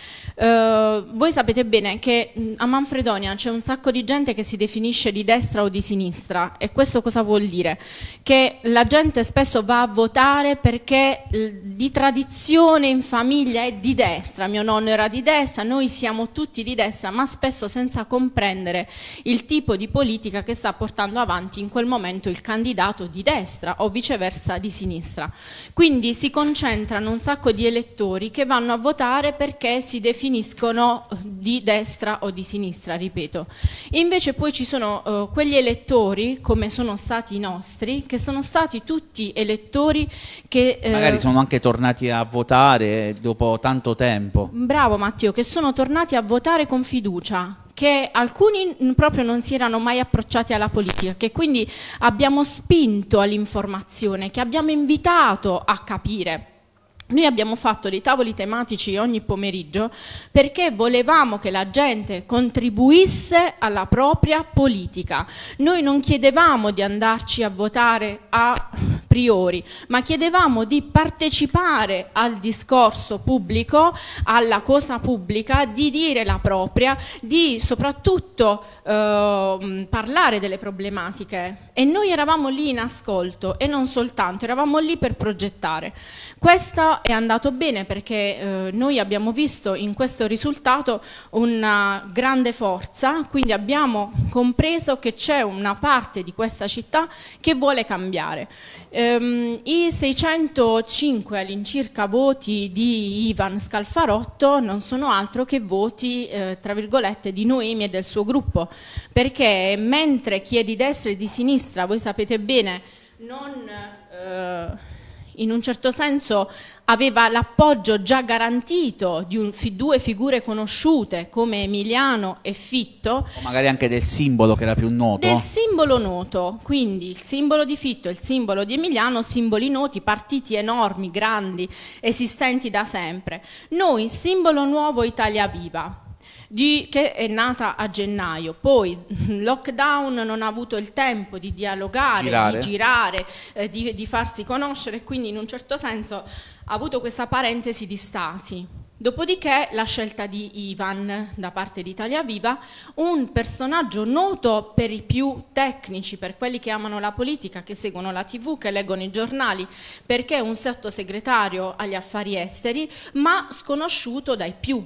eh, voi sapete bene che mh, a Manfredonia c'è un sacco di gente che si definisce di destra o di sinistra, e questo cosa vuol dire? Che la gente spesso va a votare perché di tradizione in famiglia è di destra, mio nonno era di destra, noi siamo tutti di destra, ma spesso senza comprendere il tipo di politica che sta portando avanti in quel momento il candidato di destra o viceversa viceversa di sinistra. Quindi si concentrano un sacco di elettori che vanno a votare perché si definiscono di destra o di sinistra, ripeto. E invece poi ci sono uh, quegli elettori, come sono stati i nostri, che sono stati tutti elettori che... Uh, magari sono anche tornati a votare dopo tanto tempo. Bravo Matteo, che sono tornati a votare con fiducia, che alcuni proprio non si erano mai approcciati alla politica, che quindi abbiamo spinto all'informazione, che abbiamo invitato a capire. Noi abbiamo fatto dei tavoli tematici ogni pomeriggio perché volevamo che la gente contribuisse alla propria politica. Noi non chiedevamo di andarci a votare a priori, ma chiedevamo di partecipare al discorso pubblico, alla cosa pubblica, di dire la propria, di soprattutto eh, parlare delle problematiche. E noi eravamo lì in ascolto, e non soltanto, eravamo lì per progettare. Questo è andato bene perché eh, noi abbiamo visto in questo risultato una grande forza, quindi abbiamo compreso che c'è una parte di questa città che vuole cambiare. Ehm, I seicentocinque all'incirca voti di Ivan Scalfarotto non sono altro che voti, eh, tra virgolette, di Noemi e del suo gruppo, perché mentre chi è di destra e di sinistra, voi sapete bene, non... Eh, in un certo senso aveva l'appoggio già garantito di un, due figure conosciute come Emiliano e Fitto. O magari anche del simbolo che era più noto. Del simbolo noto, quindi il simbolo di Fitto e il simbolo di Emiliano, simboli noti, partiti enormi, grandi, esistenti da sempre. Noi, simbolo nuovo Italia Viva. Di, che è nata a gennaio, poi lockdown non ha avuto il tempo di dialogare, girare. di girare, eh, di, di farsi conoscere, quindi in un certo senso ha avuto questa parentesi di stasi. Dopodiché la scelta di Ivan da parte di Italia Viva, un personaggio noto per i più tecnici, per quelli che amano la politica, che seguono la tivù, che leggono i giornali, perché è un sottosegretario agli affari esteri, ma sconosciuto dai più.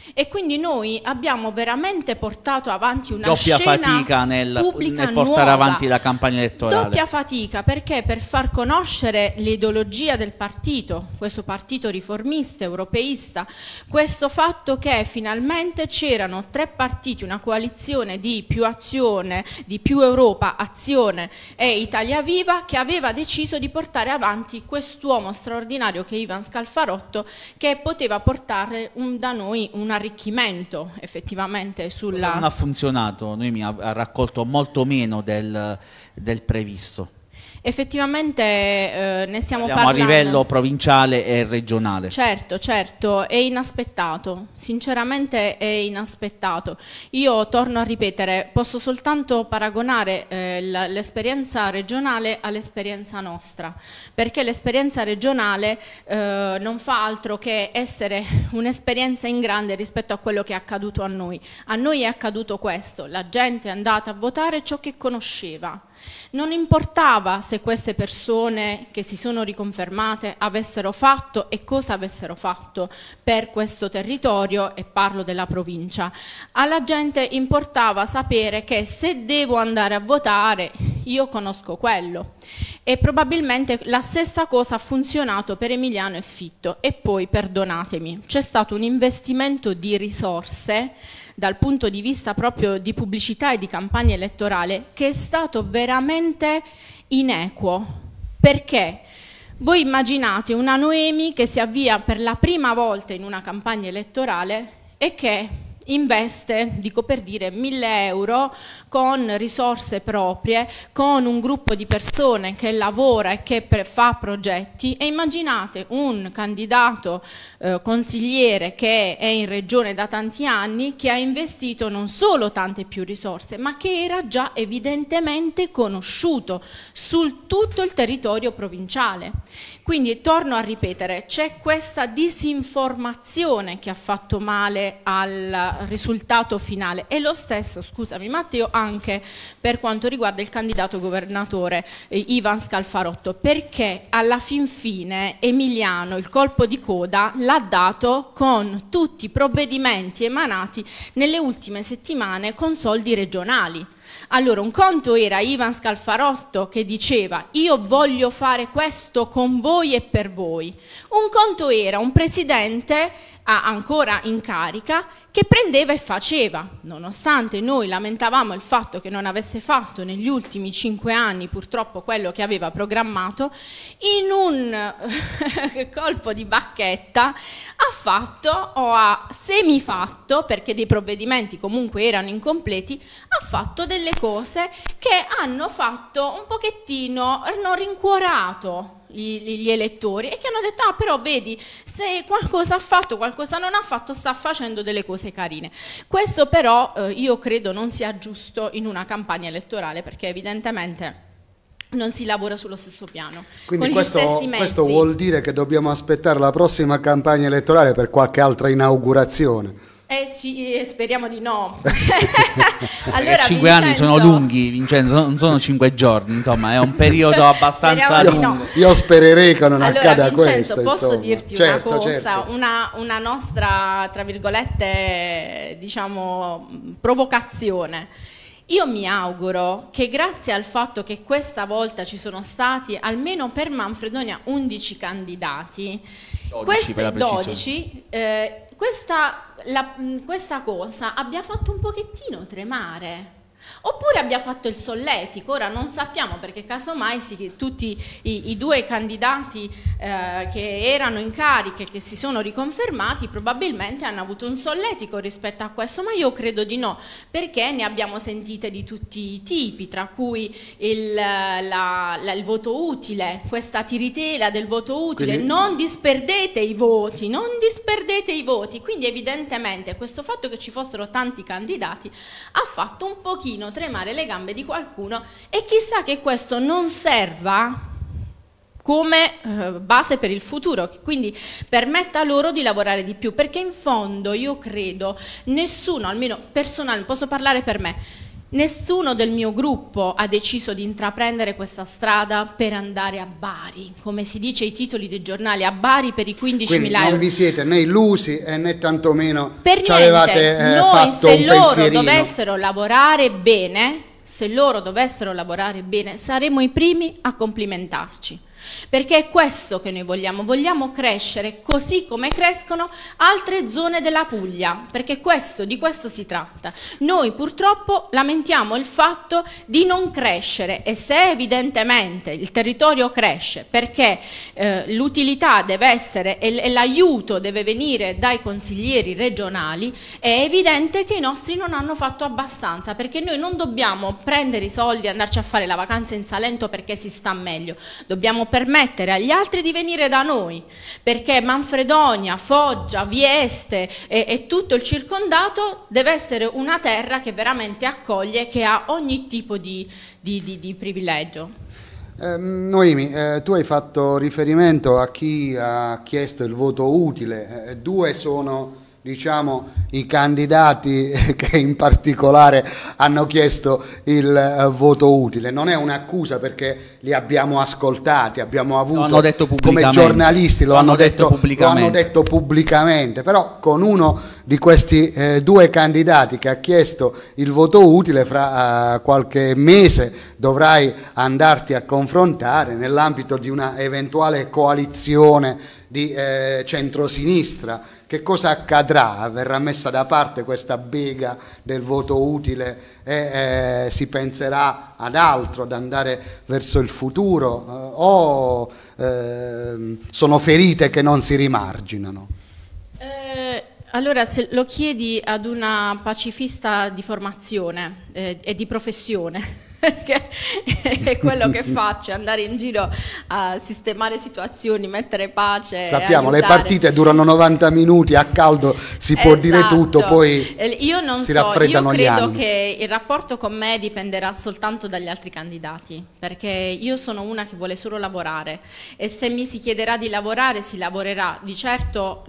E quindi noi abbiamo veramente portato avanti una doppia scena fatica nel, pubblica nel portare nuova. avanti la campagna elettorale. Doppia fatica perché per far conoscere l'ideologia del partito, questo partito riformista, europeista, questo fatto che finalmente c'erano tre partiti, una coalizione di più azione, di più Europa, azione e Italia Viva, che aveva deciso di portare avanti quest'uomo straordinario che è Ivan Scalfarotto, che poteva portare un, da noi un arricchimento effettivamente sulla... Non ha funzionato, noi mi ha, ha raccolto molto meno del, del previsto. Effettivamente eh, ne stiamo Parliamo parlando a livello provinciale e regionale. Certo, certo, è inaspettato, sinceramente è inaspettato. Io torno a ripetere, posso soltanto paragonare eh, l'esperienza regionale all'esperienza nostra, perché l'esperienza regionale eh, non fa altro che essere un'esperienza in grande rispetto a quello che è accaduto a noi. A noi è accaduto questo, la gente è andata a votare ciò che conosceva. Non importava se queste persone che si sono riconfermate avessero fatto e cosa avessero fatto per questo territorio, e parlo della provincia. Alla gente importava sapere che se devo andare a votare io conosco quello, e probabilmente la stessa cosa ha funzionato per Emiliano e Fitto. E poi, perdonatemi, c'è stato un investimento di risorse dal punto di vista proprio di pubblicità e di campagna elettorale che è stato veramente inequo, perché voi immaginate una Noemi che si avvia per la prima volta in una campagna elettorale e che investe, dico per dire, mille euro con risorse proprie, con un gruppo di persone che lavora e che fa progetti, e immaginate un candidato eh, consigliere che è in regione da tanti anni, che ha investito non solo tante più risorse, ma che era già evidentemente conosciuto su tutto il territorio provinciale. Quindi torno a ripetere, c'è questa disinformazione che ha fatto male al risultato finale, e lo stesso, scusami Matteo, anche per quanto riguarda il candidato governatore eh, Ivan Scalfarotto, perché alla fin fine Emiliano il colpo di coda l'ha dato con tutti i provvedimenti emanati nelle ultime settimane con soldi regionali. Allora, un conto era Ivan Scalfarotto che diceva io voglio fare questo con voi e per voi, un conto era un presidente ancora in carica che prendeva e faceva, nonostante noi lamentavamo il fatto che non avesse fatto negli ultimi cinque anni purtroppo quello che aveva programmato, in un colpo di bacchetta ha fatto o ha semifatto, perché dei provvedimenti comunque erano incompleti, ha fatto delle cose che hanno fatto un pochettino, hanno rincuorato gli elettori, e che hanno detto ah però vedi, se qualcosa ha fatto, qualcosa non ha fatto, sta facendo delle cose carine. Questo però eh, io credo non sia giusto in una campagna elettorale, perché evidentemente non si lavora sullo stesso piano. Quindi con questo, gli stessi mezzi. Questo vuol dire che dobbiamo aspettare la prossima campagna elettorale per qualche altra inaugurazione? Eh sì, speriamo di no. Allora, cinque anni sono lunghi, Vincenzo, non sono cinque giorni, insomma è un periodo abbastanza lungo. No. Io spererei che non allora, accada Vincenzo, questo. posso insomma. dirti certo, una cosa, certo. una, una nostra, tra virgolette, diciamo, provocazione. Io mi auguro che grazie al fatto che questa volta ci sono stati, almeno per Manfredonia, undici candidati, dodici, queste, per la precisione. dodici, eh, questa, la, questa cosa abbia fatto un pochettino tremare. Oppure abbia fatto il solletico, ora non sappiamo, perché casomai sì, tutti i, i due candidati eh, che erano in carica e che si sono riconfermati probabilmente hanno avuto un solletico rispetto a questo, ma io credo di no, perché ne abbiamo sentite di tutti i tipi, tra cui il, la, la, il voto utile, questa tiritela del voto utile. Quindi non disperdete i voti, non disperdete i voti, quindi evidentemente questo fatto che ci fossero tanti candidati ha fatto un pochino tremare le gambe di qualcuno, e chissà che questo non serva come eh, base per il futuro, quindi permetta loro di lavorare di più, perché in fondo io credo nessuno, almeno personalmente, posso parlare per me, Nessuno del mio gruppo ha deciso di intraprendere questa strada per andare a Bari, come si dice ai titoli dei giornali, a Bari per i quindicimila euro. Non vi siete né illusi e né tantomeno per ci avevate eh, noi fatto se un loro pensierino. dovessero lavorare bene, se loro dovessero lavorare bene, saremo i primi a complimentarci. Perché è questo che noi vogliamo, vogliamo crescere così come crescono altre zone della Puglia, perché questo, di questo si tratta. Noi purtroppo lamentiamo il fatto di non crescere e se evidentemente il territorio cresce perché eh, l'utilità deve essere e, e l'aiuto deve venire dai consiglieri regionali, è evidente che i nostri non hanno fatto abbastanza, perché noi non dobbiamo prendere i soldi e andarci a fare la vacanza in Salento perché si sta meglio, dobbiamo permettere agli altri di venire da noi, perché Manfredonia, Foggia, Vieste e, e tutto il circondato deve essere una terra che veramente accoglie, che ha ogni tipo di, di, di, di privilegio. Eh, Noemi, eh, tu hai fatto riferimento a chi ha chiesto il voto utile, eh, due sono diciamo i candidati che in particolare hanno chiesto il uh, voto utile. Non è un'accusa perché li abbiamo ascoltati, abbiamo avuto lo hanno detto come giornalisti, lo, lo, hanno, detto, detto pubblicamente. lo hanno detto pubblicamente, però con uno di questi eh, due candidati che ha chiesto il voto utile fra uh, qualche mese dovrai andarti a confrontare nell'ambito di una eventuale coalizione di eh, centrosinistra. Che cosa accadrà? Verrà messa da parte questa bega del voto utile e eh, si penserà ad altro, ad andare verso il futuro eh, o eh, sono ferite che non si rimarginano? Eh, allora, se lo chiedi ad una pacifista di formazione eh, e di professione, perché è quello che faccio, andare in giro a sistemare situazioni, mettere pace. Sappiamo, aiutare. Le partite durano novanta minuti, a caldo si può esatto. dire tutto, poi io non si so, raffreddano io gli credo anni. che il rapporto con me dipenderà soltanto dagli altri candidati, perché io sono una che vuole solo lavorare e se mi si chiederà di lavorare si lavorerà. Di certo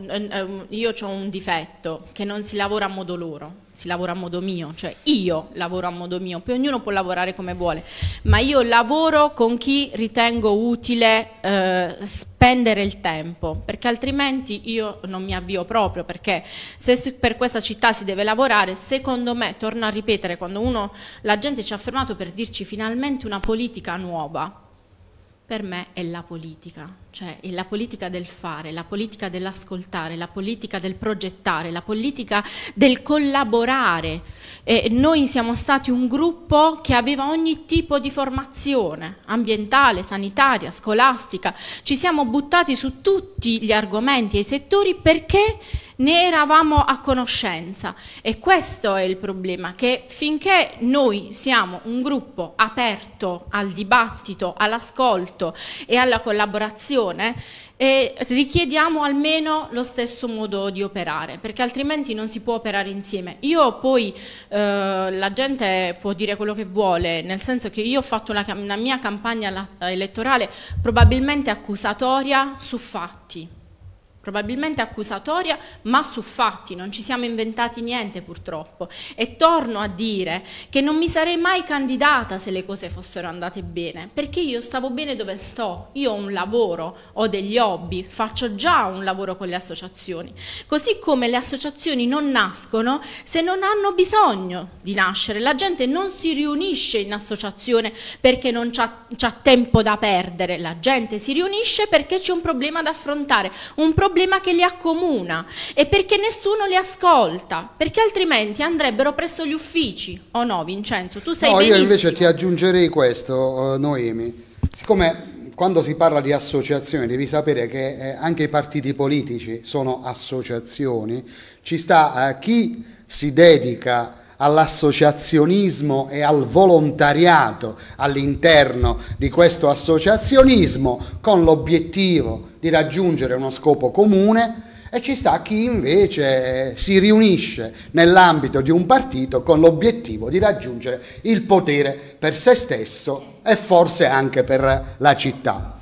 io ho un difetto, che non si lavora a modo loro, si lavora a modo mio, cioè io lavoro a modo mio, poi ognuno può lavorare come vuole, ma io lavoro con chi ritengo utile eh, spendere il tempo, perché altrimenti io non mi avvio proprio, perché se per questa città si deve lavorare, secondo me, torno a ripetere, quando uno, la gente ci ha fermato per dirci finalmente una politica nuova, per me è la politica, cioè è la politica del fare, la politica dell'ascoltare, la politica del progettare, la politica del collaborare. E noi siamo stati un gruppo che aveva ogni tipo di formazione, ambientale, sanitaria, scolastica, ci siamo buttati su tutti gli argomenti e i settori perché ne eravamo a conoscenza e questo è il problema, che finché noi siamo un gruppo aperto al dibattito, all'ascolto e alla collaborazione, e richiediamo almeno lo stesso modo di operare, perché altrimenti non si può operare insieme. Io poi, eh, la gente può dire quello che vuole, nel senso che io ho fatto una, una mia campagna elettorale probabilmente accusatoria su fatti, probabilmente accusatoria, ma su fatti, non ci siamo inventati niente purtroppo. E torno a dire che non mi sarei mai candidata se le cose fossero andate bene, perché io stavo bene dove sto, io ho un lavoro, ho degli hobby, faccio già un lavoro con le associazioni, così come le associazioni non nascono se non hanno bisogno di nascere, la gente non si riunisce in associazione perché non c'ha, c'ha tempo da perdere, la gente si riunisce perché c'è un problema da affrontare, un problema che li accomuna e perché nessuno li ascolta, perché altrimenti andrebbero presso gli uffici, o no Vincenzo? Tu sai no, benissimo. Io invece ti aggiungerei questo, uh, Noemi, siccome quando si parla di associazioni devi sapere che eh, anche i partiti politici sono associazioni, ci sta uh, chi si dedica all'associazionismo e al volontariato all'interno di questo associazionismo con l'obiettivo di raggiungere uno scopo comune e ci sta chi invece si riunisce nell'ambito di un partito con l'obiettivo di raggiungere il potere per se stesso e forse anche per la città.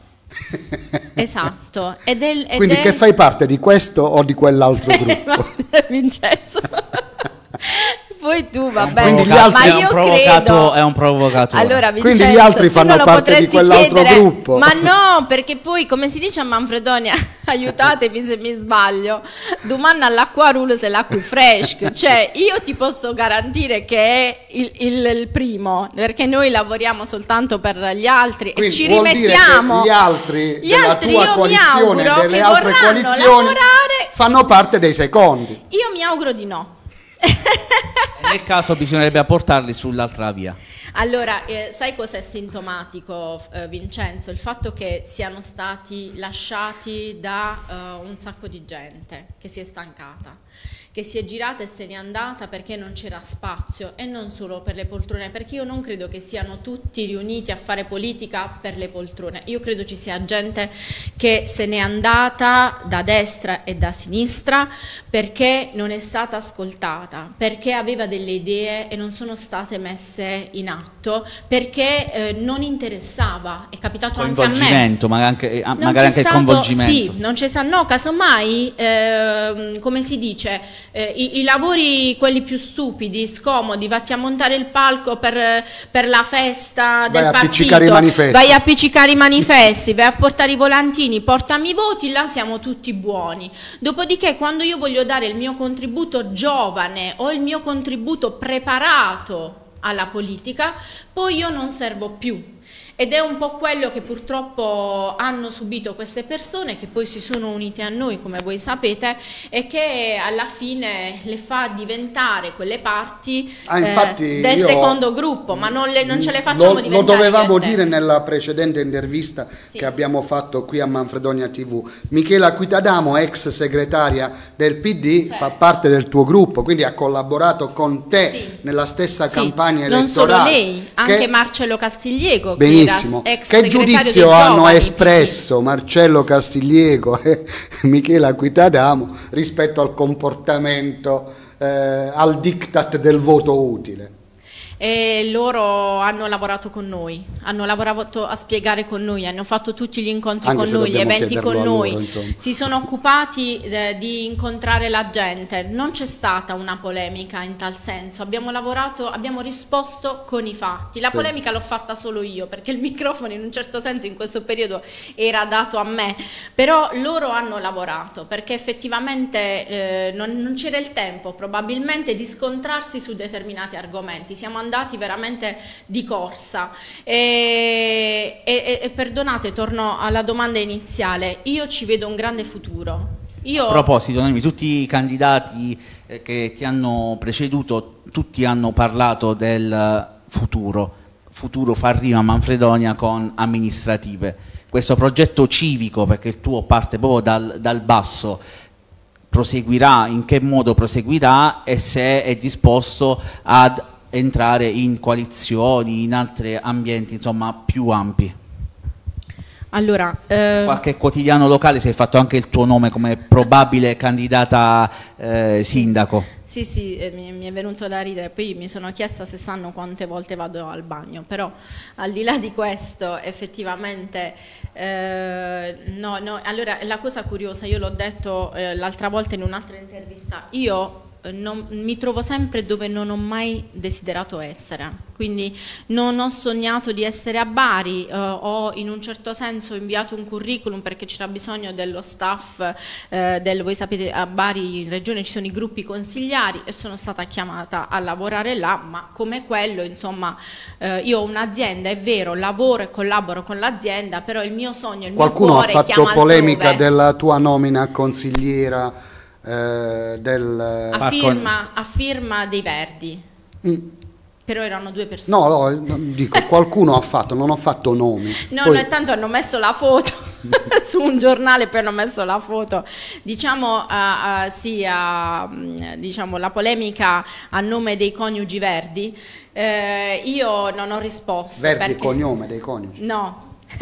Esatto. Ed è, ed Quindi è... che fai parte di questo o di quell'altro gruppo? Vincenzo. poi tu vabbè, Quindi gli altri ma io è un provocato, credo è un provocatore. allora, Vincenzo, quindi gli altri tu fanno non lo parte di potresti quell'altro chiedere, gruppo. ma no, perché poi come si dice a Manfredonia, aiutatemi se mi sbaglio, domanda all'acqua rullo se l'acqua è fresca, cioè io ti posso garantire che è il, il, il primo, perché noi lavoriamo soltanto per gli altri. Quindi e ci vuol rimettiamo dire che gli altri gli della altri tua io coalizione e delle che altre coalizioni lavorare, fanno parte dei secondi. io mi auguro di no. Nel caso bisognerebbe portarli sull'altra via. Allora, eh, sai cos'è sintomatico, eh, Vincenzo? Il fatto che siano stati lasciati da uh, un sacco di gente che si è stancata, che si è girata e se n'è andata perché non c'era spazio, e non solo per le poltrone, perché io non credo che siano tutti riuniti a fare politica per le poltrone. Io credo ci sia gente che se n'è andata da destra e da sinistra perché non è stata ascoltata, perché aveva delle idee e non sono state messe in atto, perché eh, non interessava. È capitato anche a me. Coinvolgimento, ma anche, magari anche il coinvolgimento. Sì, non c'è stato, no, casomai, eh, come si dice, eh, i, i lavori, quelli più stupidi, scomodi, vatti a montare il palco per, per la festa del vai partito, a appiccicare i manifesti. vai a appiccicare i manifesti, vai a portare i volantini, portami i voti, là siamo tutti buoni. Dopodiché, quando io voglio dare il mio contributo giovane o il mio contributo preparato alla politica, poi io non servo più. Ed è un po' quello che purtroppo hanno subito queste persone, che poi si sono unite a noi, come voi sapete, e che alla fine le fa diventare quelle parti ah, eh, del io, secondo gruppo, ma non, le, non ce le facciamo lo, diventare. Lo dovevamo niente. dire nella precedente intervista sì. che abbiamo fatto qui a Manfredonia tivù. Michela Quitadamo, ex segretaria del P D, certo. fa parte del tuo gruppo, quindi ha collaborato con te sì. nella stessa sì. campagna elettorale. Non solo lei, anche che... Marcello Castigliego. Benissimo. Che giudizio hanno espresso Marcello Castigliego e Michela Quitadamo rispetto al comportamento, eh, al diktat del voto utile? E loro hanno lavorato con noi, hanno lavorato a spiegare con noi, hanno fatto tutti gli incontri Anche con noi, gli eventi con noi, loro, si sono occupati eh, di incontrare la gente, non c'è stata una polemica in tal senso, abbiamo lavorato, abbiamo risposto con i fatti. La polemica l'ho fatta solo io, perché il microfono in un certo senso in questo periodo era dato a me, però loro hanno lavorato, perché effettivamente eh, non, non c'era il tempo probabilmente di scontrarsi su determinati argomenti. Siamo andati veramente di corsa e, e, e perdonate, torno alla domanda iniziale, io ci vedo un grande futuro. Io... A proposito, Noemi, tutti i candidati eh, che ti hanno preceduto, tutti hanno parlato del futuro, futuro fa rima Manfredonia con amministrative. Questo progetto civico, perché il tuo parte proprio dal, dal basso, proseguirà, in che modo proseguirà e se è disposto ad entrare in coalizioni, in altri ambienti insomma più ampi. Allora, eh... qualche quotidiano locale si è fatto anche il tuo nome come probabile candidata eh, sindaco. Sì, sì, eh, mi, mi è venuto da ridere, poi mi sono chiesta se sanno quante volte vado al bagno, però al di là di questo effettivamente eh, no, no, allora la cosa curiosa, io l'ho detto eh, l'altra volta in un'altra intervista, io Non, mi trovo sempre dove non ho mai desiderato essere, quindi non ho sognato di essere a Bari, eh, ho in un certo senso inviato un curriculum perché c'era bisogno dello staff, eh, del, voi sapete a Bari in regione ci sono i gruppi consigliari e sono stata chiamata a lavorare là, ma come quello insomma eh, io ho un'azienda, è vero, lavoro e collaboro con l'azienda, però il mio sogno, il Qualcuno mio cuore ha fatto polemica altrove. Della tua nomina consigliera Eh, del... a, firma, a firma dei Verdi mm. però erano due persone. No, no, dico, qualcuno ha fatto, non ho fatto nomi. No, Poi... no, intanto hanno messo la foto su un giornale, poi hanno messo la foto. Diciamo, uh, uh, sì, uh, diciamo, la polemica a nome dei coniugi Verdi, eh, io non ho risposto. Verdi perché... cognome dei coniugi? No.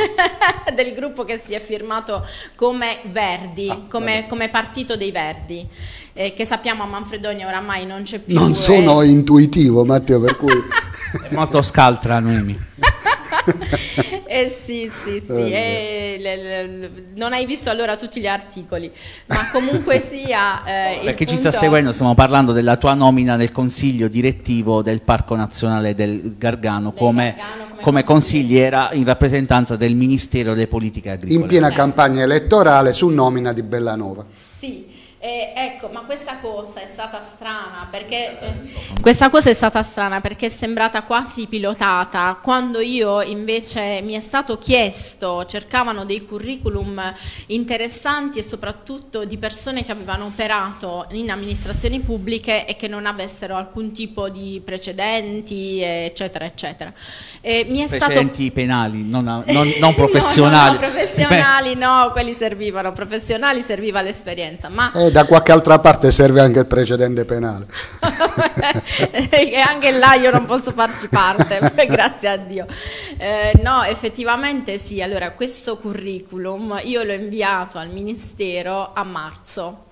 Del gruppo che si è firmato come Verdi, ah, come, come partito dei Verdi, eh, che sappiamo a Manfredonia oramai non c'è più. Non sono eh. intuitivo, Matteo, per cui è molto scaltra Noemi. Eh sì, sì, sì. Eh, le, le, non hai visto allora tutti gli articoli, ma comunque sia... Eh, Perché il ci punto... sta seguendo, stiamo parlando della tua nomina nel consiglio direttivo del Parco Nazionale del Gargano del come, Gargano come, come consigliera in rappresentanza del Ministero delle Politiche Agricole. In piena campagna elettorale su nomina di Bellanova. Sì. Eh, ecco, ma questa cosa è stata strana perché eh, questa cosa è stata strana perché è sembrata quasi pilotata, quando io invece mi è stato chiesto, cercavano dei curriculum interessanti e soprattutto di persone che avevano operato in amministrazioni pubbliche e che non avessero alcun tipo di precedenti, eccetera, eccetera. E mi è precedenti stato... penali, non, non, non professionali. no, no, professionali no, quelli servivano, professionali serviva l'esperienza, ma... Eh, da qualche altra parte serve anche il precedente penale. E anche là io non posso farci parte, grazie a Dio. Eh, no, effettivamente sì, allora questo curriculum io l'ho inviato al Ministero a marzo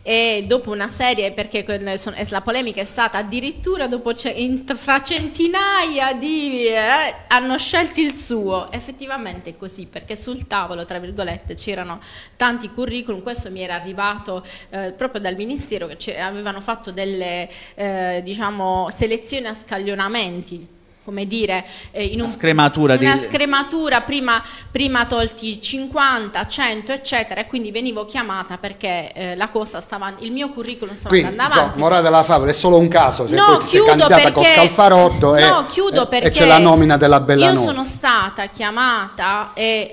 e dopo una serie, perché la polemica è stata addirittura dopo fra centinaia di... Eh, hanno scelto il suo, effettivamente è così, perché sul tavolo, tra virgolette, c'erano tanti curriculum, questo mi era arrivato eh, proprio dal Ministero, che avevano fatto delle eh, diciamo selezioni a scaglionamenti, come dire, eh, in un, una scrematura, una di... scrematura prima, prima tolti cinquanta, cento eccetera, e quindi venivo chiamata perché eh, la cosa stava, il mio curriculum stava quindi, andando avanti. Morale della favola, è solo un caso, se no, poi ti sei candidata perché, con Scalfarotto no, e, chiudo e, e c'è la nomina della Bellanova. Io sono stata chiamata e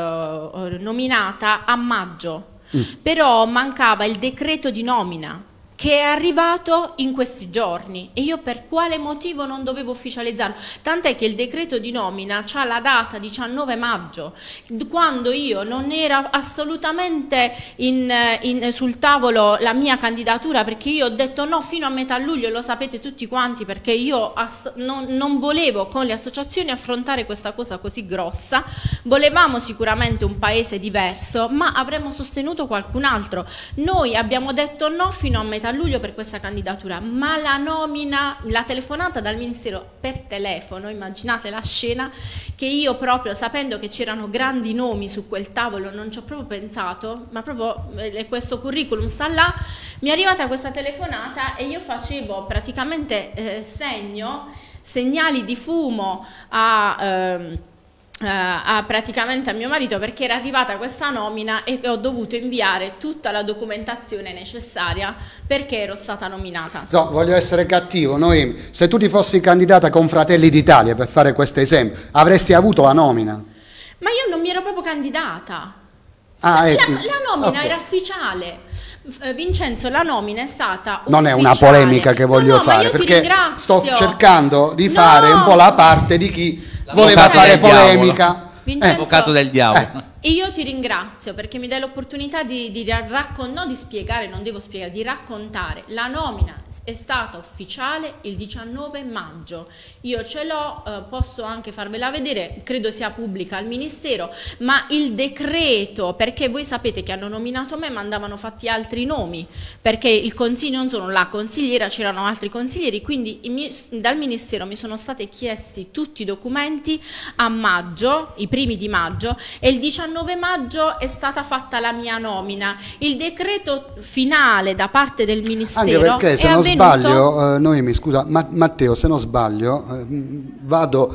eh, nominata a maggio, mm. però mancava il decreto di nomina che è arrivato in questi giorni e io per quale motivo non dovevo ufficializzarlo, tant'è che il decreto di nomina ha la data diciannove maggio, quando io non era assolutamente in, in, sul tavolo la mia candidatura, perché io ho detto no fino a metà luglio, lo sapete tutti quanti, perché io non, non volevo con le associazioni affrontare questa cosa così grossa, volevamo sicuramente un paese diverso, ma avremmo sostenuto qualcun altro, noi abbiamo detto no fino a metà luglio per questa candidatura, ma la nomina, la telefonata dal Ministero per telefono, immaginate la scena, che io proprio sapendo che c'erano grandi nomi su quel tavolo non ci ho proprio pensato, ma proprio eh, questo curriculum sta là, mi è arrivata questa telefonata e io facevo praticamente eh, segno, segnali di fumo a... Ehm, Uh, a, praticamente a mio marito, perché era arrivata questa nomina e ho dovuto inviare tutta la documentazione necessaria perché ero stata nominata. So, voglio essere cattivo, Noemi, se tu ti fossi candidata con Fratelli d'Italia, per fare questo esempio, avresti avuto la nomina? Ma io non mi ero proprio candidata. Ah, la, ecco. la nomina okay. era ufficiale. Vincenzo, la nomina è stata non ufficiale. è una polemica che voglio no, no, fare, perché sto cercando di fare no. un po' la parte di chi voleva fare polemica. Vincenzo, avvocato del diavolo. Eh. Io ti ringrazio perché mi dai l'opportunità di, di raccontare, non di spiegare, non devo spiegare, di raccontare. La nomina è stata ufficiale il diciannove maggio. Io ce l'ho, eh, posso anche farvela vedere, credo sia pubblica al Ministero, ma il decreto, perché voi sapete che hanno nominato me, ma andavano fatti altri nomi, perché il consiglio non sono la consigliera, c'erano altri consiglieri, quindi dal Ministero mi sono stati chiesti tutti i documenti a maggio, i primi di maggio, e il diciannove maggio è stata fatta la mia nomina. Il decreto finale da parte del Ministero anche perché se non avvenuto... sbaglio, eh, Noemi, scusa, ma, Matteo, se non sbaglio eh, vado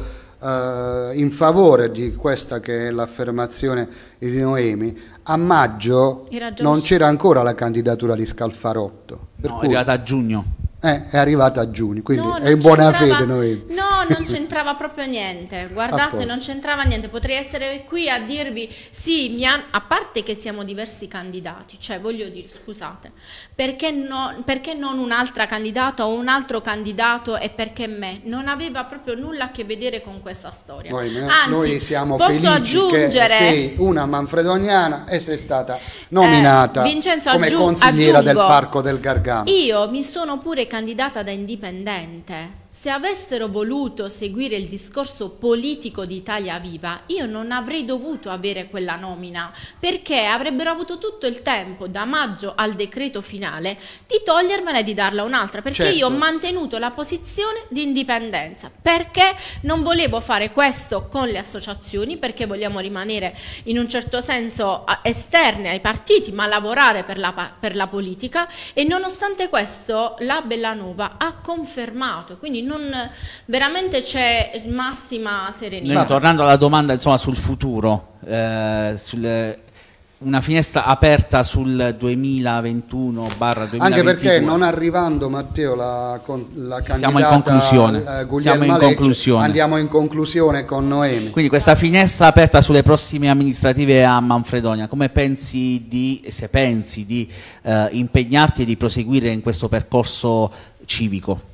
eh, in favore di questa che è l'affermazione di Noemi. A maggio non c'era ancora la candidatura di Scalfarotto, per no, cui... è arrivata a giugno. Eh, è arrivata a giugno, quindi no, è in buona fede noi. No, non c'entrava proprio niente, guardate, non c'entrava niente, potrei essere qui a dirvi, sì, mi ha, a parte che siamo diversi candidati, cioè voglio dire, scusate, perché, no, perché non un'altra candidata o un altro candidato e perché me? Non aveva proprio nulla a che vedere con questa storia. Noi, Anzi, noi siamo posso felici aggiungere... che sei una manfredoniana e sei stata nominata eh, Vincenzo, come aggiung consigliera aggiungo, del Parco del Gargano. Io mi sono pure candidata da indipendente, Se avessero voluto seguire il discorso politico di Italia Viva, io non avrei dovuto avere quella nomina, perché avrebbero avuto tutto il tempo, da maggio al decreto finale, di togliermela e di darla un'altra, perché certo. io ho mantenuto la posizione di indipendenza, perché non volevo fare questo con le associazioni, perché vogliamo rimanere in un certo senso esterne ai partiti, ma lavorare per la, per la politica, e nonostante questo la Bellanova ha confermato, quindi non, veramente c'è massima serenità. Noi, tornando alla domanda, insomma, sul futuro, eh, sul, una finestra aperta sul duemilaventuno duemilaventidue. Anche perché non arrivando, Matteo, la, la candidata siamo in conclusione, uh, siamo in Legge, conclusione. Andiamo in conclusione con Noemi. Quindi questa finestra aperta sulle prossime amministrative a Manfredonia, come pensi di, se pensi di uh, impegnarti e di proseguire in questo percorso civico?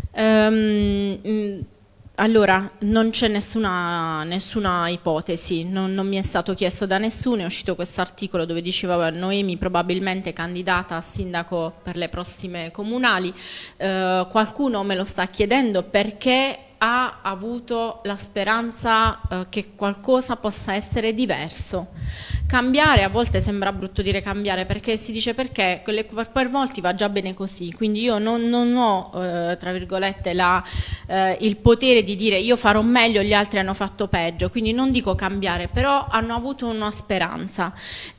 Um, allora, non c'è nessuna, nessuna ipotesi, non, non mi è stato chiesto da nessuno, è uscito questo articolo dove diceva Noemi probabilmente candidata a sindaco per le prossime comunali, uh, qualcuno me lo sta chiedendo perché ha avuto la speranza uh, che qualcosa possa essere diverso. Cambiare, a volte sembra brutto dire cambiare, perché si dice perché per molti va già bene così, quindi io non, non ho eh, tra virgolette la, eh, il potere di dire io farò meglio, gli altri hanno fatto peggio, quindi non dico cambiare, però hanno avuto una speranza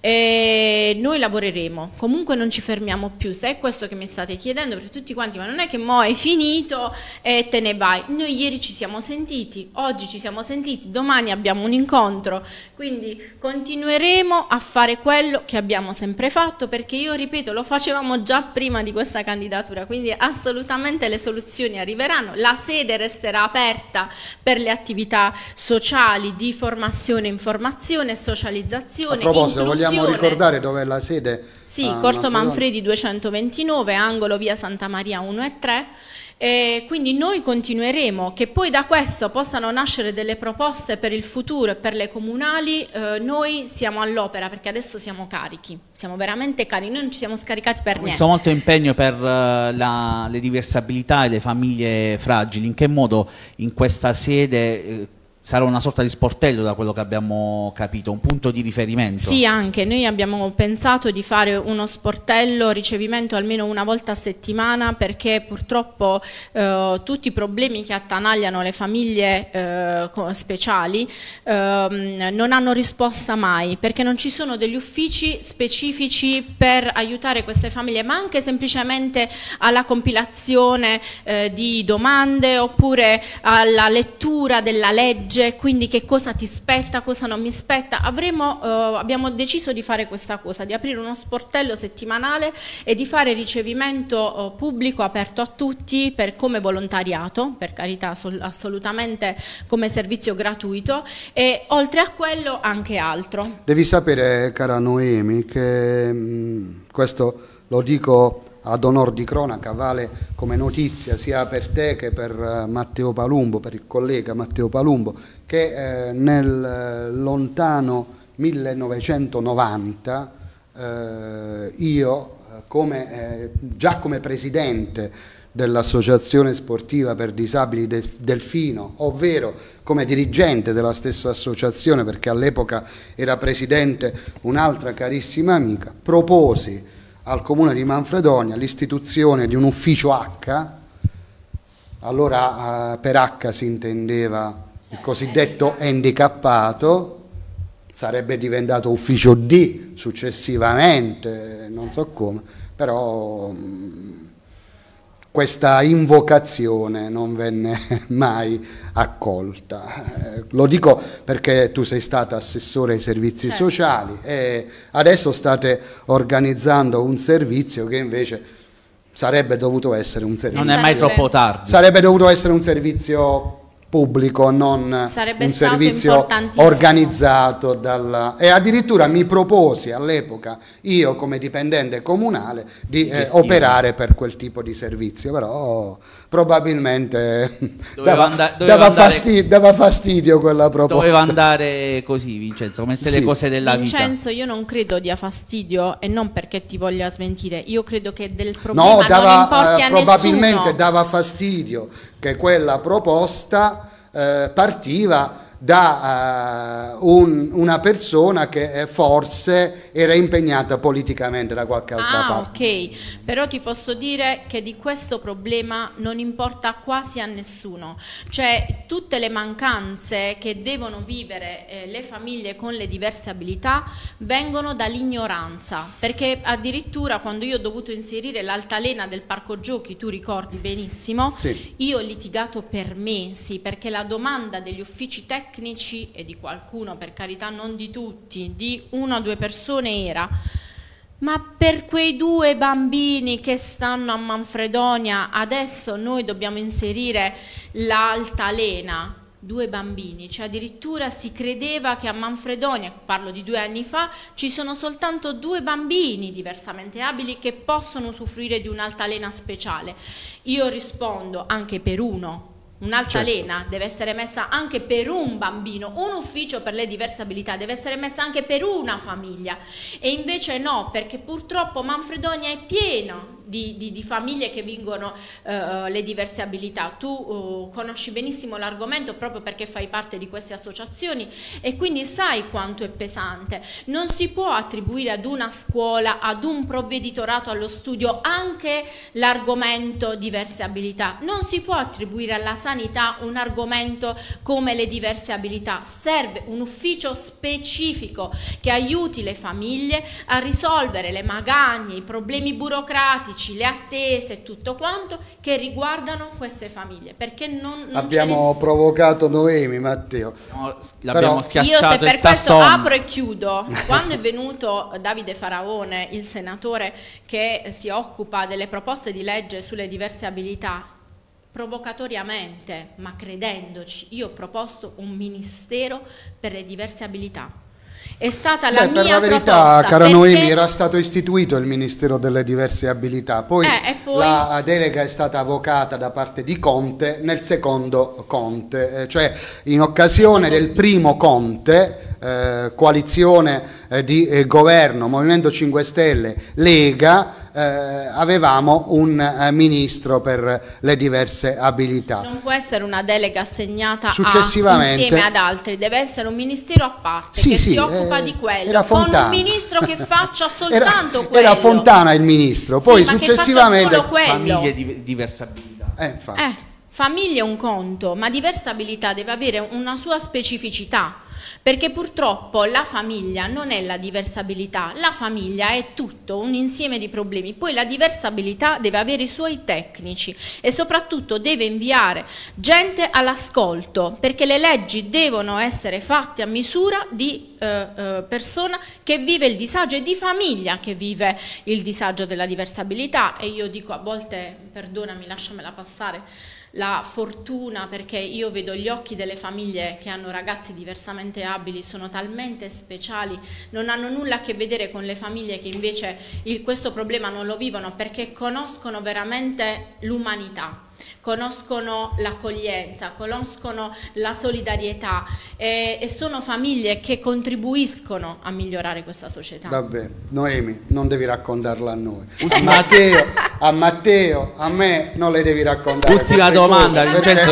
e noi lavoreremo, comunque non ci fermiamo più, se è questo che mi state chiedendo, perché tutti quanti, ma non è che mo' hai finito e te ne vai, noi ieri ci siamo sentiti, oggi ci siamo sentiti, domani abbiamo un incontro, quindi continueremo a fare quello che abbiamo sempre fatto, perché io ripeto, lo facevamo già prima di questa candidatura, quindi assolutamente le soluzioni arriveranno, la sede resterà aperta per le attività sociali di formazione, informazione, socializzazione, a proposito, inclusione. Vogliamo ricordare dov'è la sede? Sì, ah, Corso Manfredi duecentoventinove, angolo via Santa Maria uno e tre. E quindi noi continueremo, che poi da questo possano nascere delle proposte per il futuro e per le comunali, eh, noi siamo all'opera, perché adesso siamo carichi, siamo veramente carichi, noi non ci siamo scaricati per niente. Questo molto impegno per uh, la, le diverse abilità e le famiglie fragili, in che modo in questa sede eh, sarà una sorta di sportello, da quello che abbiamo capito, un punto di riferimento? Sì, anche noi abbiamo pensato di fare uno sportello ricevimento almeno una volta a settimana, perché purtroppo eh, tutti i problemi che attanagliano le famiglie eh, speciali eh, non hanno risposta mai, perché non ci sono degli uffici specifici per aiutare queste famiglie, ma anche semplicemente alla compilazione eh, di domande oppure alla lettura della legge, quindi che cosa ti spetta, cosa non mi spetta. Avremo, eh, abbiamo deciso di fare questa cosa, di aprire uno sportello settimanale e di fare ricevimento eh, pubblico aperto a tutti, per, come volontariato, per carità, assolutamente come servizio gratuito, e oltre a quello anche altro. Devi sapere, cara Noemi, che mh, questo lo dico ad onor di cronaca, vale come notizia sia per te che per uh, Matteo Palumbo, per il collega Matteo Palumbo, che eh, nel eh, lontano millenovecentonovanta eh, io, come, eh, già come presidente dell'Associazione Sportiva per Disabili de Delfino, ovvero come dirigente della stessa associazione, perché all'epoca era presidente un'altra carissima amica, proposi al Comune di Manfredonia l'istituzione di un ufficio H, allora eh, per H si intendeva il cosiddetto handicappato, sarebbe diventato ufficio D successivamente, non so come, però mh, questa invocazione non venne mai accolta. Eh, lo dico perché tu sei stata assessore ai servizi certo. sociali e adesso state organizzando un servizio che invece sarebbe dovuto essere un servizio. Non è mai troppo tardi. Sarebbe dovuto essere un servizio pubblico, non sarebbe un stato servizio organizzato dalla... e addirittura mi proposi all'epoca io come dipendente comunale di eh, operare per quel tipo di servizio, però probabilmente doveva, dava, and doveva, dava, andare, fastidio, dava fastidio quella proposta. Doveva andare così, Vincenzo, come tutte sì. le cose della Vincenzo, vita. Vincenzo, io non credo dia fastidio, e non perché ti voglia smentire, io credo che del problema no, dava, non importi eh, a probabilmente nessuno. dava fastidio che quella proposta eh, partiva da uh, un, una persona che forse era impegnata politicamente da qualche altra ah, parte. Ok, però ti posso dire che di questo problema non importa quasi a nessuno, cioè tutte le mancanze che devono vivere eh, le famiglie con le diverse abilità vengono dall'ignoranza, perché addirittura quando io ho dovuto inserire l'altalena del parco giochi, tu ricordi benissimo, sì. io ho litigato per mesi, perché la domanda degli uffici tecnici tecnici e di qualcuno, per carità non di tutti, di una o due persone era: ma per quei due bambini che stanno a Manfredonia adesso noi dobbiamo inserire l'altalena? Due bambini, cioè addirittura si credeva che a Manfredonia, parlo di due anni fa, ci sono soltanto due bambini diversamente abili che possono usufruire di un'altalena speciale. Io rispondo anche per uno. Un'altalena certo. deve essere messa anche per un bambino, un ufficio per le diverse abilità deve essere messa anche per una famiglia, e invece no, perché purtroppo Manfredonia è pieno di, di, di famiglie che vincono uh, le diverse abilità. Tu uh, conosci benissimo l'argomento proprio perché fai parte di queste associazioni e quindi sai quanto è pesante. Non si può attribuire ad una scuola, ad un provveditorato allo studio anche l'argomento diverse abilità, non si può attribuire alla sanità un argomento come le diverse abilità. Serve un ufficio specifico che aiuti le famiglie a risolvere le magagne, i problemi burocratici, le attese e tutto quanto che riguardano queste famiglie, perché non, non abbiamo provocato Noemi, Matteo. No, l'abbiamo schiacciato. Io se per il questo tasson. apro e chiudo. Quando è venuto Davide Faraone, il senatore che si occupa delle proposte di legge sulle diverse abilità, provocatoriamente, ma credendoci, io ho proposto un ministero per le diverse abilità. È stata la Beh, mia per la verità, proposta, cara perché... Noemi, era stato istituito il Ministero delle diverse abilità, poi, eh, poi la delega è stata avocata da parte di Conte nel secondo Conte, eh, cioè in occasione del primo Conte, eh, coalizione eh, di eh, governo, Movimento cinque Stelle, Lega, eh, avevamo un eh, ministro per le diverse abilità. Non può essere una delega assegnata Successivamente, a, insieme ad altri, deve essere un ministero a parte sì, che sì, si occupa eh, di quello, era con Fontana. un ministro che faccia soltanto era, quello. Era Fontana il ministro, poi sì, successivamente ma che faccia solo quello. Famiglie di diverse abilità. Eh, infatti. Eh, famiglia è un conto, ma diversa abilità deve avere una sua specificità. Perché purtroppo la famiglia non è la diversabilità, la famiglia è tutto, un insieme di problemi. Poi la diversabilità deve avere i suoi tecnici e soprattutto deve inviare gente all'ascolto, perché le leggi devono essere fatte a misura di eh, eh, persona che vive il disagio e di famiglia che vive il disagio della diversabilità. E io dico a volte, perdonami, lasciamela passare, la fortuna, perché io vedo gli occhi delle famiglie che hanno ragazzi diversamente abili, sono talmente speciali, non hanno nulla a che vedere con le famiglie che invece il, questo problema non lo vivono, perché conoscono veramente l'umanità, conoscono l'accoglienza, conoscono la solidarietà e, e sono famiglie che contribuiscono a migliorare questa società. Vabbè, Noemi, non devi raccontarla a noi. A Matteo, a Matteo, a me non le devi raccontare. Ultima domanda, Vincenzo.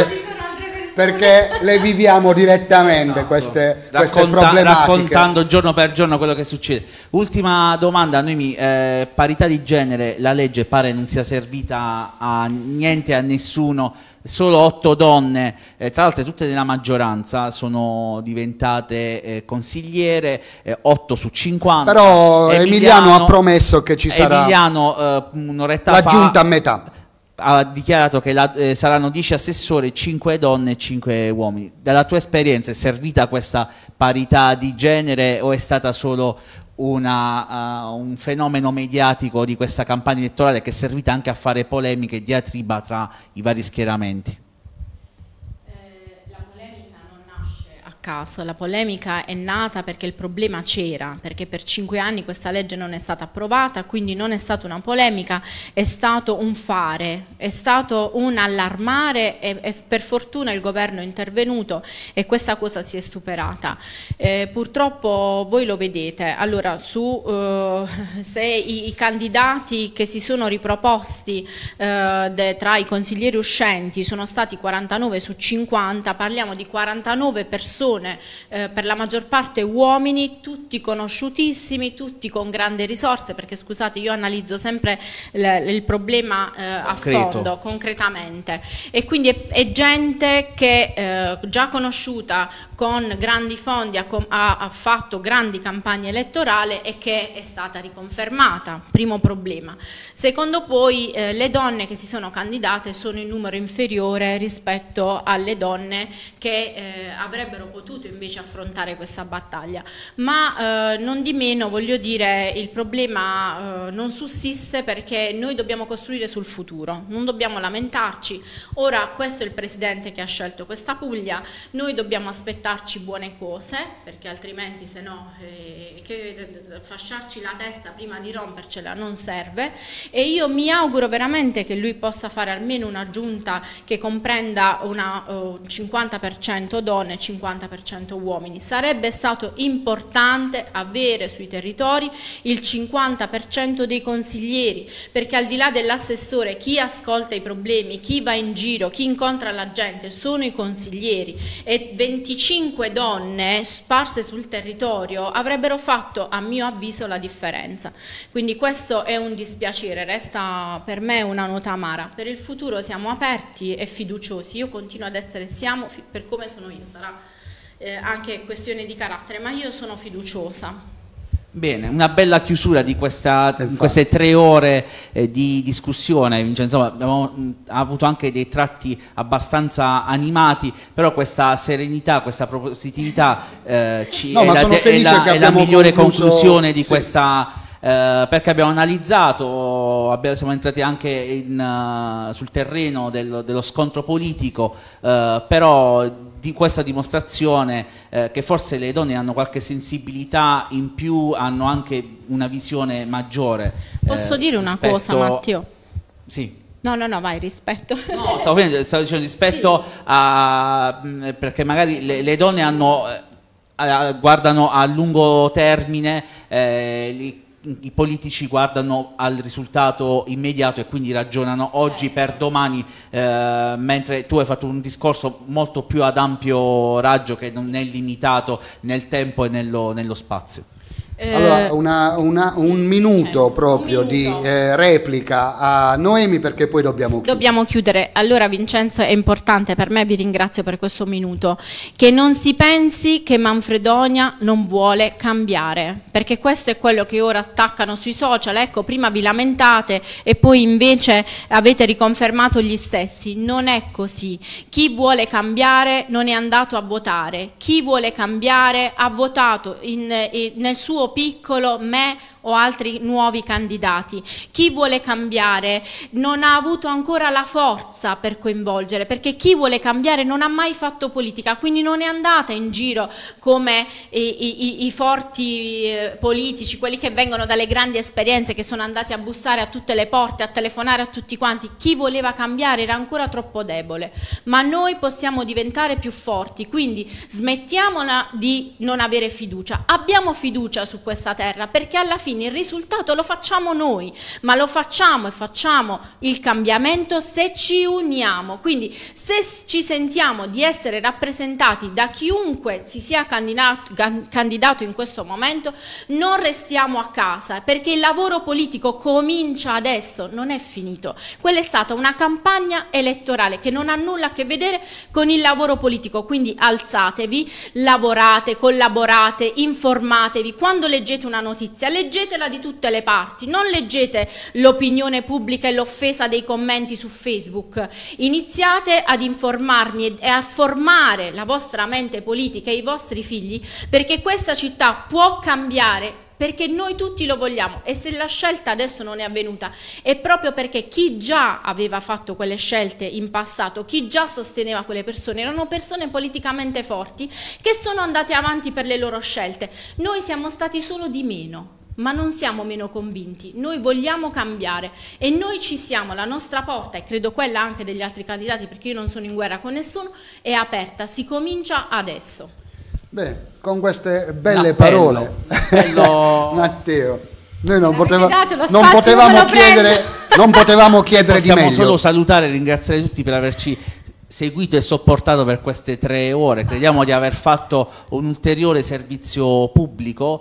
Perché le viviamo direttamente, esatto, queste, Racconta, queste problematiche. Raccontando giorno per giorno quello che succede. Ultima domanda, Noemi, eh, parità di genere, la legge pare non sia servita a niente, a nessuno, solo otto donne, eh, tra l'altro tutte della maggioranza, sono diventate eh, consigliere, eh, otto su cinquanta. Però Emiliano, Emiliano ha promesso che ci sarà Emiliano, eh, un'oretta la fa, giunta a metà. Ha dichiarato che la, eh, saranno dieci assessori, cinque donne e cinque uomini. Dalla tua esperienza è servita questa parità di genere o è stata solo una, uh, un fenomeno mediatico di questa campagna elettorale che è servita anche a fare polemiche e diatriba tra i vari schieramenti? caso, la polemica è nata perché il problema c'era, perché per cinque anni questa legge non è stata approvata, quindi non è stata una polemica, è stato un fare, è stato un allarmare e, e per fortuna il governo è intervenuto e questa cosa si è superata. Eh, purtroppo voi lo vedete, allora su eh, se i, i candidati che si sono riproposti eh, de, tra i consiglieri uscenti sono stati quarantanove su cinquanta, parliamo di quarantanove persone, eh, per la maggior parte uomini, tutti conosciutissimi, tutti con grandi risorse, perché scusate io analizzo sempre il, il problema eh, a fondo, concretamente, e quindi è, è gente che eh, già conosciuta con grandi fondi ha, ha, ha fatto grandi campagne elettorali e che è stata riconfermata, primo problema. Secondo poi eh, le donne che si sono candidate sono in numero inferiore rispetto alle donne che eh, avrebbero potuto invece affrontare questa battaglia, ma eh, non di meno voglio dire il problema eh, non sussiste perché noi dobbiamo costruire sul futuro, non dobbiamo lamentarci. Ora questo è il presidente che ha scelto questa Puglia, noi dobbiamo aspettarci buone cose perché altrimenti se no eh, che, fasciarci la testa prima di rompercela non serve, e io mi auguro veramente che lui possa fare almeno una giunta che comprenda una uh, cinquanta per cento donne e cinquanta per cento uomini. Sarebbe stato importante avere sui territori il cinquanta per cento dei consiglieri, perché al di là dell'assessore chi ascolta i problemi, chi va in giro, chi incontra la gente sono i consiglieri, e venticinque donne sparse sul territorio avrebbero fatto a mio avviso la differenza. Quindi questo è un dispiacere, resta per me una nota amara. Per il futuro siamo aperti e fiduciosi, io continuo ad essere, siamo, per come sono io, sarà eh, anche questione di carattere, ma io sono fiduciosa. Bene, una bella chiusura di questa, queste tre ore eh, di discussione. Insomma, abbiamo mh, avuto anche dei tratti abbastanza animati, però questa serenità, questa propositività eh, ci, no, è, la, è, la, è la migliore concluso... conclusione di sì. questa... Eh, perché abbiamo analizzato, abbiamo, siamo entrati anche in, uh, sul terreno del, dello scontro politico, uh, però di questa dimostrazione uh, che forse le donne hanno qualche sensibilità in più, hanno anche una visione maggiore. Posso uh, dire una rispetto... cosa, Matteo? Sì. No, no, no, vai, rispetto. No, stavo, stavo dicendo rispetto sì. a... perché magari le, le donne hanno, uh, guardano a lungo termine, eh, li, i politici guardano al risultato immediato e quindi ragionano oggi per domani, eh, mentre tu hai fatto un discorso molto più ad ampio raggio che non è limitato nel tempo e nello, nello spazio. Allora, una, una, sì, un minuto certo, proprio un minuto. di eh, replica a Noemi, perché poi dobbiamo chiudere. Dobbiamo chiudere. Allora, Vincenzo, è importante per me, vi ringrazio per questo minuto, che non si pensi che Manfredonia non vuole cambiare, perché questo è quello che ora attaccano sui social. Ecco, prima vi lamentate e poi invece avete riconfermato gli stessi. Non è così. Chi vuole cambiare non è andato a votare. Chi vuole cambiare ha votato in, in, nel suo piccolo me o altri nuovi candidati. Chi vuole cambiare non ha avuto ancora la forza per coinvolgere, perché chi vuole cambiare non ha mai fatto politica, quindi non è andata in giro come i, i, i forti eh, politici, quelli che vengono dalle grandi esperienze, che sono andati a bussare a tutte le porte, a telefonare a tutti quanti. Chi voleva cambiare era ancora troppo debole, ma noi possiamo diventare più forti, quindi smettiamola di non avere fiducia, abbiamo fiducia su questa terra, perché alla fine il risultato lo facciamo noi, ma lo facciamo e facciamo il cambiamento se ci uniamo. Quindi se ci sentiamo di essere rappresentati da chiunque si sia candidato, candidato in questo momento, non restiamo a casa, perché il lavoro politico comincia adesso, non è finito. Quella è stata una campagna elettorale che non ha nulla a che vedere con il lavoro politico, quindi alzatevi, lavorate, collaborate, informatevi. Quando leggete una notizia, leggetela di tutte le parti, non leggete l'opinione pubblica e l'offesa dei commenti su Facebook. Iniziate ad informarmi e a formare la vostra mente politica e i vostri figli, perché questa città può cambiare perché noi tutti lo vogliamo, e se la scelta adesso non è avvenuta è proprio perché chi già aveva fatto quelle scelte in passato, chi già sosteneva quelle persone, erano persone politicamente forti che sono andate avanti per le loro scelte. Noi siamo stati solo di meno, ma non siamo meno convinti, noi vogliamo cambiare e noi ci siamo, la nostra porta, e credo quella anche degli altri candidati, perché io non sono in guerra con nessuno, è aperta, si comincia adesso. Bene, con queste belle parole, bello. Matteo, noi non, poteva, non potevamo chiedere, non potevamo chiedere di meglio. Possiamo solo salutare e ringraziare tutti per averci seguito e sopportato per queste tre ore. Crediamo di aver fatto un ulteriore servizio pubblico.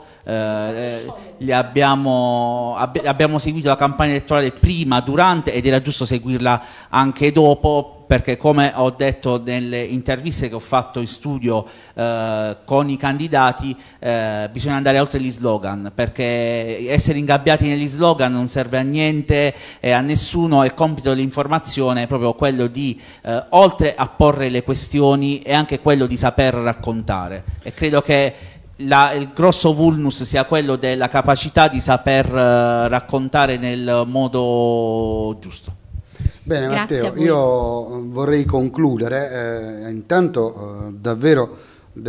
Eh, gli abbiamo, abbi abbiamo seguito la campagna elettorale prima, durante, ed era giusto seguirla anche dopo, perché come ho detto nelle interviste che ho fatto in studio eh, con i candidati, eh, bisogna andare oltre gli slogan, perché essere ingabbiati negli slogan non serve a niente e a nessuno. Il compito dell'informazione è proprio quello di, eh, oltre a porre le questioni, è anche quello di saper raccontare, e credo che La, il grosso vulnus sia quello della capacità di saper uh, raccontare nel modo giusto. Bene Matteo, io vorrei concludere, eh, intanto eh, davvero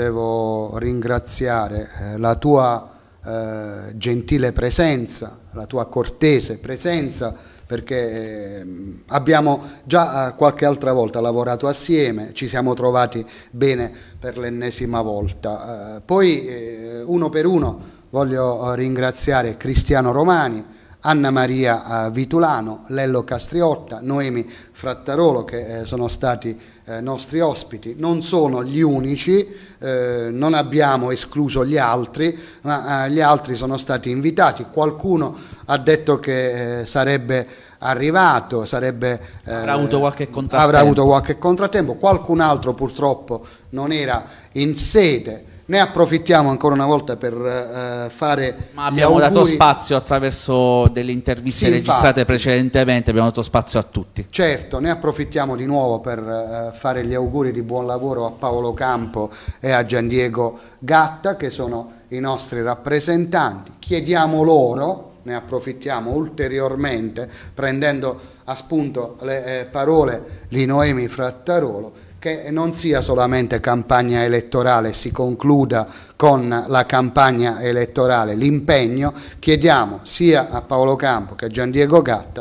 devo ringraziare eh, la tua eh, gentile presenza, la tua cortese presenza, perché eh, abbiamo già eh, qualche altra volta lavorato assieme, ci siamo trovati bene per l'ennesima volta. Eh, poi eh, uno per uno voglio ringraziare Cristiano Romani, Anna Maria eh, Vitulano, Lello Castriotta, Noemi Frattarolo, che eh, sono stati eh, nostri ospiti. Non sono gli unici, eh, non abbiamo escluso gli altri, ma eh, gli altri sono stati invitati. Qualcuno ha detto che eh, sarebbe arrivato, sarebbe, eh, avrà, avuto qualche avrà avuto qualche contrattempo, qualcun altro purtroppo non era in sede. Ne approfittiamo ancora una volta per uh, fare Ma abbiamo dato spazio attraverso delle interviste sì, registrate infatti. precedentemente, abbiamo dato spazio a tutti. Certo, ne approfittiamo di nuovo per uh, fare gli auguri di buon lavoro a Paolo Campo e a Giandiego Gatta, che sono i nostri rappresentanti. Chiediamo loro, ne approfittiamo ulteriormente, prendendo a spunto le eh, parole di Noemi Frattarolo, che non sia solamente campagna elettorale, si concluda con la campagna elettorale l'impegno. Chiediamo sia a Paolo Campo che a Giandiego Gatta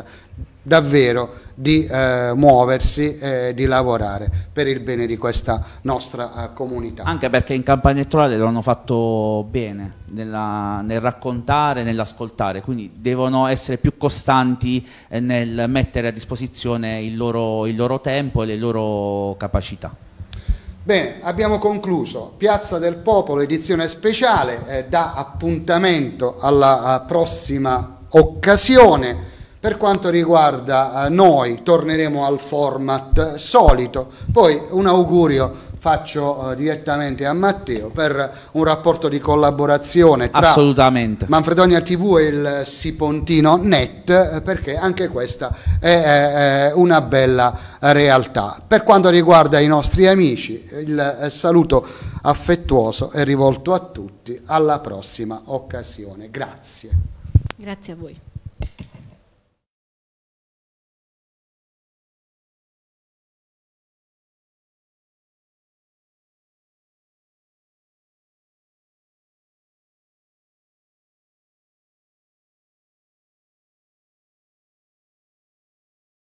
davvero di eh, muoversi e di lavorare per il bene di questa nostra eh, comunità. Anche perché in campagna elettorale lo hanno fatto bene nella, nel raccontare, nell'ascoltare, quindi devono essere più costanti eh, nel mettere a disposizione il loro, il loro tempo e le loro capacità. Bene, abbiamo concluso Piazza del Popolo edizione speciale, eh, dà appuntamento alla prossima occasione. Per quanto riguarda eh, noi, torneremo al format solito. Poi un augurio faccio eh, direttamente a Matteo per un rapporto di collaborazione tra Assolutamente. Manfredonia tivù e il Sipontino Net, eh, perché anche questa è, è una bella realtà. Per quanto riguarda i nostri amici, il eh, saluto affettuoso è rivolto a tutti. Alla prossima occasione. Grazie. Grazie a voi.